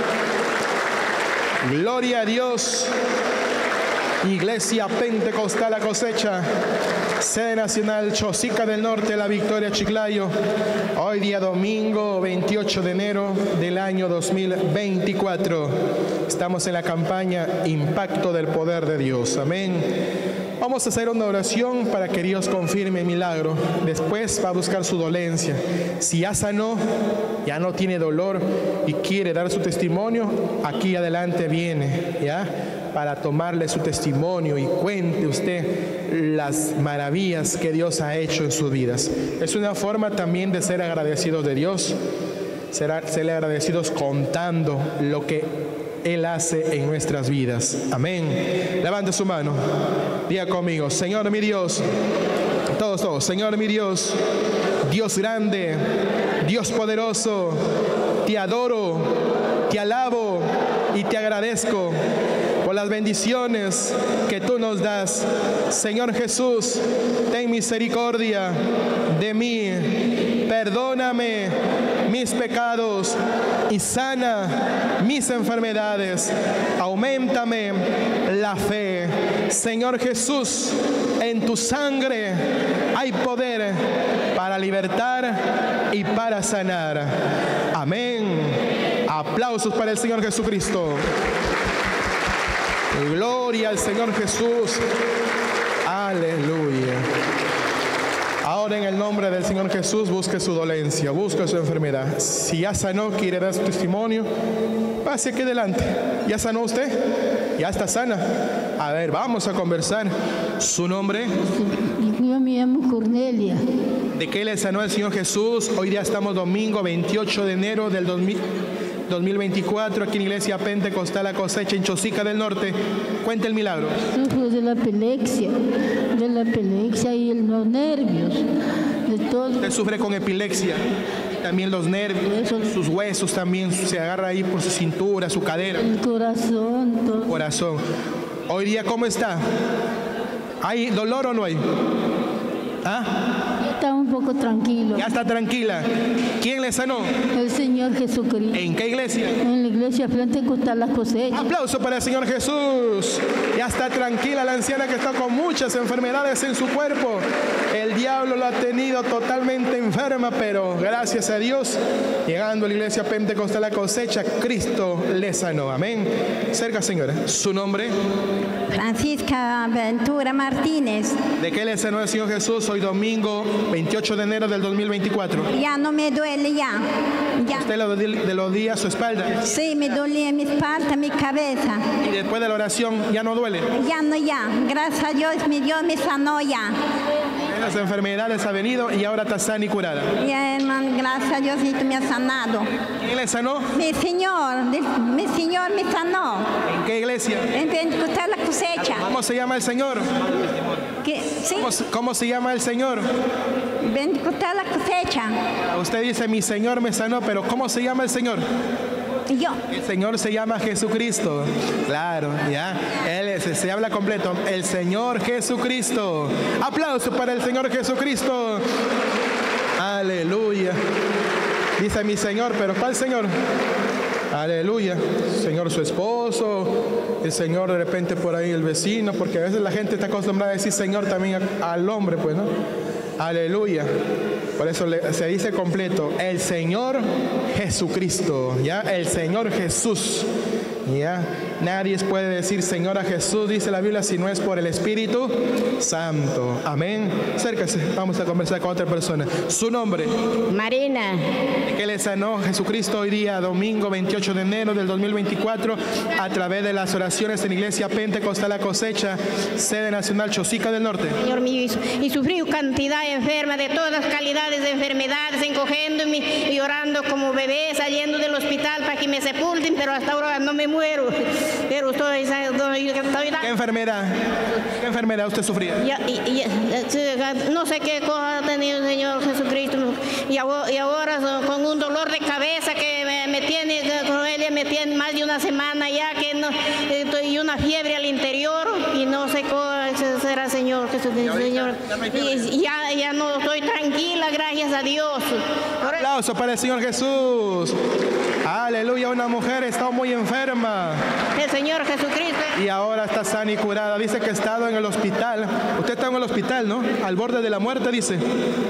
Gloria a Dios. Iglesia Pentecostal La Cosecha, sede nacional Chosica del Norte, La Victoria, Chiclayo. Hoy día domingo 28 de enero del año 2024. Estamos en la campaña Impacto del Poder de Dios. Amén. Vamos a hacer una oración para que Dios confirme el milagro. Después va a buscar su dolencia. Si ya sanó, ya no tiene dolor y quiere dar su testimonio, aquí adelante viene, ¿ya? Para tomarle su testimonio y cuente usted las maravillas que Dios ha hecho en sus vidas. Es una forma también de ser agradecidos de Dios, serle agradecidos contando lo que Él hace en nuestras vidas. Amén. Levante su mano. Diga conmigo: Señor mi Dios. Todos. Señor mi Dios, Dios grande, Dios poderoso, te adoro, te alabo y te agradezco por las bendiciones que tú nos das. Señor Jesús, ten misericordia de mí. Perdóname mis pecados y sana mis enfermedades. Auméntame la fe. Señor Jesús, en tu sangre hay poder para libertar y para sanar. Amén. Aplausos para el Señor Jesucristo. Gloria al Señor Jesús. Aleluya. Ahora en el nombre del Señor Jesús, busque su dolencia, busque su enfermedad. Si ya sanó, quiere dar su testimonio, pase aquí adelante. ¿Ya sanó usted? ¿Ya está sana? A ver, vamos a conversar. ¿Su nombre? Yo me llamo Cornelia. ¿De qué le sanó el Señor Jesús? Hoy día estamos domingo 28 de enero del 2024, aquí en Iglesia Pentecostal La Cosecha, en Chosica del Norte. Cuente el milagro. Sufro de la epilepsia y los nervios, de todo. Usted sufre con epilepsia, también los nervios, sus huesos también se agarra ahí por su cintura, su cadera. El corazón, todo. Corazón. Hoy día, ¿cómo está? ¿Hay dolor o no hay? ¿Ah? Está un poco tranquilo. Ya está tranquila. ¿Quién le sanó? El Señor Jesucristo. ¿En qué iglesia? En la iglesia Pentecostal La Cosecha. Aplauso para el Señor Jesús. Ya está tranquila la anciana que está con muchas enfermedades en su cuerpo. El diablo la ha tenido totalmente enferma, pero gracias a Dios, llegando a la iglesia Pentecostal La Cosecha, Cristo le sanó. Amén. Cerca, señora. ¿Su nombre? Francisca Ventura Martínez. ¿De qué le sanó el Señor Jesús hoy domingo 28 de enero del 2024? Ya no me duele ya. ¿Usted le dolía su espalda? Sí, me dolía mi espalda, mi cabeza. ¿Y después de la oración ya no duele? Ya no, ya. Gracias a Dios, mi Dios me sanó ya. Las enfermedades ha venido y ahora está sana y curada. Ya, hermano, gracias a Dios, me ha sanado. ¿Quién le sanó? Mi Señor me sanó. ¿En qué iglesia? En Pentecostal La Cosecha. ¿Cómo se llama el Señor? ¿Sí? ¿Cómo se llama el Señor? Pentecostal La Cosecha. Usted dice, mi Señor me sanó, pero ¿cómo se llama el Señor? Yo. El Señor se llama Jesucristo. Claro, ya. Él se habla completo. El Señor Jesucristo. Aplauso para el Señor Jesucristo. Aleluya. Dice mi Señor, pero ¿cuál Señor? Aleluya. Señor su esposo, el Señor de repente por ahí el vecino, porque a veces la gente está acostumbrada a decir Señor también al hombre, pues, ¿no? Aleluya. Por eso se dice completo, el Señor Jesucristo, ¿ya? El Señor Jesús, ¿ya? Nadie puede decir Señor a Jesús, dice la Biblia, si no es por el Espíritu Santo. Amén. Acérquese, vamos a conversar con otra persona. Su nombre. Marina. ¿De qué le sanó Jesucristo hoy día, domingo 28 de enero del 2024, a través de las oraciones en Iglesia Pentecostal La Cosecha, sede nacional Chosica del Norte? Señor mío, y sufrí cantidad de enferma, de todas calidades de enfermedades, encogiéndome y llorando como bebé, saliendo del hospital para que me sepulten, pero hasta ahora no me muero. Pero estoy ¿Qué enfermedad usted sufría? No sé qué cosa ha tenido el Señor Jesucristo. Y ahora con un dolor de cabeza que me tiene más de una semana ya, que no, y una fiebre al interior, y no sé cómo será Señor Jesucristo. Y ya no estoy tranquila, gracias a Dios. Aplauso para el Señor Jesús. Aleluya, una mujer está muy enferma. El Señor Jesucristo. Y ahora está sana y curada. Dice que ha estado en el hospital. Usted está en el hospital, ¿no? Al borde de la muerte, dice.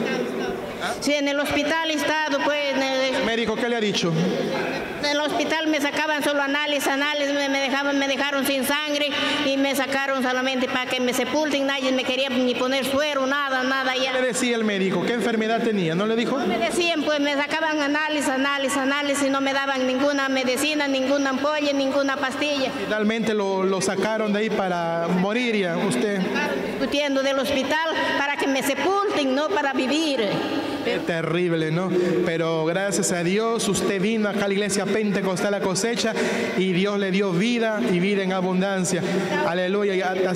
Sí, en el hospital he estado, pues. ¿El médico qué le ha dicho? En el hospital me sacaban solo análisis, me dejaron sin sangre y me sacaron solamente para que me sepulten. Nadie me quería ni poner suero, nada ya. ¿Qué le decía el médico? ¿Qué enfermedad tenía? ¿No le dijo? No me decían, pues me sacaban análisis y no me daban ninguna medicina, ninguna ampolla, ninguna pastilla. Finalmente lo sacaron de ahí para morir ya, usted. Discutiendo del hospital para que me sepulten, no para vivir. Qué terrible, ¿no? Pero gracias a Dios usted vino acá a la iglesia Pentecostal La Cosecha y Dios le dio vida y vida en abundancia. Aleluya,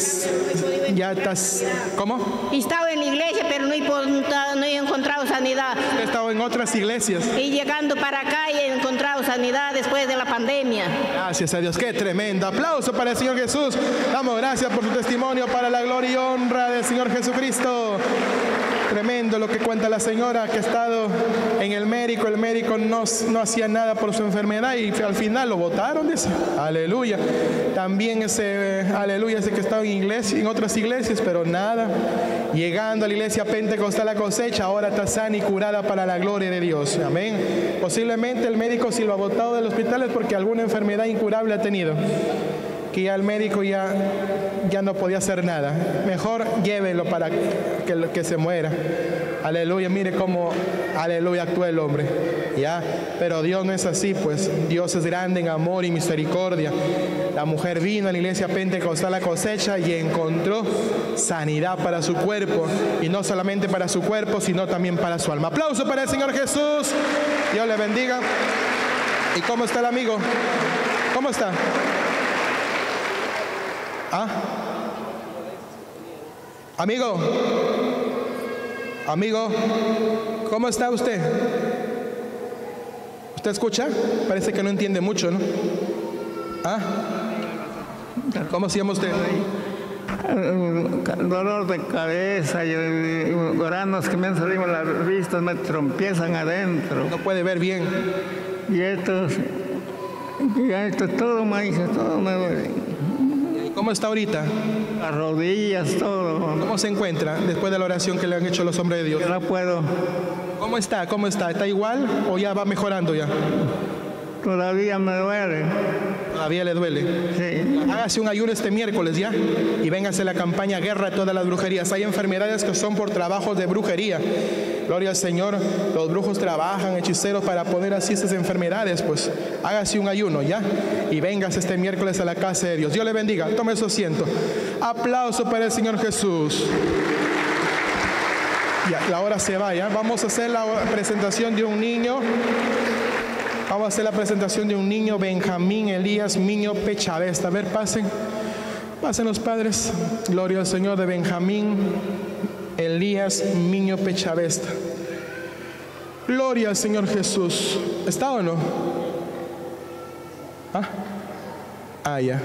ya estás, ¿cómo? He estado en la iglesia, pero no he encontrado sanidad. He estado en otras iglesias. Y llegando para acá he encontrado sanidad después de la pandemia. Gracias a Dios, qué tremendo. Aplauso para el Señor Jesús. Damos gracias por su testimonio para la gloria y honra del Señor Jesucristo. Tremendo lo que cuenta la señora que ha estado en el médico no hacía nada por su enfermedad y al final lo botaron, dice. Aleluya. También ese que estaba en otras iglesias, pero nada. Llegando a la iglesia Pentecostal La Cosecha, ahora está sana y curada para la gloria de Dios. Amén. Posiblemente el médico si lo ha botado del hospital es porque alguna enfermedad incurable ha tenido. que ya el médico ya no podía hacer nada. Mejor llévelo para que se muera. Aleluya, mire cómo, aleluya, actúa el hombre. ¿Ya? Pero Dios no es así, pues Dios es grande en amor y misericordia. La mujer vino a la iglesia pentecostal a cosecha y encontró sanidad para su cuerpo, y no solamente para su cuerpo, sino también para su alma. Aplauso para el Señor Jesús. Dios le bendiga. ¿Y cómo está el amigo? ¿Cómo está? ¿Ah? Amigo, ¿cómo está usted? ¿Usted escucha? Parece que no entiende mucho, ¿no? ¿Ah? ¿Cómo se llama usted? Dolor de cabeza y granos que me han salido las vistas, me trompiezan adentro. No puede ver bien. Y esto todo me dice, todo me duele. ¿Cómo está ahorita? Las rodillas, todo. ¿Cómo se encuentra después de la oración que le han hecho los hombres de Dios? No puedo. ¿Cómo está? ¿Cómo está? ¿Está igual o ya va mejorando ya? Todavía me duele. ¿Todavía le duele? Sí. Hágase un ayuno este miércoles ya y véngase la campaña Guerra de todas las brujerías. Hay enfermedades que son por trabajos de brujería. Gloria al Señor, los brujos trabajan, hechiceros, para poner así esas enfermedades. Pues hágase un ayuno ya y véngase este miércoles a la casa de Dios. Dios le bendiga. Tome su asiento. Aplauso para el Señor Jesús. Ya, la hora se va, ¿ya? Vamos a hacer la presentación de un niño. Vamos a hacer la presentación de un niño, Benjamín Elías Miño Pechavesta. A ver, pasen los padres. Gloria al Señor, de Benjamín Elías Miño Pechavesta. Gloria al Señor Jesús. ¿Está o no? Ya.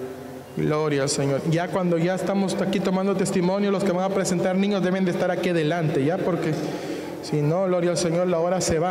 Gloria al Señor. Ya cuando ya estamos aquí tomando testimonio, los que van a presentar niños deben de estar aquí adelante, ya, porque si no, gloria al Señor, la hora se va.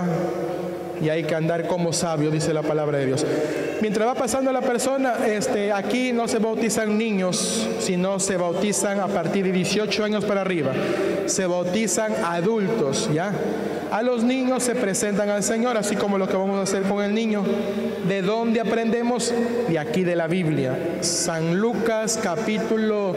Y hay que andar como sabio, dice la palabra de Dios. Mientras va pasando la persona, aquí no se bautizan niños, sino se bautizan a partir de 18 años para arriba. Se bautizan adultos, ¿ya? A los niños se presentan al Señor, así como lo que vamos a hacer con el niño. ¿De dónde aprendemos? De aquí, de la Biblia. San Lucas capítulo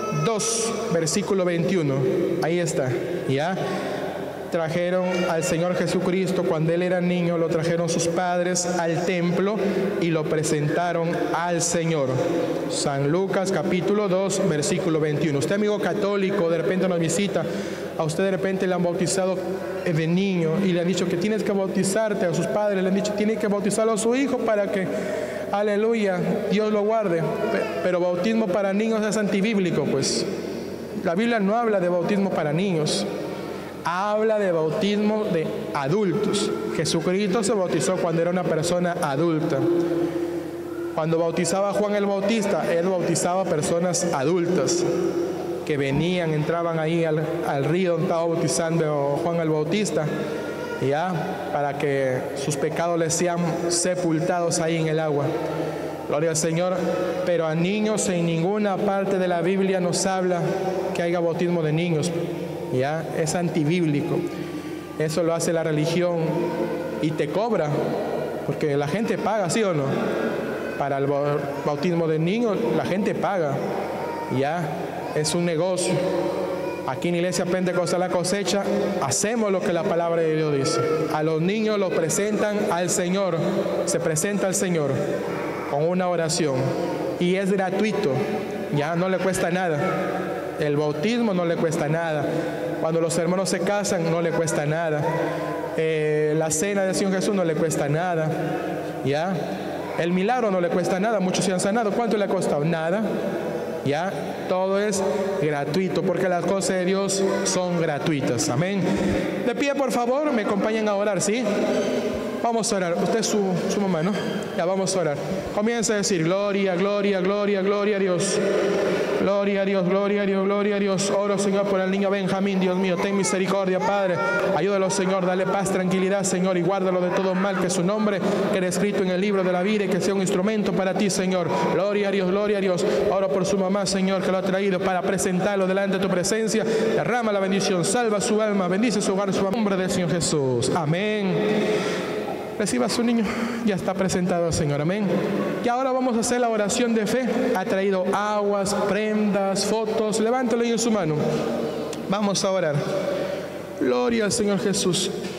2, versículo 21. Ahí está, ¿ya? Trajeron al Señor Jesucristo cuando Él era niño, lo trajeron sus padres al templo y lo presentaron al Señor. San Lucas capítulo 2, versículo 21. Usted, amigo católico, de repente nos visita, a usted de repente le han bautizado de niño y le han dicho que tienes que bautizarte, a sus padres le han dicho tiene que bautizarlo a su hijo para que, aleluya, Dios lo guarde. Pero bautismo para niños es antibíblico, pues. La Biblia no habla de bautismo para niños. Habla de bautismo de adultos. Jesucristo se bautizó cuando era una persona adulta. Cuando bautizaba a Juan el Bautista, él bautizaba a personas adultas que venían, entraban ahí al río donde estaba bautizando Juan el Bautista, ya, para que sus pecados les sean sepultados ahí en el agua. Gloria al Señor. Pero a niños en ninguna parte de la Biblia nos habla que haya bautismo de niños. Ya, es antibíblico. Eso lo hace la religión y te cobra, porque la gente paga, ¿sí o no? Para el bautismo de niños la gente paga. Ya, es un negocio. Aquí en Iglesia Pentecostal La Cosecha hacemos lo que la palabra de Dios dice. A los niños los presentan al Señor, se presenta al Señor con una oración y es gratuito, ya no le cuesta nada. El bautismo no le cuesta nada. Cuando los hermanos se casan no le cuesta nada. La cena del Señor Jesús no le cuesta nada. ¿Ya? El milagro no le cuesta nada. Muchos se han sanado. ¿Cuánto le ha costado? Nada. ¿Ya? Todo es gratuito porque las cosas de Dios son gratuitas. Amén. De pie, por favor, me acompañan a orar, ¿sí? Vamos a orar. Usted es su mamá, ¿no? Ya vamos a orar. Comienza a decir gloria, gloria, gloria, gloria a Dios. Gloria a Dios, gloria a Dios, gloria a Dios. Oro, Señor, por el niño Benjamín. Dios mío, ten misericordia, Padre. Ayúdalo, Señor. Dale paz, tranquilidad, Señor, y guárdalo de todo mal. Que su nombre quede escrito en el libro de la vida y que sea un instrumento para ti, Señor. Gloria a Dios, gloria a Dios. Oro por su mamá, Señor, que lo ha traído para presentarlo delante de tu presencia. Derrama la bendición, salva su alma, bendice su hogar, su nombre del Señor Jesús. Amén. Reciba a su niño, ya está presentado, Señor, amén. Y ahora vamos a hacer la oración de fe. Ha traído aguas, prendas, fotos, levántalo ahí en su mano. Vamos a orar. Gloria al Señor Jesús.